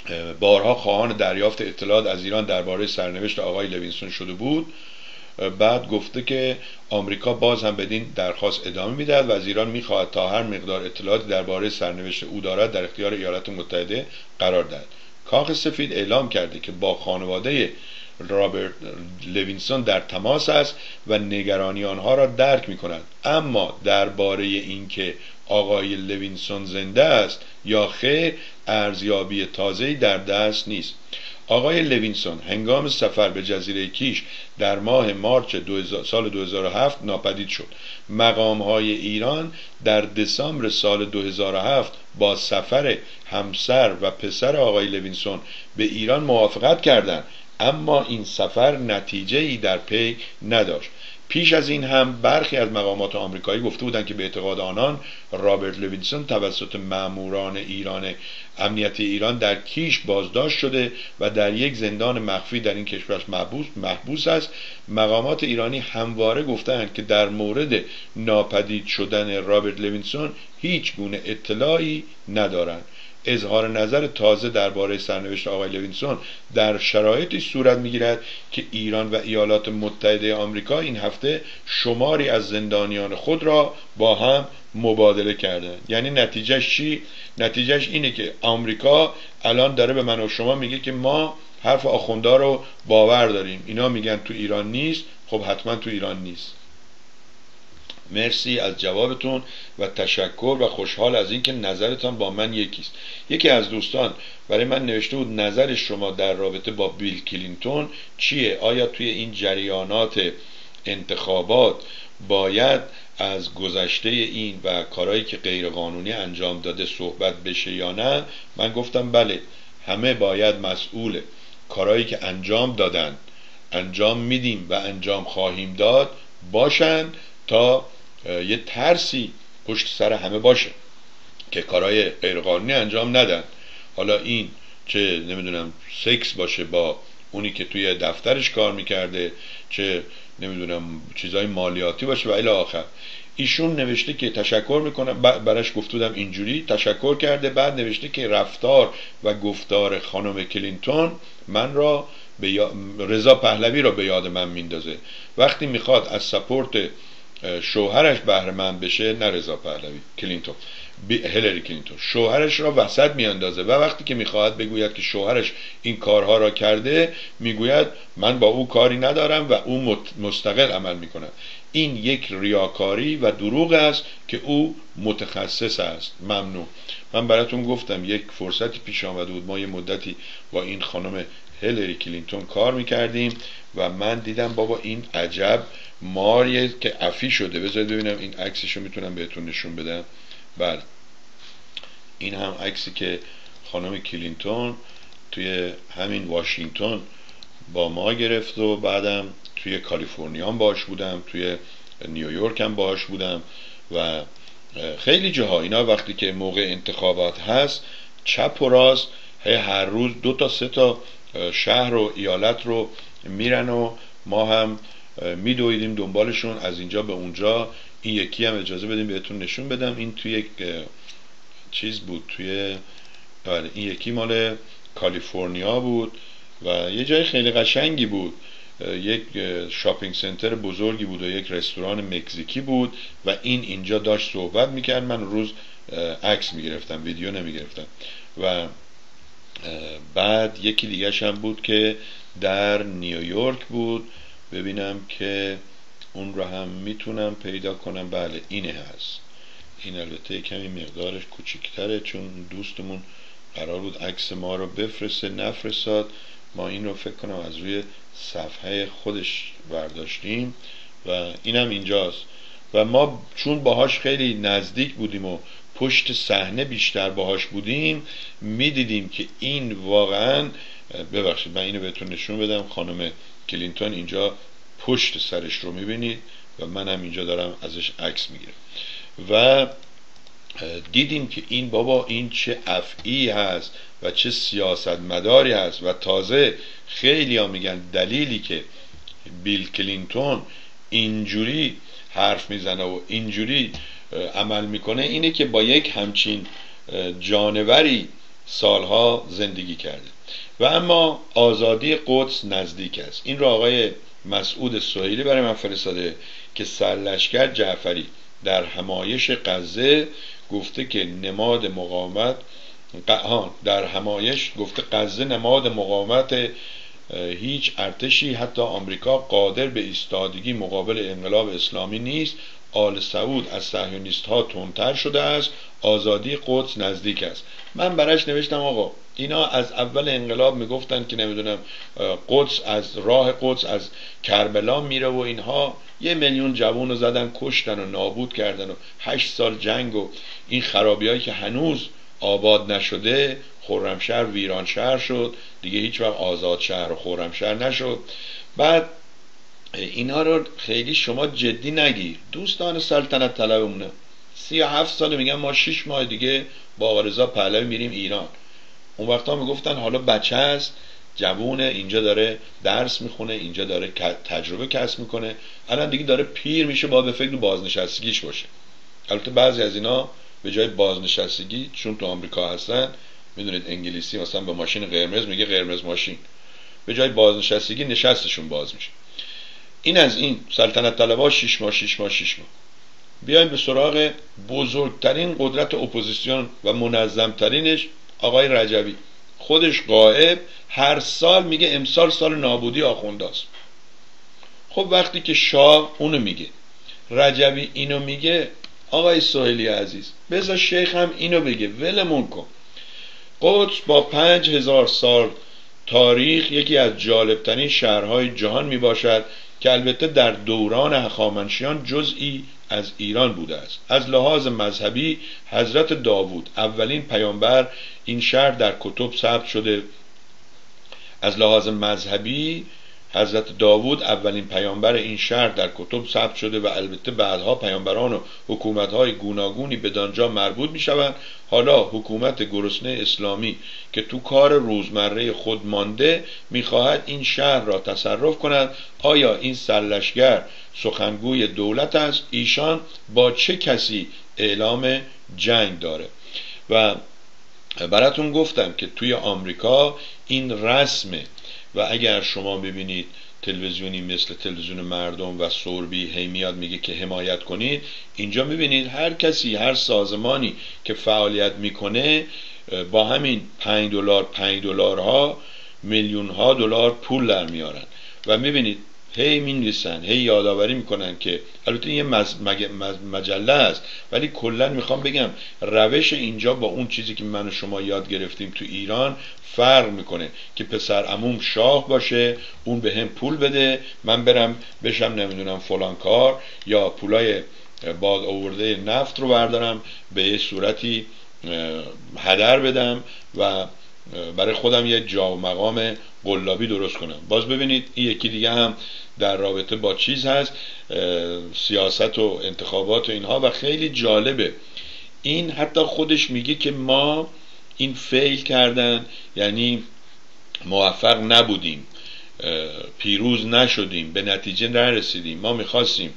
بارها خواهان دریافت اطلاعات از ایران درباره سرنوشت آقای لوینسون شده بود. بعد گفته که آمریکا باز هم بدین درخواست ادامه میدهد و از ایران میخواهد تا هر مقدار اطلاعاتی درباره سرنوشت او دارد در اختیار ایالات متحده قرار دهد. کاخ سفید اعلام کرده که با خانواده رابرت لوینسون در تماس است و نگرانی آنها را درک می کند، اما درباره اینکه آقای لوینسون زنده است یا خیر ارزیابی تازه‌ای در دست نیست. آقای لوینسون هنگام سفر به جزیره کیش در ماه مارچ سال 2007 ناپدید شد. مقام‌های ایران در دسامبر سال 2007 با سفر همسر و پسر آقای لوینسون به ایران موافقت کردند، اما این سفر نتیجه‌ای در پی نداشت. پیش از این هم برخی از مقامات آمریکایی گفته بودند که به اعتقاد آنان رابرت لوینسون توسط ماموران امنیتی ایران در کیش بازداشت شده و در یک زندان مخفی در این کشور محبوس است. مقامات ایرانی همواره گفتند که در مورد ناپدید شدن رابرت لوینسون هیچ گونه اطلاعی ندارند. اظهار نظر تازه درباره سرنوشت آقای لوینسون در شرایطی صورت می‌گیرد که ایران و ایالات متحده آمریکا این هفته شماری از زندانیان خود را با هم مبادله کردند. یعنی نتیجهش چی؟ نتیجهش اینه که آمریکا الان داره به من و شما میگه که ما حرف آخوندا رو باور داریم، اینا میگن تو ایران نیست، خب حتما تو ایران نیست. مرسی از جوابتون و تشکر و خوشحال از اینکه نظرتان با من یکیست. یکی از دوستان برای من نوشته بود نظر شما در رابطه با بیل کلینتون چیه؟ آیا توی این جریانات انتخابات باید از گذشته این و کارهایی که غیر قانونی انجام داده صحبت بشه یا نه؟ من گفتم بله، همه باید مسئول کارهایی که انجام دادن، انجام میدیم و انجام خواهیم داد باشن تا یه ترسی پشت سر همه باشه که کارهای غیرقانونی انجام ندن. حالا این چه نمیدونم سکس باشه با اونی که توی دفترش کار میکرده، چه نمیدونم چیزای مالیاتی باشه و الی آخر. ایشون نوشته که تشکر میکنم، براش گفتودم اینجوری تشکر کرده، بعد نوشته که رفتار و گفتار خانم کلینتون من را رضا پهلوی را به یاد من میندازه. وقتی میخواد از سپورت شوهرش بهره مند بشه، نه رضا پهلوی، کلینتون، هیلری کلینتون شوهرش را وسط میاندازه و وقتی که میخواهد بگوید که شوهرش این کارها را کرده میگوید من با او کاری ندارم و او مستقل عمل میکنه. این یک ریاکاری و دروغ است که او متخصص است. ممنون. من براتون گفتم یک فرصتی پیش آمده بود، ما یه مدتی با این خانم هیلری کلینتون کار میکردیم و من دیدم بابا این عجب ماریه که عفی شده. بذارید ببینم این عکسشو میتونم بهتون نشون بدم. بله، این هم عکسی که خانم کلینتون توی همین واشنگتن با ما گرفت و بعدم توی کالیفرنیا هم باش بودم، توی نیویورک هم باش بودم و خیلی جاها. اینا وقتی که موقع انتخابات هست چپ و راست هر روز 2 تا 3 تا شهر و ایالت رو میرن و ما هم میدویدیم دنبالشون از اینجا به اونجا. این یکی هم اجازه بدیم بهتون نشون بدم، این توی یک چیز بود، توی این یکی مال کالیفرنیا بود و یه جای خیلی قشنگی بود، یک شاپینگ سنتر بزرگی بود و یک رستوران مکزیکی بود و اینجا داشت صحبت میکرد. من روز عکس میگرفتم، ویدیو نمیگرفتم. و بعد یکی دیگه هم بود که در نیویورک بود، ببینم که اون رو هم میتونم پیدا کنم. بله اینه هست. این البته کمی مقدارش کوچیک‌تره چون دوستمون قرار بود عکس ما رو بفرسته، نفرستاد. ما این رو فکر کنم از روی صفحه خودش برداشتیم و اینم اینجاست. و ما چون باهاش خیلی نزدیک بودیم و پشت صحنه بیشتر باهاش بودیم میدیدیم که این واقعا، ببخشید من اینو بهتون نشون بدم، خانم کلینتون اینجا پشت سرش رو میبینید و من هم اینجا دارم ازش عکس میگیرم و دیدیم که این بابا این چه افعی هست و چه سیاستمداری هست. و تازه خیلی ها میگن دلیلی که بیل کلینتون اینجوری حرف میزنه و اینجوری عمل میکنه اینه که با یک همچین جانوری سالها زندگی کرده. و اما آزادی قدس نزدیک است. این را آقای مسعود سهیلی برای من فرستاده که سرلشکر جعفری در همایش غزه گفته که نماد مقاومت در همایش گفته غزه نماد مقاومت هیچ ارتشی حتی آمریکا قادر به ایستادگی مقابل انقلاب اسلامی نیست. آل سعود از صهیونیست ها تندتر شده است. آزادی قدس نزدیک است. من براش نوشتم آقا اینا از اول انقلاب میگفتن که نمیدونم قدس از راه قدس از کربلا میره و اینها 1 میلیون جوان رو زدن کشتن و نابود کردن و 8 سال جنگ و این خرابیایی که هنوز آباد نشده. خرمشهر ویران شهر شد دیگه، هیچ وقت آزاد شهر و خرمشهر نشد. بعد اینا رو خیلی شما جدی نگیر. دوستان سلطنت طلبمونه 37 سال میگن ما 6 ماه دیگه با آقا رضا پهلوی میریم ایران. اون وقتا میگفتن حالا بچه است، جوونه، اینجا داره درس میخونه، اینجا داره تجربه کسب میکنه، الان دیگه داره پیر میشه، باید به فکر بازنشستگیش باشه. البته بعضی از اینا به جای بازنشستگی چون تو آمریکا هستن، میدونید انگلیسی مثلا به ماشین قرمز میگه قرمز ماشین، به جای بازنشستگی نشستشون باز میشه. این از این سلطنت طلبها 6 ماه. بیایم به سراغ بزرگترین قدرت اپوزیسیون و منظمترینش آقای رجبی. خودش غائب، هر سال میگه امسال سال نابودی آخونداست. خب وقتی که شاه اونو میگه، رجبی اینو میگه، آقای سهیلی عزیز بذار شیخ هم اینو بگه، ولمون کن. قدس با 5000 سال تاریخ یکی از جالبترین شهرهای جهان میباشد که البته در دوران هخامنشیان جزئی از ایران بوده است. از لحاظ مذهبی حضرت داوود اولین پیامبر این شهر در کتب ثبت شده. از لحاظ مذهبی حضرت داوود اولین پیامبر این شهر در کتب ثبت شده و البته بعدها پیامبران و حکومت‌های گوناگونی بدانجا مربوط می‌شوند. حالا حکومت گرسنه اسلامی که تو کار روزمره خود مانده می‌خواهد این شهر را تصرف کند. آیا این سرلشکر سخنگوی دولت است؟ ایشان با چه کسی اعلام جنگ داره؟ و براتون گفتم که توی آمریکا این رسمه و اگر شما ببینید تلویزیونی مثل تلویزیون مردم و سوربی هی میاد میگه که حمایت کنید، اینجا میبینید هر کسی، هر سازمانی که فعالیت میکنه با همین $5 ها میلیون ها دلار پول در میارن و میبینید هی مینویسن، هی یادآوری میکنن که البته این مجله است ولی کلا میخوام بگم روش اینجا با اون چیزی که من و شما یاد گرفتیم تو ایران فرق میکنه که پسر عموم شاه باشه، اون به هم پول بده، من برم بشم نمیدونم فلان کار، یا پولای باد آورده نفت رو بردارم به یه صورتی هدر بدم و برای خودم یه جا و مقام قلابی درست کنم. باز ببینید این یکی دیگه هم در رابطه با چیز هست، سیاست و انتخابات و اینها، و خیلی جالبه. این حتی خودش میگه که ما این فیل کردن، یعنی موفق نبودیم، پیروز نشدیم، به نتیجه نرسیدیم. ما میخواستیم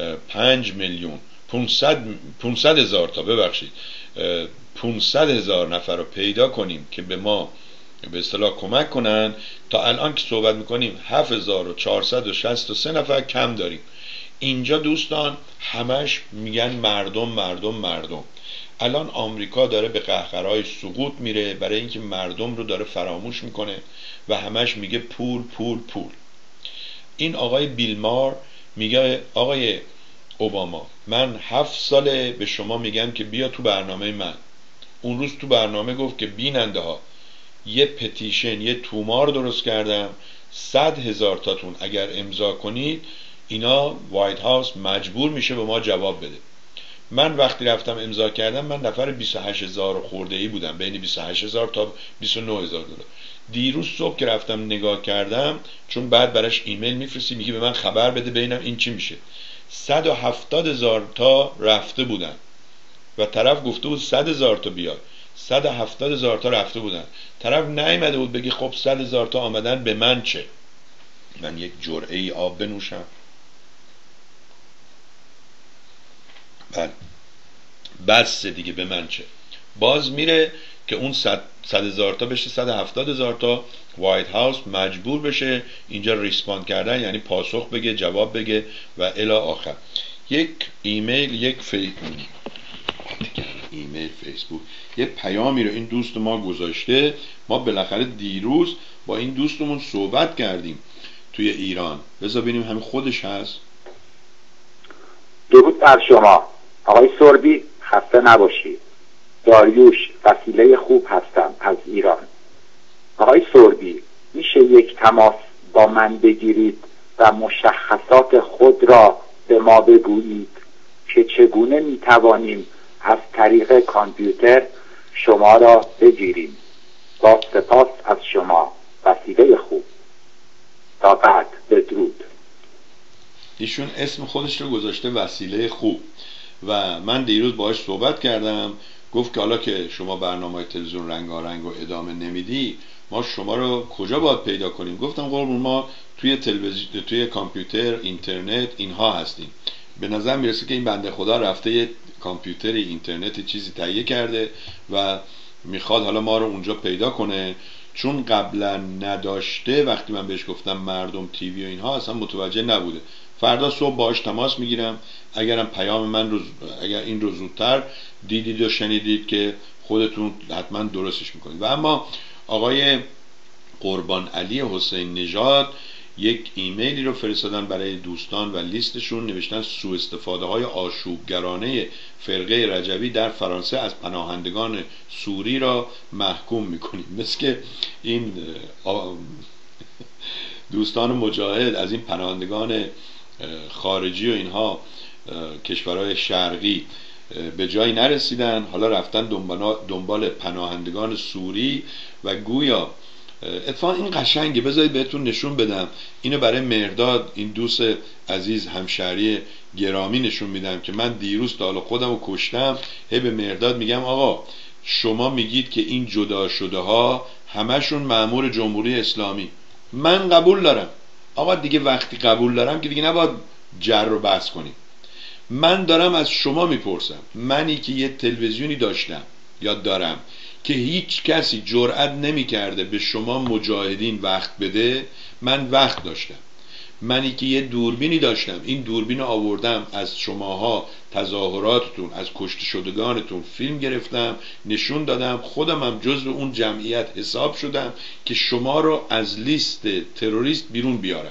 500,000 نفر رو پیدا کنیم که به ما به اصطلاح کمک کنن. تا الان که صحبت میکنیم 7463 نفر کم داریم. اینجا دوستان همش میگن مردم. الان آمریکا داره به قهقرای سقوط میره برای اینکه مردم رو داره فراموش میکنه و همش میگه پول. این آقای بیلمار میگه آقای اوباما من 7 ساله به شما میگم که بیا تو برنامه من. اون روز تو برنامه گفت که بیننده ها یه پتیشن، یه تومار درست کردم، 100,000 تاتون اگر امضا کنید اینا وایت هاوس مجبور میشه به ما جواب بده. من وقتی رفتم امضا کردم من نفر 28,000 خورده ای بودم، بین 28,000 تا 29,000 دلار. دیروز صبح که رفتم نگاه کردم، چون بعد براش ایمیل میفرستی میگه به من خبر بده ببینم این چی میشه، 170,000 تا رفته بودن و طرف گفته بود 100,000 تا بیاد. 170,000 تا رفته بودن. طرف نیامده بود بگی خب 100,000 تا آمدن به من چه؟ من یک جرعه آب بنوشم؟ بله بس دیگه، به من چه؟ باز میره که اون 100,000 تا بشه 170,000 تا، وایت هاوس مجبور بشه اینجا ریسپاند کردن، یعنی پاسخ بگه، جواب بگه و الی آخر. یک ایمیل، یک ایمیل، فیسبوک، یه پیامی رو این دوست ما گذاشته. ما بالاخره دیروز با این دوستمون صحبت کردیم توی ایران. بذار ببینیم همین خودش هست. درود بر شما آقای سربی، خسته نباشید. داریوش وسیله خوب هستم از ایران. آقای سربی، میشه یک تماس با من بگیرید و مشخصات خود را به ما بگویید که چگونه میتوانیم از طریق کامپیوتر شما را بگیریم؟ با سپاس از شما، وسیله خوب. تا بعد، بدرود. ایشون اسم خودش رو گذاشته وسیله خوب و من دیروز باهاش صحبت کردم. گفت که حالا که شما برنامه تلویزیون رنگارنگ رو ادامه نمیدی، ما شما رو کجا باید پیدا کنیم؟ گفتم قربون، ما توی تلویزیون، توی کامپیوتر، اینترنت اینها هستیم. به نظر میرسه که این بنده خدا رفته یه کامپیوتر، اینترنت چیزی تهیه کرده و میخواد حالا ما رو اونجا پیدا کنه، چون قبلا نداشته. وقتی من بهش گفتم مردم تیوی و اینها، اصلا متوجه نبوده. فردا صبح باهاش تماس میگیرم. اگرم پیام من رو، اگر این رو زودتر دیدید و شنیدید که خودتون حتما درستش میکنید. و اما آقای قربان علی حسین نژاد یک ایمیلی رو فرستادن برای دوستان و لیستشون نوشتن سوء استفاده های آشوبگرانه فرقه رجوی در فرانسه از پناهندگان سوری را محکوم میکنیم. مثل که این دوستان مجاهد از این پناهندگان خارجی و اینها کشورهای شرقی به جایی نرسیدن، حالا رفتن دنبال پناهندگان سوری و گویا اتفاقا این قشنگه. بذارید بهتون نشون بدم اینو برای مهرداد، این دوست عزیز همشهری گرامی نشون میدم که من دیروز تا حالا خودم رو کشتم. هی به مهرداد میگم آقا شما میگید که این جدا شده ها همشون مأمور جمهوری اسلامی. من قبول دارم آقا، دیگه وقتی قبول دارم که دیگه نباید جر رو بحث کنیم. من دارم از شما میپرسم، منی که یه تلویزیونی داشتم یا دارم که هیچ کسی جرئت نمیکرده به شما مجاهدین وقت بده، من وقت داشتم. منی که یه دوربینی داشتم، این دوربین آوردم از شماها، تظاهراتتون، از کشته شدگانتون فیلم گرفتم، نشون دادم، خودم هم جزو اون جمعیت حساب شدم که شما رو از لیست تروریست بیرون بیارم.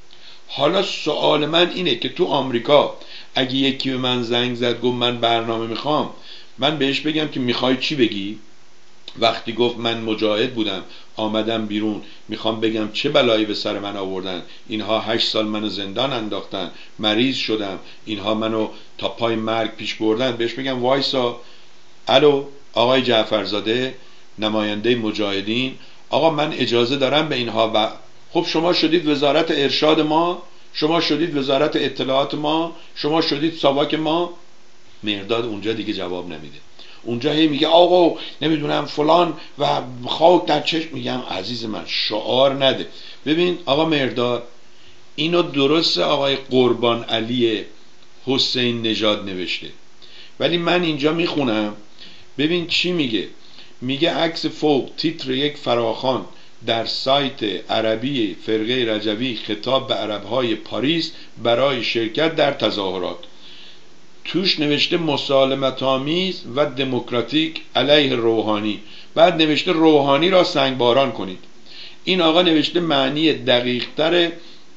حالا سوال من اینه که تو آمریکا اگه یکی به من زنگ زد گفت من برنامه میخوام، من بهش بگم که میخوای چی بگی؟ وقتی گفت من مجاهد بودم آمدم بیرون، میخوام بگم چه بلایی به سر من آوردن، اینها 8 سال منو زندان انداختن، مریض شدم، اینها منو تا پای مرگ پیش بردن، بهش بگم وایسا، الو آقای جعفرزاده نماینده مجاهدین، آقا من اجازه دارم به اینها خب شما شدید وزارت ارشاد ما، شما شدید وزارت اطلاعات ما، شما شدید ساواک ما. مهرداد اونجا دیگه جواب نمیده، اونجا هی میگه آقا نمیدونم فلان و خاک در چشم. میگم عزیز من شعار نده. ببین آقا مهرداد، اینو درسته آقای قربان علی حسین نژاد نوشته، ولی من اینجا میخونم ببین چی میگه. میگه عکس فوق تیتر یک فراخوان در سایت عربی فرقه رجوی خطاب به عربهای پاریس برای شرکت در تظاهرات. توش نوشته مسالمت‌آمیز و دموکراتیک علیه روحانی، بعد نوشته روحانی را سنگباران کنید. این آقا نوشته معنی دقیق‌تر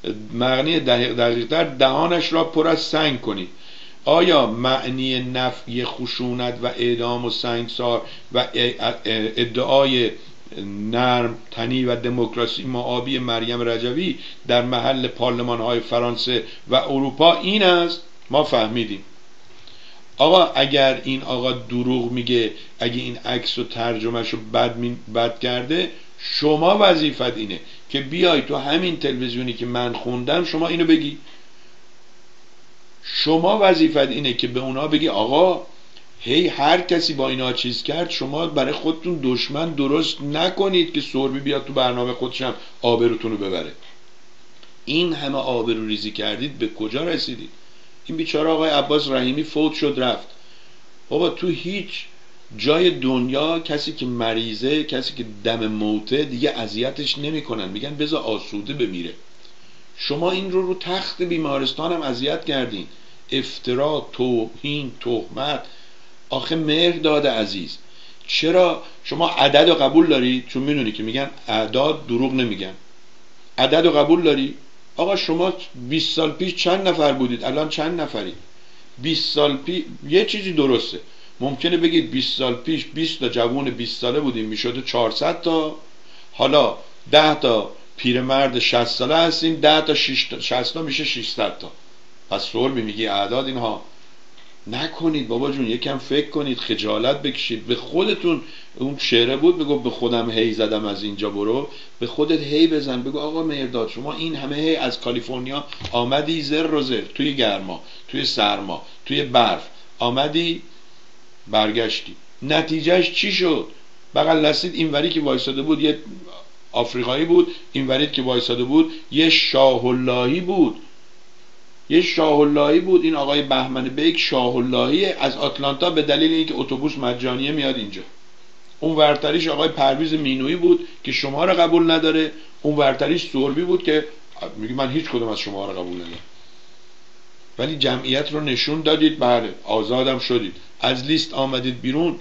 دهانش را پر از سنگ کنید. آیا معنی نفی خشونت و اعدام و سنگسار و ادعای نرم تنی و دموکراسی معابی مریم رجوی در محل پارلمان‌های فرانسه و اروپا این است؟ ما فهمیدیم. آقا اگر این آقا دروغ میگه، اگه این عکس و ترجمهش رو بد کرده، شما وظیفت اینه که بیای تو همین تلویزیونی که من خوندم شما اینو بگی. شما وظیفت اینه که به اونا بگی آقا هی هر کسی با اینا چیز کرد، شما برای خودتون دشمن درست نکنید که سربی بیاد تو برنامه خودشم آبروتون رو ببره. این همه آبرو ریزی کردید، به کجا رسیدید؟ این بیچاره آقای عباس رحیمی فوت شد رفت. بابا تو هیچ جای دنیا کسی که مریضه، کسی که دم موته، دیگه اذیتش نمیکنن، میگن بذار آسوده بمیره. شما این رو تخت بیمارستان هم اذیت کردین. افترا، توهین، تهمت. آخه مهرداد عزیز، چرا شما عدد رو قبول داری؟ چون میدونی که میگن اعداد دروغ نمیگن. عدد رو قبول داری؟ آقا شما 20 سال پیش چند نفر بودید؟ الان چند نفری؟ 20 سال پیش یه چیزی درسته، ممکنه بگید 20 سال پیش 20 تا جوون 20 ساله بودیم میشده 400 تا، حالا 10 تا پیرمرد 60 ساله هستیم، 10 تا 60 تا میشه 600 تا. پس سربی میگی اعداد اینها نکنید بابا جون، یکم فکر کنید، خجالت بکشید. به خودتون، اون شعره بود بگو به خودم هی زدم از اینجا برو، به خودت هی بزن، بگو آقا مهرداد شما این همه هی از کالیفرنیا آمدی زر و زر، توی گرما، توی سرما، توی برف آمدی برگشتی، نتیجهش چی شد؟ بغل دستید اینوری که وایساده بود یه آفریقایی بود، اینوری که وایساده بود یه شاه اللهی بود، یه شاه اللهی بود. این آقای بهمن بیک شاه اللهی از آتلانتا به دلیل اینکه اتوبوس مجانیه میاد اینجا. اون ورتریش آقای پرویز مینویی بود که شما رو قبول نداره، اون ورتریش سربی بود که میگه من هیچ کدوم از شما رو قبول ندارم. ولی جمعیت رو نشون دادید، بله آزادم شدید، از لیست آمدید بیرون.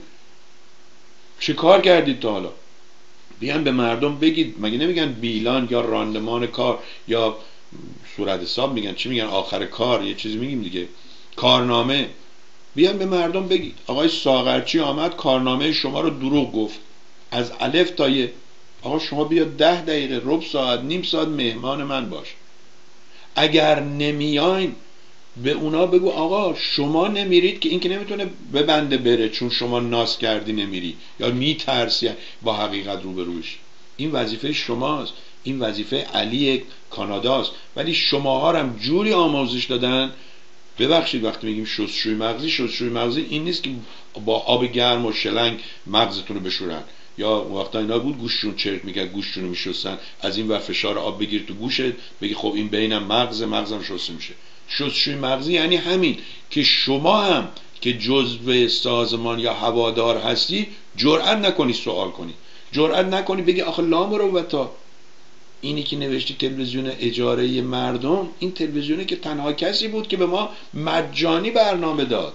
چه کار کردید تا حالا؟ بیان به مردم بگید. مگه نمیگن بیلان یا راندمان کار یا صورت حساب میگن، چی میگن آخر کار، یه چیزی میگیم دیگه، کارنامه. بیان به مردم بگید آقای ساغرچی آمد کارنامه شما رو دروغ گفت از الف تا ی. آقا شما بیا 10 دقیقه، ربع ساعت، نیم ساعت مهمان من باش. اگر نمیاین به اونا بگو آقا شما نمیرید که این که نمیتونه ببنده بره چون شما ناس کردی نمیری یا میترسی با حقیقت روبروش. این وظیفه شماست، این وظیفه علی کاناداست. ولی شماها رو هم جوری آموزش دادن. ببخشید وقتی میگیم شستشوی مغزی، شستشوی مغزی این نیست که با آب گرم و شلنگ مغزتون رو بشورن، یا وقتا اینا بود گوششون چرت میکرد، گوششون رو میشستن، از این ور فشار آب بگیر تو گوشت، بگی خب این بینم مغزم شسته میشه. شستشوی مغزی یعنی همین که شما هم که جزو سازمان یا هوادار هستی جرئت نکنی سوال کنی، جرئت نکنی بگی آخه لامروتا اینی که نوشتی تلویزیون اجاره مردم، این تلویزیونه که تنها کسی بود که به ما مجانی برنامه داد.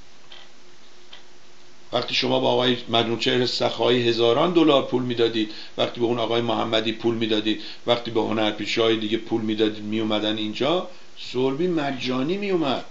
وقتی شما با آقای مجنونچهر سخایی هزاران دلار پول میدادید، وقتی به اون آقای محمدی پول میدادید، وقتی به هنرپیشه‌های دیگه پول میدادید می اومدن اینجا، سربی مجانی می اومد.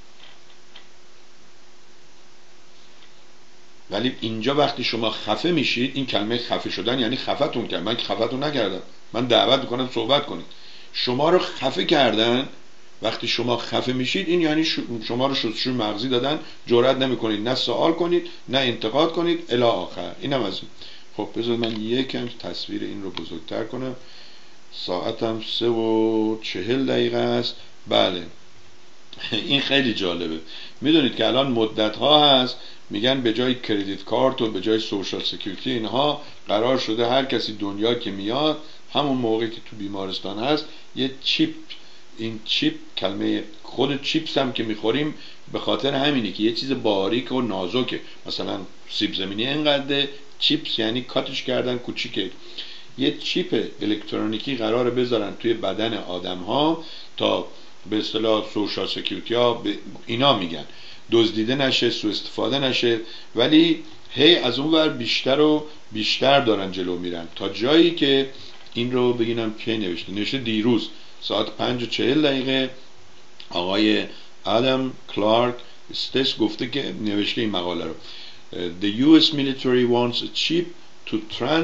ولی اینجا وقتی شما خفه میشید، این کلمه خفه شدن یعنی خفتون کرد، من که خفتون نکردم، من دعوت میکنم صحبت کنید. شما رو خفه کردن. وقتی شما خفه میشید این یعنی شما رو شستشوی مغزی دادن، جرئت نمیکنید نه سوال کنید نه انتقاد کنید الی آخر. اینم از این. خب بذار من یکم تصویر این رو بزرگتر کنم. ساعتم 3:40 است. بله این خیلی جالبه. میدونید که الان مدت ها هست میگن به جای کردیت کارت و به جای سوشال سکیوریتی اینها قرار شده هر کسی دنیا که میاد همون موقعی که تو بیمارستان هست یه چیپ، این چیپ کلمه خود چیپس هم که میخوریم به خاطر همینه که یه چیز باریک و نازکه، مثلا سیب زمینی اینقدر، چیپس یعنی کاتش کردن کوچیکه. یه چیپ الکترونیکی قراره بذارن توی بدن آدم ها تا به اصطلاح سوشال سکیوریتی ها اینا میگن دزدیده نشه، سوء استفاده نشه، ولی هی از اون ور بیشتر و بیشتر دارن جلو میرن تا جایی که این رو بگینم که نوشته دیروز ساعت 5:40 آقای آدم کلارک استس گفته که نوشته این مقاله رو The US military wants a chip to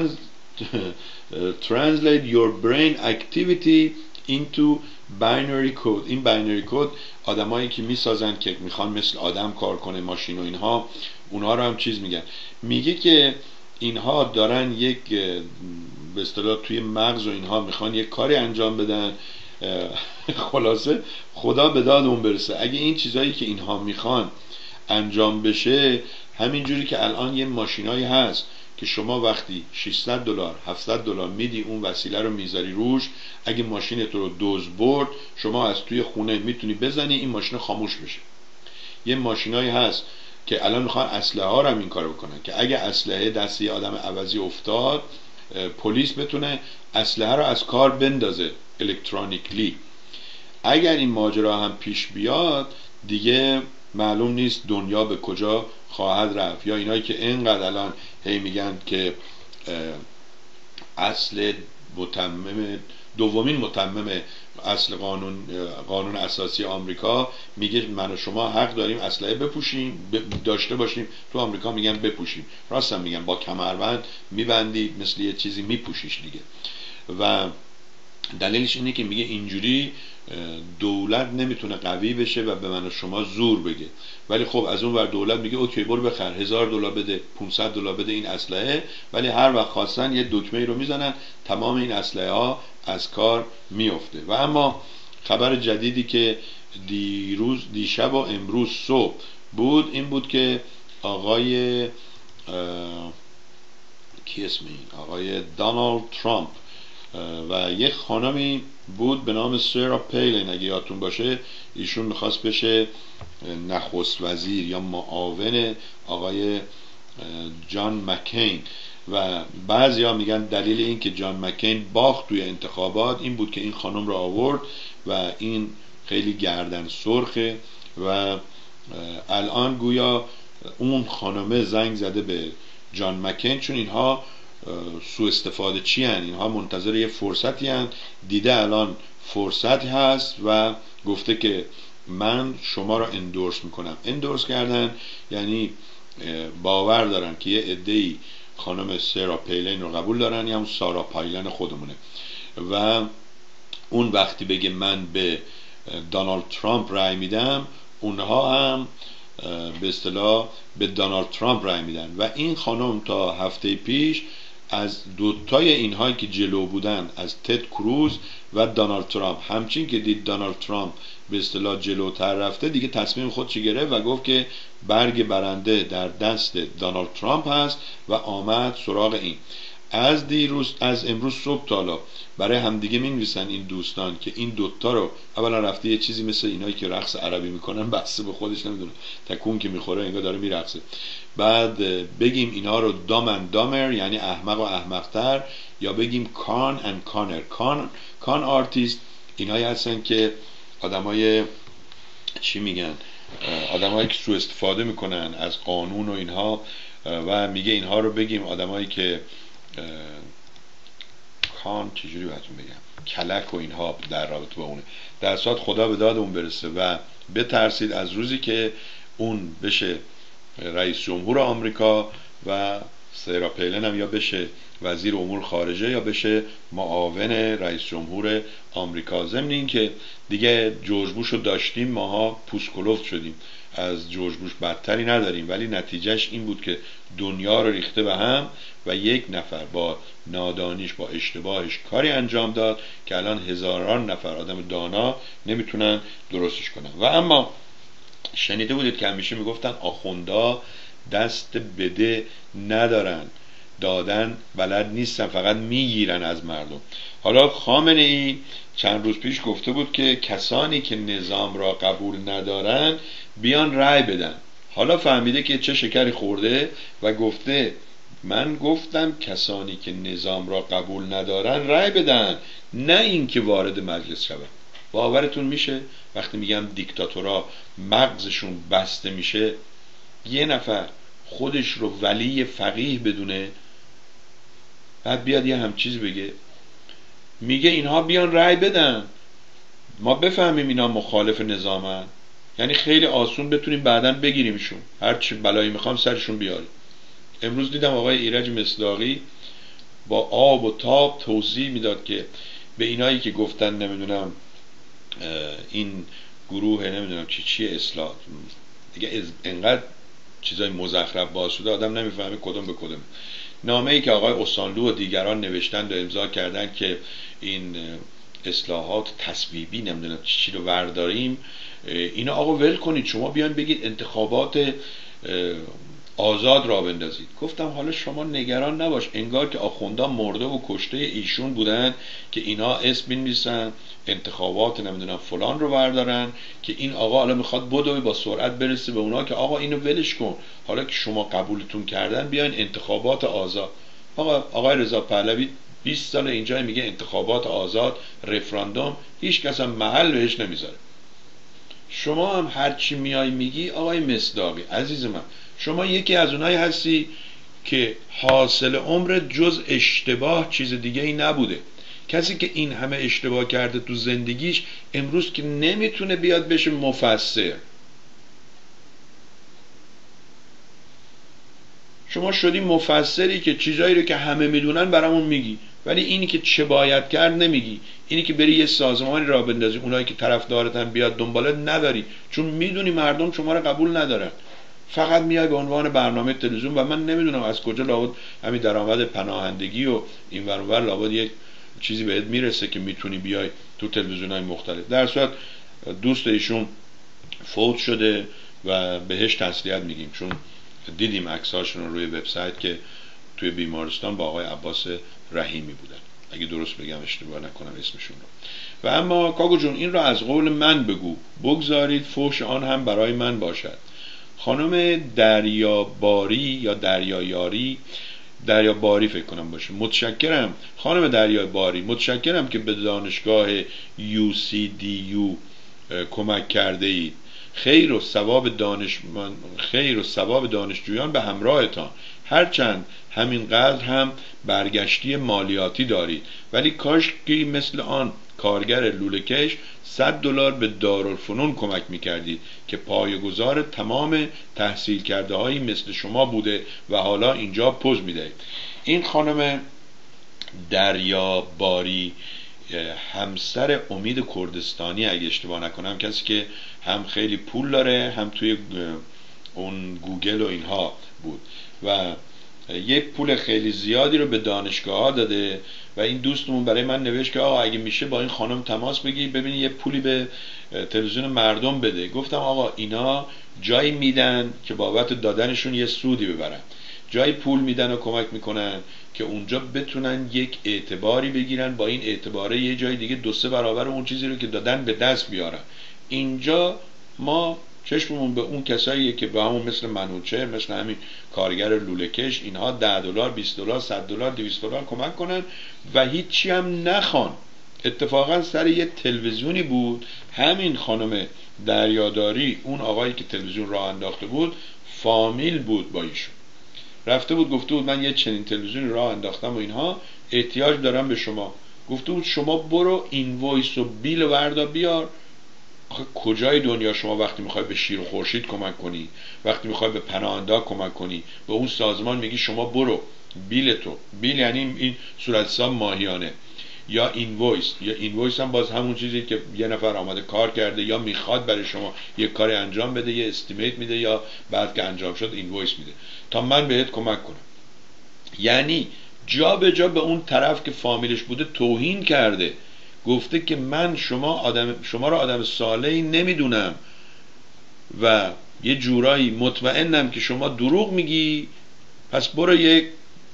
translate your brain activity into binary code. این binary code آدمایی که میسازن که میخوان مثل آدم کار کنه، ماشین و اینها، اونها رو هم چیز میگن. میگه که اینها دارن یک به اصطلاح توی مغز و اینها میخوان یک کاری انجام بدن. خلاصه خدا به داد اون برسه. اگه این چیزایی که اینها میخوان انجام بشه، همینجوری که الان یه ماشینایی هست که شما وقتی $600 $700 میدی اون وسیله رو میذاری روش، اگه ماشینت رو دزد برد شما از توی خونه میتونی بزنی این ماشین خاموش بشه. یه ماشینایی هست که الان میخوان اسلحه ها رو هم این کارو بکنن که اگه اسلحه دست یه آدم عوضی افتاد پلیس بتونه اسلحه رو از کار بندازه الکترونیکلی. اگر این ماجرا هم پیش بیاد دیگه معلوم نیست دنیا به کجا خواهد رفت. یا اینایی که اینقدر الان هی میگن که اصل متمم دومین متمم اصل قانون اساسی آمریکا میگه من و شما حق داریم اسلحه بپوشیم داشته باشیم. تو آمریکا میگن بپوشیم، راست هم میگن، با کمربند میبندی مثل یه چیزی میپوشیش دیگه. و دلیلش اینه که میگه اینجوری دولت نمیتونه قوی بشه و به من و شما زور بگه. ولی خب از اون ور دولت میگه اوکی برو بخر، $1000 بده، $500 بده این اسلحه، ولی هر وقت خواستن یه دکمه رو میزنن تمام این اسلحه ها از کار میفته. و اما خبر جدیدی که دیشب و امروز صبح بود این بود که آقای کی اسم این آقای دونالد ترامپ و یک خانمی بود به نام سارا پیلین، اگه یادتون باشه ایشون میخواست بشه نخست وزیر یا معاون آقای جان مکین. و بعضیا میگن دلیل این که جان مکین باخت توی انتخابات این بود که این خانم رو آورد و این خیلی گردن سرخه و الان گویا اون خانمه زنگ زده به جان مکین چون اینها سوء استفاده چی هن؟ اینها منتظر یه فرصتی هن، دیده الان فرصتی هست و گفته که من شما را اندورس میکنم. اندورس کردن یعنی باور دارن که یه عده‌ای خانم سارا پیلین رو قبول دارن، یا همون سارا پایلن خودمونه، و اون وقتی بگه من به دونالد ترامپ رای میدم اونها هم به اصطلاح به دونالد ترامپ رای میدن. و این خانم تا هفته پیش از دوتای اینهایی که جلو بودن، از تد کروز و دونالد ترامپ، همچین که دید دونالد ترامپ به اصطلاح جلوتر رفته دیگه تصمیم خودش گرفت و گفت که برگ برنده در دست دونالد ترامپ هست و آمد سراغ این. از امروز صبح تا حالا برای همدیگه می‌نویسن این دوستان که این دوتا رو اولا رفته یه چیزی مثل اینایی که رقص عربی میکنن بسته به خودش نمیدونه تکون که میخوره انگار داره میرقصه، بعد بگیم اینا رو دام اند دامر یعنی احمق و احمقتر، یا بگیم کان اند کانر. کان آرتیست اینایی هستن که آدمای چی میگن، آدمایی که سوء استفاده میکنن از قانون و اینها، و میگه اینها رو بگیم آدمایی که کان چجوری بهتون بگم کلک و اینها در رابطه با اونه. در صورت خدا به داد اون برسه و بترسید از روزی که اون بشه رئیس جمهور آمریکا و سارا پیلن هم یا بشه وزیر امور خارجه یا بشه معاون رئیس جمهور آمریکا. ضمن این که دیگه جورج بوش رو داشتیم ماها پوسکلفت شدیم، از جورج بوش بدتری نداریم، ولی نتیجهش این بود که دنیا رو ریخته به هم و یک نفر با نادانیش با اشتباهش کاری انجام داد که الان هزاران نفر آدم دانا نمیتونن درستش کنن. و اما شنیده بودید که همیشه میگفتن آخوندا دست بده ندارن، دادن بلد نیستن، فقط میگیرن از مردم. حالا خامنه ای چند روز پیش گفته بود که کسانی که نظام را قبول ندارن بیان رأی بدن. حالا فهمیده که چه شکری خورده و گفته من گفتم کسانی که نظام را قبول ندارن رأی بدن، نه اینکه وارد مجلس شون. باورتون میشه وقتی میگم دیکتاتورها مغزشون بسته میشه، یه نفر خودش رو ولی فقیه بدونه بعد بیاد یه همچیز بگه، میگه اینها بیان رأی بدن ما بفهمیم اینا مخالف نظامن، یعنی خیلی آسون بتونیم بعداً بگیریمشون، هر چی بلایی میخوام سرشون بیاریم. امروز دیدم آقای ایرج مصداقی با آب و تاب توضیح میداد که به اینایی که گفتن نمیدونم این گروه نمیدونم چی اصلاح دیگه انقدر چیزای مزخرف باز شده آدم نمیفهمه کدوم به کدوم. نامه ای که آقای استانلو و دیگران نوشتند و امضا کردن که این اصلاحات تصویبی نمیدونم چی رو ورداریم، اینا آقا ول کنید، شما بیان بگید انتخابات آزاد راه بندازید. گفتم حالا شما نگران نباش، انگار که آخوندا مرده و کشته ایشون بودن که اینا اسم بنویسن انتخابات نمیدونم فلان رو بردارن که این آقا حالا میخواد بدوی با سرعت برسه به اونا که آقا اینو ولش کن، حالا که شما قبولتون کردن بیاین انتخابات آزاد. آقای رضا پهلوی 20 سال اینجا میگه انتخابات آزاد، رفراندوم، هیچ کس هم محل بهش نمیذاره. شما هم هرچی میای میگی آقای مصداقی عزیز من، شما یکی از اونایی هستی که حاصل عمر جز اشتباه چیز دیگه ای نبوده. کسی که این همه اشتباه کرده تو زندگیش امروز که نمیتونه بیاد بشه مفسر. شما شدی مفسری که چیزایی رو که همه میدونن برامون میگی، ولی اینی که چه باید کرد نمیگی. اینی که بری یه سازمانی را بندازی اونایی که طرفدارتن بیاد دنبالت نداری، چون میدونی مردم شما رو قبول ندارن. فقط میای به عنوان برنامه تلویزیون و من نمیدونم از کجا لابد همین درآمد پناهندگی و این ور اونور لابد یک چیزی بهت میرسه که میتونی بیای تو تلویزیونای مختلف. در صورت دوست ایشون فوت شده و بهش تسلیت میگیم، چون دیدیم عکساشون رو روی وبسایت که توی بیمارستان با آقای عباس رحیمی بودن، اگه درست بگم اشتباه نکنم اسمشون رو. و اما کاگو جون این رو از قول من بگو، بگذارید فحش آن هم برای من باشد. خانم دریاباری یا دریاباری فکر کنم باشه، متشکرم خانم دریاباری، متشکرم که به دانشگاه UCDU کمک کرده اید. خیر و ثواب دانشجویان به همراهتان، هرچند همینقدر هم برگشتی مالیاتی دارید، ولی کاش که مثل آن کارگر لوله‌کش $100 به دارالفنون کمک میکردید که پایه‌گذار تمام تحصیل کرده هایی مثل شما بوده و حالا اینجا پوز میدهید. این خانم دریاباری همسر امید کردستانی اگه اشتباه نکنم، کسی که هم خیلی پول داره هم توی اون گوگل و اینها بود و یک پول خیلی زیادی رو به دانشگاه ها داده و این دوستمون برای من نوشت که آقا اگه میشه با این خانم تماس بگی ببینی یه پولی به تلویزیون مردم بده. گفتم آقا اینا جایی میدن که بابت دادنشون یه سودی ببرن، جایی پول میدن و کمک میکنن که اونجا بتونن یک اعتباری بگیرن، با این اعتباره یه جای دیگه 2-3 برابر اون چیزی رو که دادن به دست بیارن. اینجا ما چشممون به اون کساییه که به همون مثل منوچهر، مثل همین کارگر لوله‌کش، اینها $10 $20 $100 $200 کمک کنن و هیچی هم نخوان. اتفاقا سر یه تلویزیونی بود همین خانم دریاداری، اون آقایی که تلویزیون راه انداخته بود فامیل بود با ایشون، رفته بود گفته بود من یه چنین تلویزیونی راه انداختم و اینها احتیاج دارم به شما. گفته بود شما برو اینوایس و بیل وردا بیار. کجای دنیا شما وقتی میخوای به شیر و خورشید کمک کنی، وقتی میخوای به پناهنده کمک کنی، به اون سازمان میگی شما برو بیل یعنی این صورت حساب ماهیانه یا اینوایس، یا اینوایس هم باز همون چیزی که یه نفر آمده کار کرده یا میخواد برای شما یه کاری انجام بده، یه استیمیت میده یا بعد که انجام شد اینوایس میده تا من بهت کمک کنم. یعنی جا به جا به اون طرف که فامیلش بوده توهین کرده، گفته که من شما رو آدم صالحی نمیدونم و یه جورایی مطمئنم که شما دروغ میگی، پس برو یک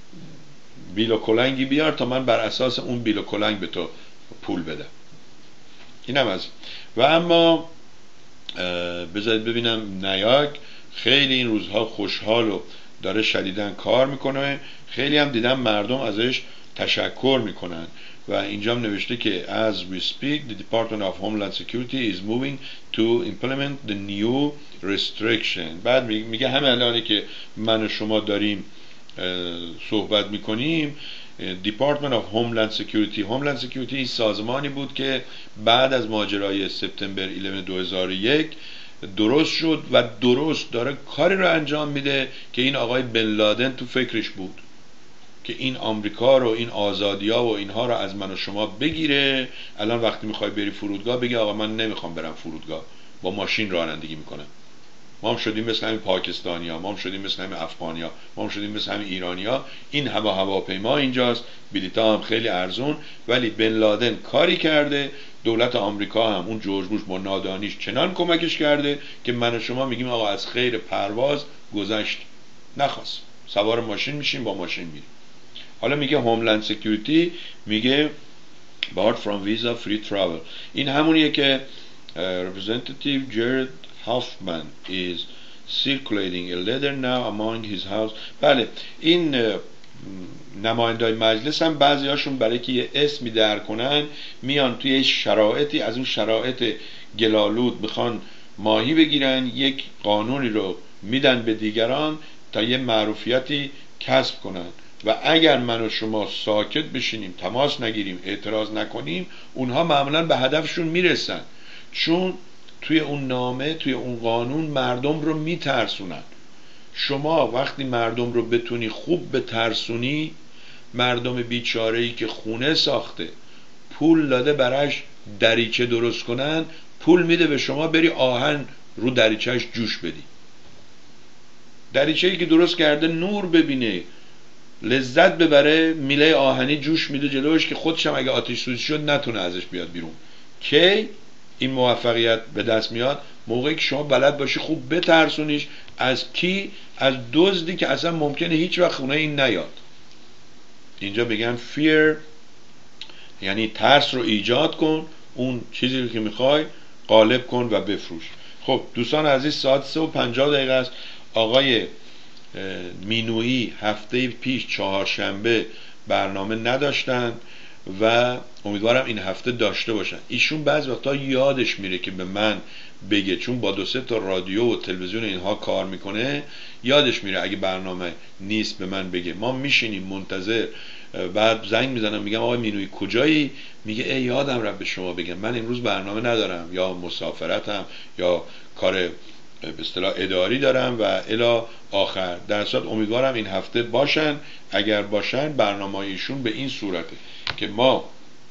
بیل و کلنگی بیار تا من بر اساس اون بیل و کلنگ به تو پول بدم. اینم از و اما بذارید ببینم نیاک خیلی این روزها خوشحال و داره شدیداً کار میکنه، خیلی هم دیدم مردم ازش تشکر میکنن و اینجا هم نوشته که as we speak the Department of Homeland Security is moving to implement the new restriction. بعد میگه همه الانی که من و شما داریم صحبت میکنیم Department of Homeland Security این سازمانی بود که بعد از ماجرای سپتامبر 11 2001 درست شد و درست داره کاری رو انجام میده که این آقای بن لادن تو فکرش بود که این آمریکا رو، این آزادی‌ها و اینها رو از من و شما بگیره. الان وقتی میخوای بری فرودگاه بگی آقا من نمیخوام برم فرودگاه، با ماشین رانندگی میکنم. ما هم شدیم مثل همین پاکستانی‌ها، ما هم شدیم مثل همین افغانی‌ها، ما هم شدیم مثل همین ایرانی‌ها. این هواپیما اینجاست، بلیط‌ها هم خیلی ارزون، ولی بن لادن کاری کرده، دولت آمریکا هم اون جورج بوش با نادانیش چنان کمکش کرده که من و شما میگیم آقا از خیر پرواز گذشت. نخواست. سوار ماشین میشیم، با ماشین میریم. حالا میگه هوملند سکیوریتی میگه barred from visa free travel. این همونیه که Representative Jared Hoffman is circulating a letter now among his house. بله این نمایندای مجلس هم بعضی هاشون برای که یه اسمی در کنن میان توی شرایطی از اون شرایط گلالود میخوان ماهی بگیرن، یک قانونی رو میدن به دیگران تا یه معروفیتی کسب کنن و اگر من و شما ساکت بشینیم، تماس نگیریم، اعتراض نکنیم، اونها معمولا به هدفشون میرسن، چون توی اون نامه، توی اون قانون مردم رو میترسونن. شما وقتی مردم رو بتونی خوب بترسونی، مردم بیچاره‌ای که خونه ساخته، پول داده براش دریچه درست کنن، پول میده به شما بری آهن رو دریچهش جوش بدی. دریچه‌ای که درست کرده نور ببینه، لذت ببره، میله آهنی جوش میده جلوش که خودشم اگه آتش سوزی شد نتونه ازش بیاد بیرون. کی این موفقیت به دست میاد؟ موقعی که شما بلد باشی خوب بترسونیش. از کی؟ از دزدی که اصلا ممکنه هیچ وقت خونه این نیاد. اینجا بگن fear یعنی ترس رو ایجاد کن، اون چیزی رو که میخوای غالب کن و بفروش. خب دوستان عزیز، ساعت 3:50 است. آقای مینویی هفته پیش چهارشنبه برنامه نداشتن و امیدوارم این هفته داشته باشن. ایشون بعض وقتا یادش میره که به من بگه، چون با 2-3 تا رادیو و تلویزیون اینها کار میکنه، یادش میره اگه برنامه نیست به من بگه. ما میشینیم منتظر، بعد زنگ میزنم میگم آقای مینویی کجایی؟ میگه ای یادم رفت به شما بگم من امروز برنامه ندارم، یا مسافرتم یا کار به اصطلاح اداری دارم و الی آخر. در صورت امیدوارم این هفته باشن. اگر باشن برنامه‌ایشون به این صورته که ما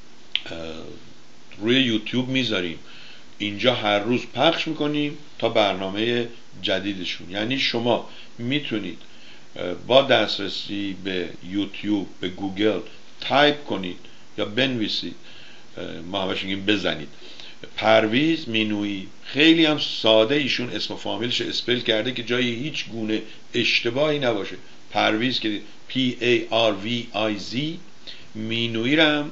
روی یوتیوب میذاریم، اینجا هر روز پخش میکنیم تا برنامه جدیدشون. یعنی شما میتونید با دسترسی به یوتیوب، به گوگل تایپ کنید یا بنویسید، ما همش میگیم بزنید، پرویز مینویی. خیلی هم ساده ایشون اسم و فامیلش اسپل کرده که جای هیچ گونه اشتباهی نباشه. پرویز که P-A-R-V-I-Z، مینویی رم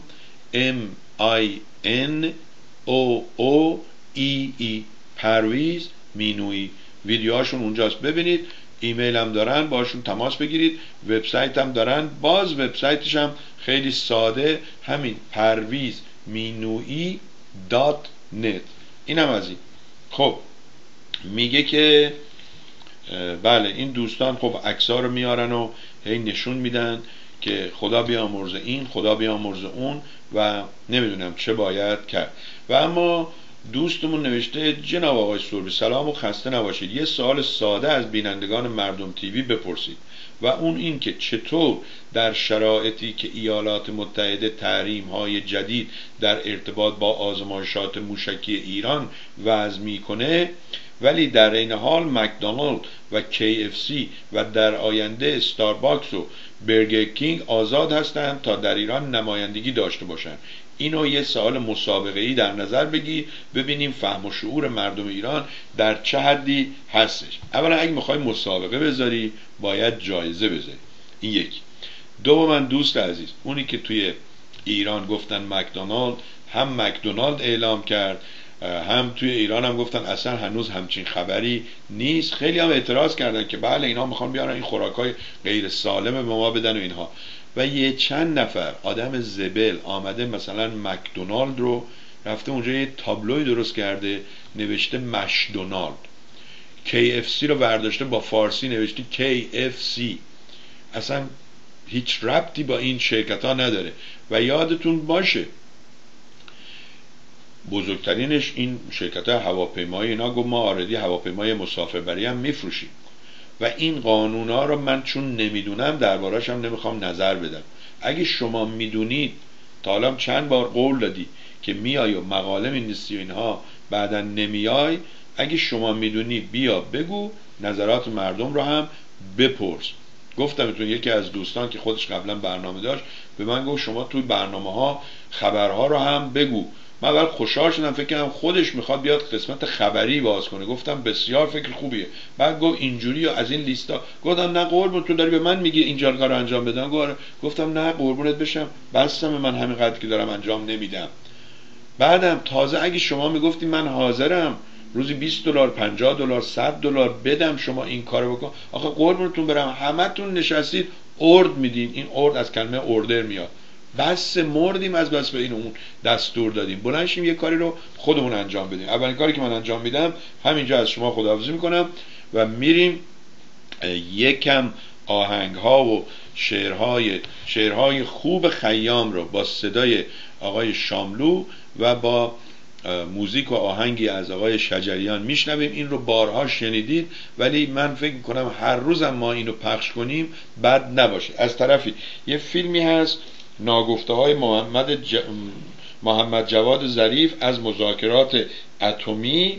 M-I-N-O-O-E-E، پرویز مینویی. ویدیوهاشون اونجاست، ببینید. ایمیل هم دارن، باشون تماس بگیرید. وبسایت هم دارن، باز وبسایتش هم خیلی ساده، همین پرویز مینویی .net. این هم از این. خب میگه که بله این دوستان خب عکس‌ها رو میارن و هی نشون میدن که خدا بیامرزه این، خدا بیامرزه اون و نمیدونم چه باید کرد. و اما دوستمون نوشته جناب آقای سوربی سلام و خسته نباشید. یه سوال ساده از بینندگان مردم تیوی بپرسید و اون این که چطور در شرایطی که ایالات متحده تحریم‌های جدید در ارتباط با آزمایشات موشکی ایران وضع میکنه، ولی در این حال مکدونالد و KFC و در آینده استارباکس و برگر کینگ آزاد هستند تا در ایران نمایندگی داشته باشند. اینو یه سوال مسابقه‌ای در نظر بگیر، ببینیم فهم و شعور مردم ایران در چه حدی هستش. اولا اگه میخوای مسابقه بذاری باید جایزه بذاری، این یکی. دوما دوست عزیز، اونی که توی ایران گفتن مکدونالد، هم مکدونالد اعلام کرد، هم توی ایران هم گفتن اصلا هنوز همچین خبری نیست. خیلی هم اعتراض کردن که بله اینا میخوان بیارن این خوراکای غیر سالم به ما بدن و اینها. و یه چند نفر آدم زبل آمده مثلا مکدونالد رو رفته اونجا یه تابلوی درست کرده نوشته مشدونالد، KFC رو برداشته با فارسی نوشته KFC، اصلا هیچ ربطی با این شرکت ها نداره. و یادتون باشه بزرگترینش این شرکت هواپیمایی، اینا گفت ما آردی هواپیمای مسافربری هم میفروشیم و این قانونا رو من چون نمیدونم درباره‌اش هم نمیخوام نظر بدم. اگه شما میدونید، تا حالا چند بار قول دادی که میای و مقاله می‌نویسی و اینها بعداً نمیای، اگه شما میدونی بیا بگو، نظرات مردم رو هم بپرس. گفتمتون یکی از دوستان که خودش قبلا برنامه داشت به من گفت شما توی برنامه ها خبرها رو هم بگو. من اول خوشحال شدم، فکر کردم خودش میخواد بیاد قسمت خبری باز کنه. گفتم بسیار فکر خوبیه. بعد گفت اینجوری از این لیستا. گفتم نه قربون، تو داری به من میگی اینجا کارو انجام بدم؟ گفتم نه قربونت بشم، بستم من همینقدر که دارم انجام نمیدم. بعدم تازه اگه شما میگفتی من حاضرم روزی $20 $50 $100 بدم شما این کارو بکن، آخه قربونتون برم همتون نشستید ارد میدین. این ارد از کلمه اوردر میاد. بس مردیم از بس به این اون دستور دادیم. بلند شیم یه کاری رو خودمون انجام بدیم. اولین کاری که من انجام میدم همینجا از شما خداحافظی میکنم و میریم یکم آهنگ ها و شعرهای خوب خیام رو با صدای آقای شاملو و با موزیک و آهنگی از آقای شجریان میشنویم. این رو بارها شنیدید، ولی من فکر میکنم هر روزم ما اینو پخش کنیم بد نباشه. از طرفی یه فیلمی هست ناگفته های محمد جواد ظریف از مذاکرات اتمی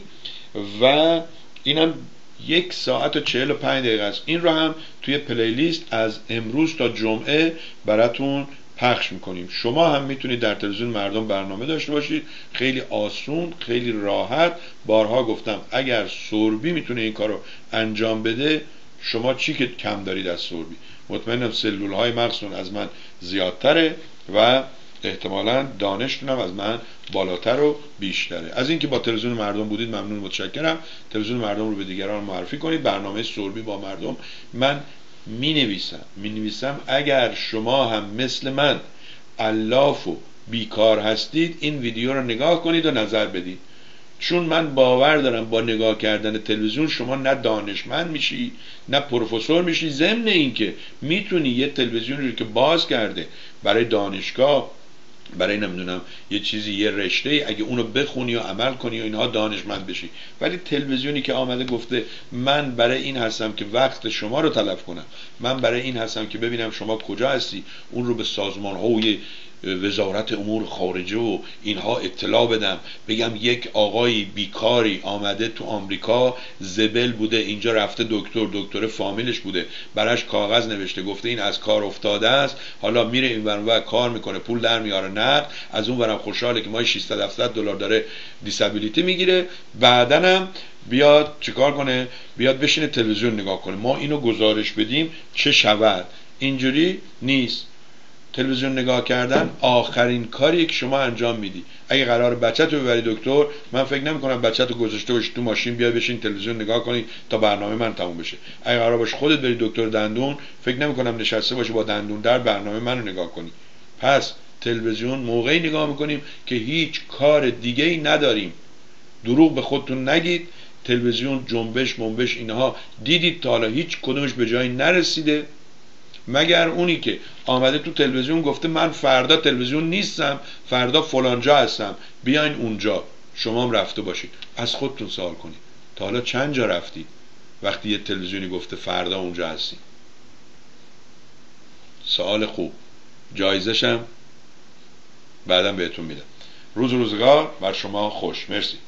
و اینم 1 ساعت و 45 دقیقه است. این رو هم توی پلیلیست از امروز تا جمعه براتون پخش میکنیم. شما هم میتونید در تلویزیون مردم برنامه داشته باشید، خیلی آسون، خیلی راحت. بارها گفتم اگر سوربی میتونه این کار رو انجام بده، شما چی که کم دارید از سوربی؟ مطمئنم سلول های مغزتون از من زیادتره و احتمالاً دانشتونم از من بالاتر و بیشتره. از اینکه با تلویزیون مردم بودید ممنون، متشکرم. تلویزیون مردم رو به دیگران معرفی کنید. برنامه سوربی با مردم. من می نویسم اگر شما هم مثل من الاف و بیکار هستید این ویدیو رو نگاه کنید و نظر بدید، چون من باور دارم با نگاه کردن تلویزیون شما نه دانشمند میشی نه پروفسور میشی. ضمن اینکه میتونی یه تلویزیونی رو که باز کرده برای دانشگاه، برای نمیدونم یه چیزی، یه رشته، اگه اونو بخونی و عمل کنی و اینها دانشمند بشی. ولی تلویزیونی که آمده گفته من برای این هستم که وقت شما رو تلف کنم، من برای این هستم که ببینم شما کجا هستی، اون رو به سازمان های وزارت امور خارجه و اینها اطلاع بدم، بگم یک آقای بیکاری آمده تو آمریکا، زبل بوده اینجا، رفته دکتر فامیلش بوده، براش کاغذ نوشته گفته این از کار افتاده است، حالا میره این ور کار میکنه، پول در میاره نقد، از اون ورم خوشحاله که ماهی $600-700 داره دیسابیلیتی میگیره، بعدنم بیاد چیکار کنه؟ بیاد بشینه تلویزیون نگاه کنه. ما اینو گزارش بدیم چه شود؟ اینجوری نیست. تلویزیون نگاه کردن آخرین کاری که شما انجام میدی. اگه قرار بچت رو ببری دکتر، من فکر نمی کنم بچت رو گذاشته باشی تو ماشین بیای بشین تلویزیون نگاه کنی تا برنامه من تموم بشه. اگه قرار باشه خودت بری دکتر دندون، فکر نمی کنم نشسته باشی با دندون در برنامه منو نگاه کنی. پس تلویزیون موقعی نگاه میکنیم که هیچ کار دیگه ای نداریم. دروغ به خودتون نگید. تلویزیون جنبش اینها دیدید تا حالا هیچ کدومش به جایی نرسیده، مگر اونی که آمده تو تلویزیون گفته من فردا تلویزیون نیستم، فردا فلانجا هستم، بیاین اونجا. شما هم رفته باشید. از خودتون سوال کنید تا حالا چند جا رفتید وقتی یه تلویزیونی گفته فردا اونجا هستی؟ سوال خوب، جایزشم بعدم بهتون میدم. روزگار بر شما خوش. مرسی.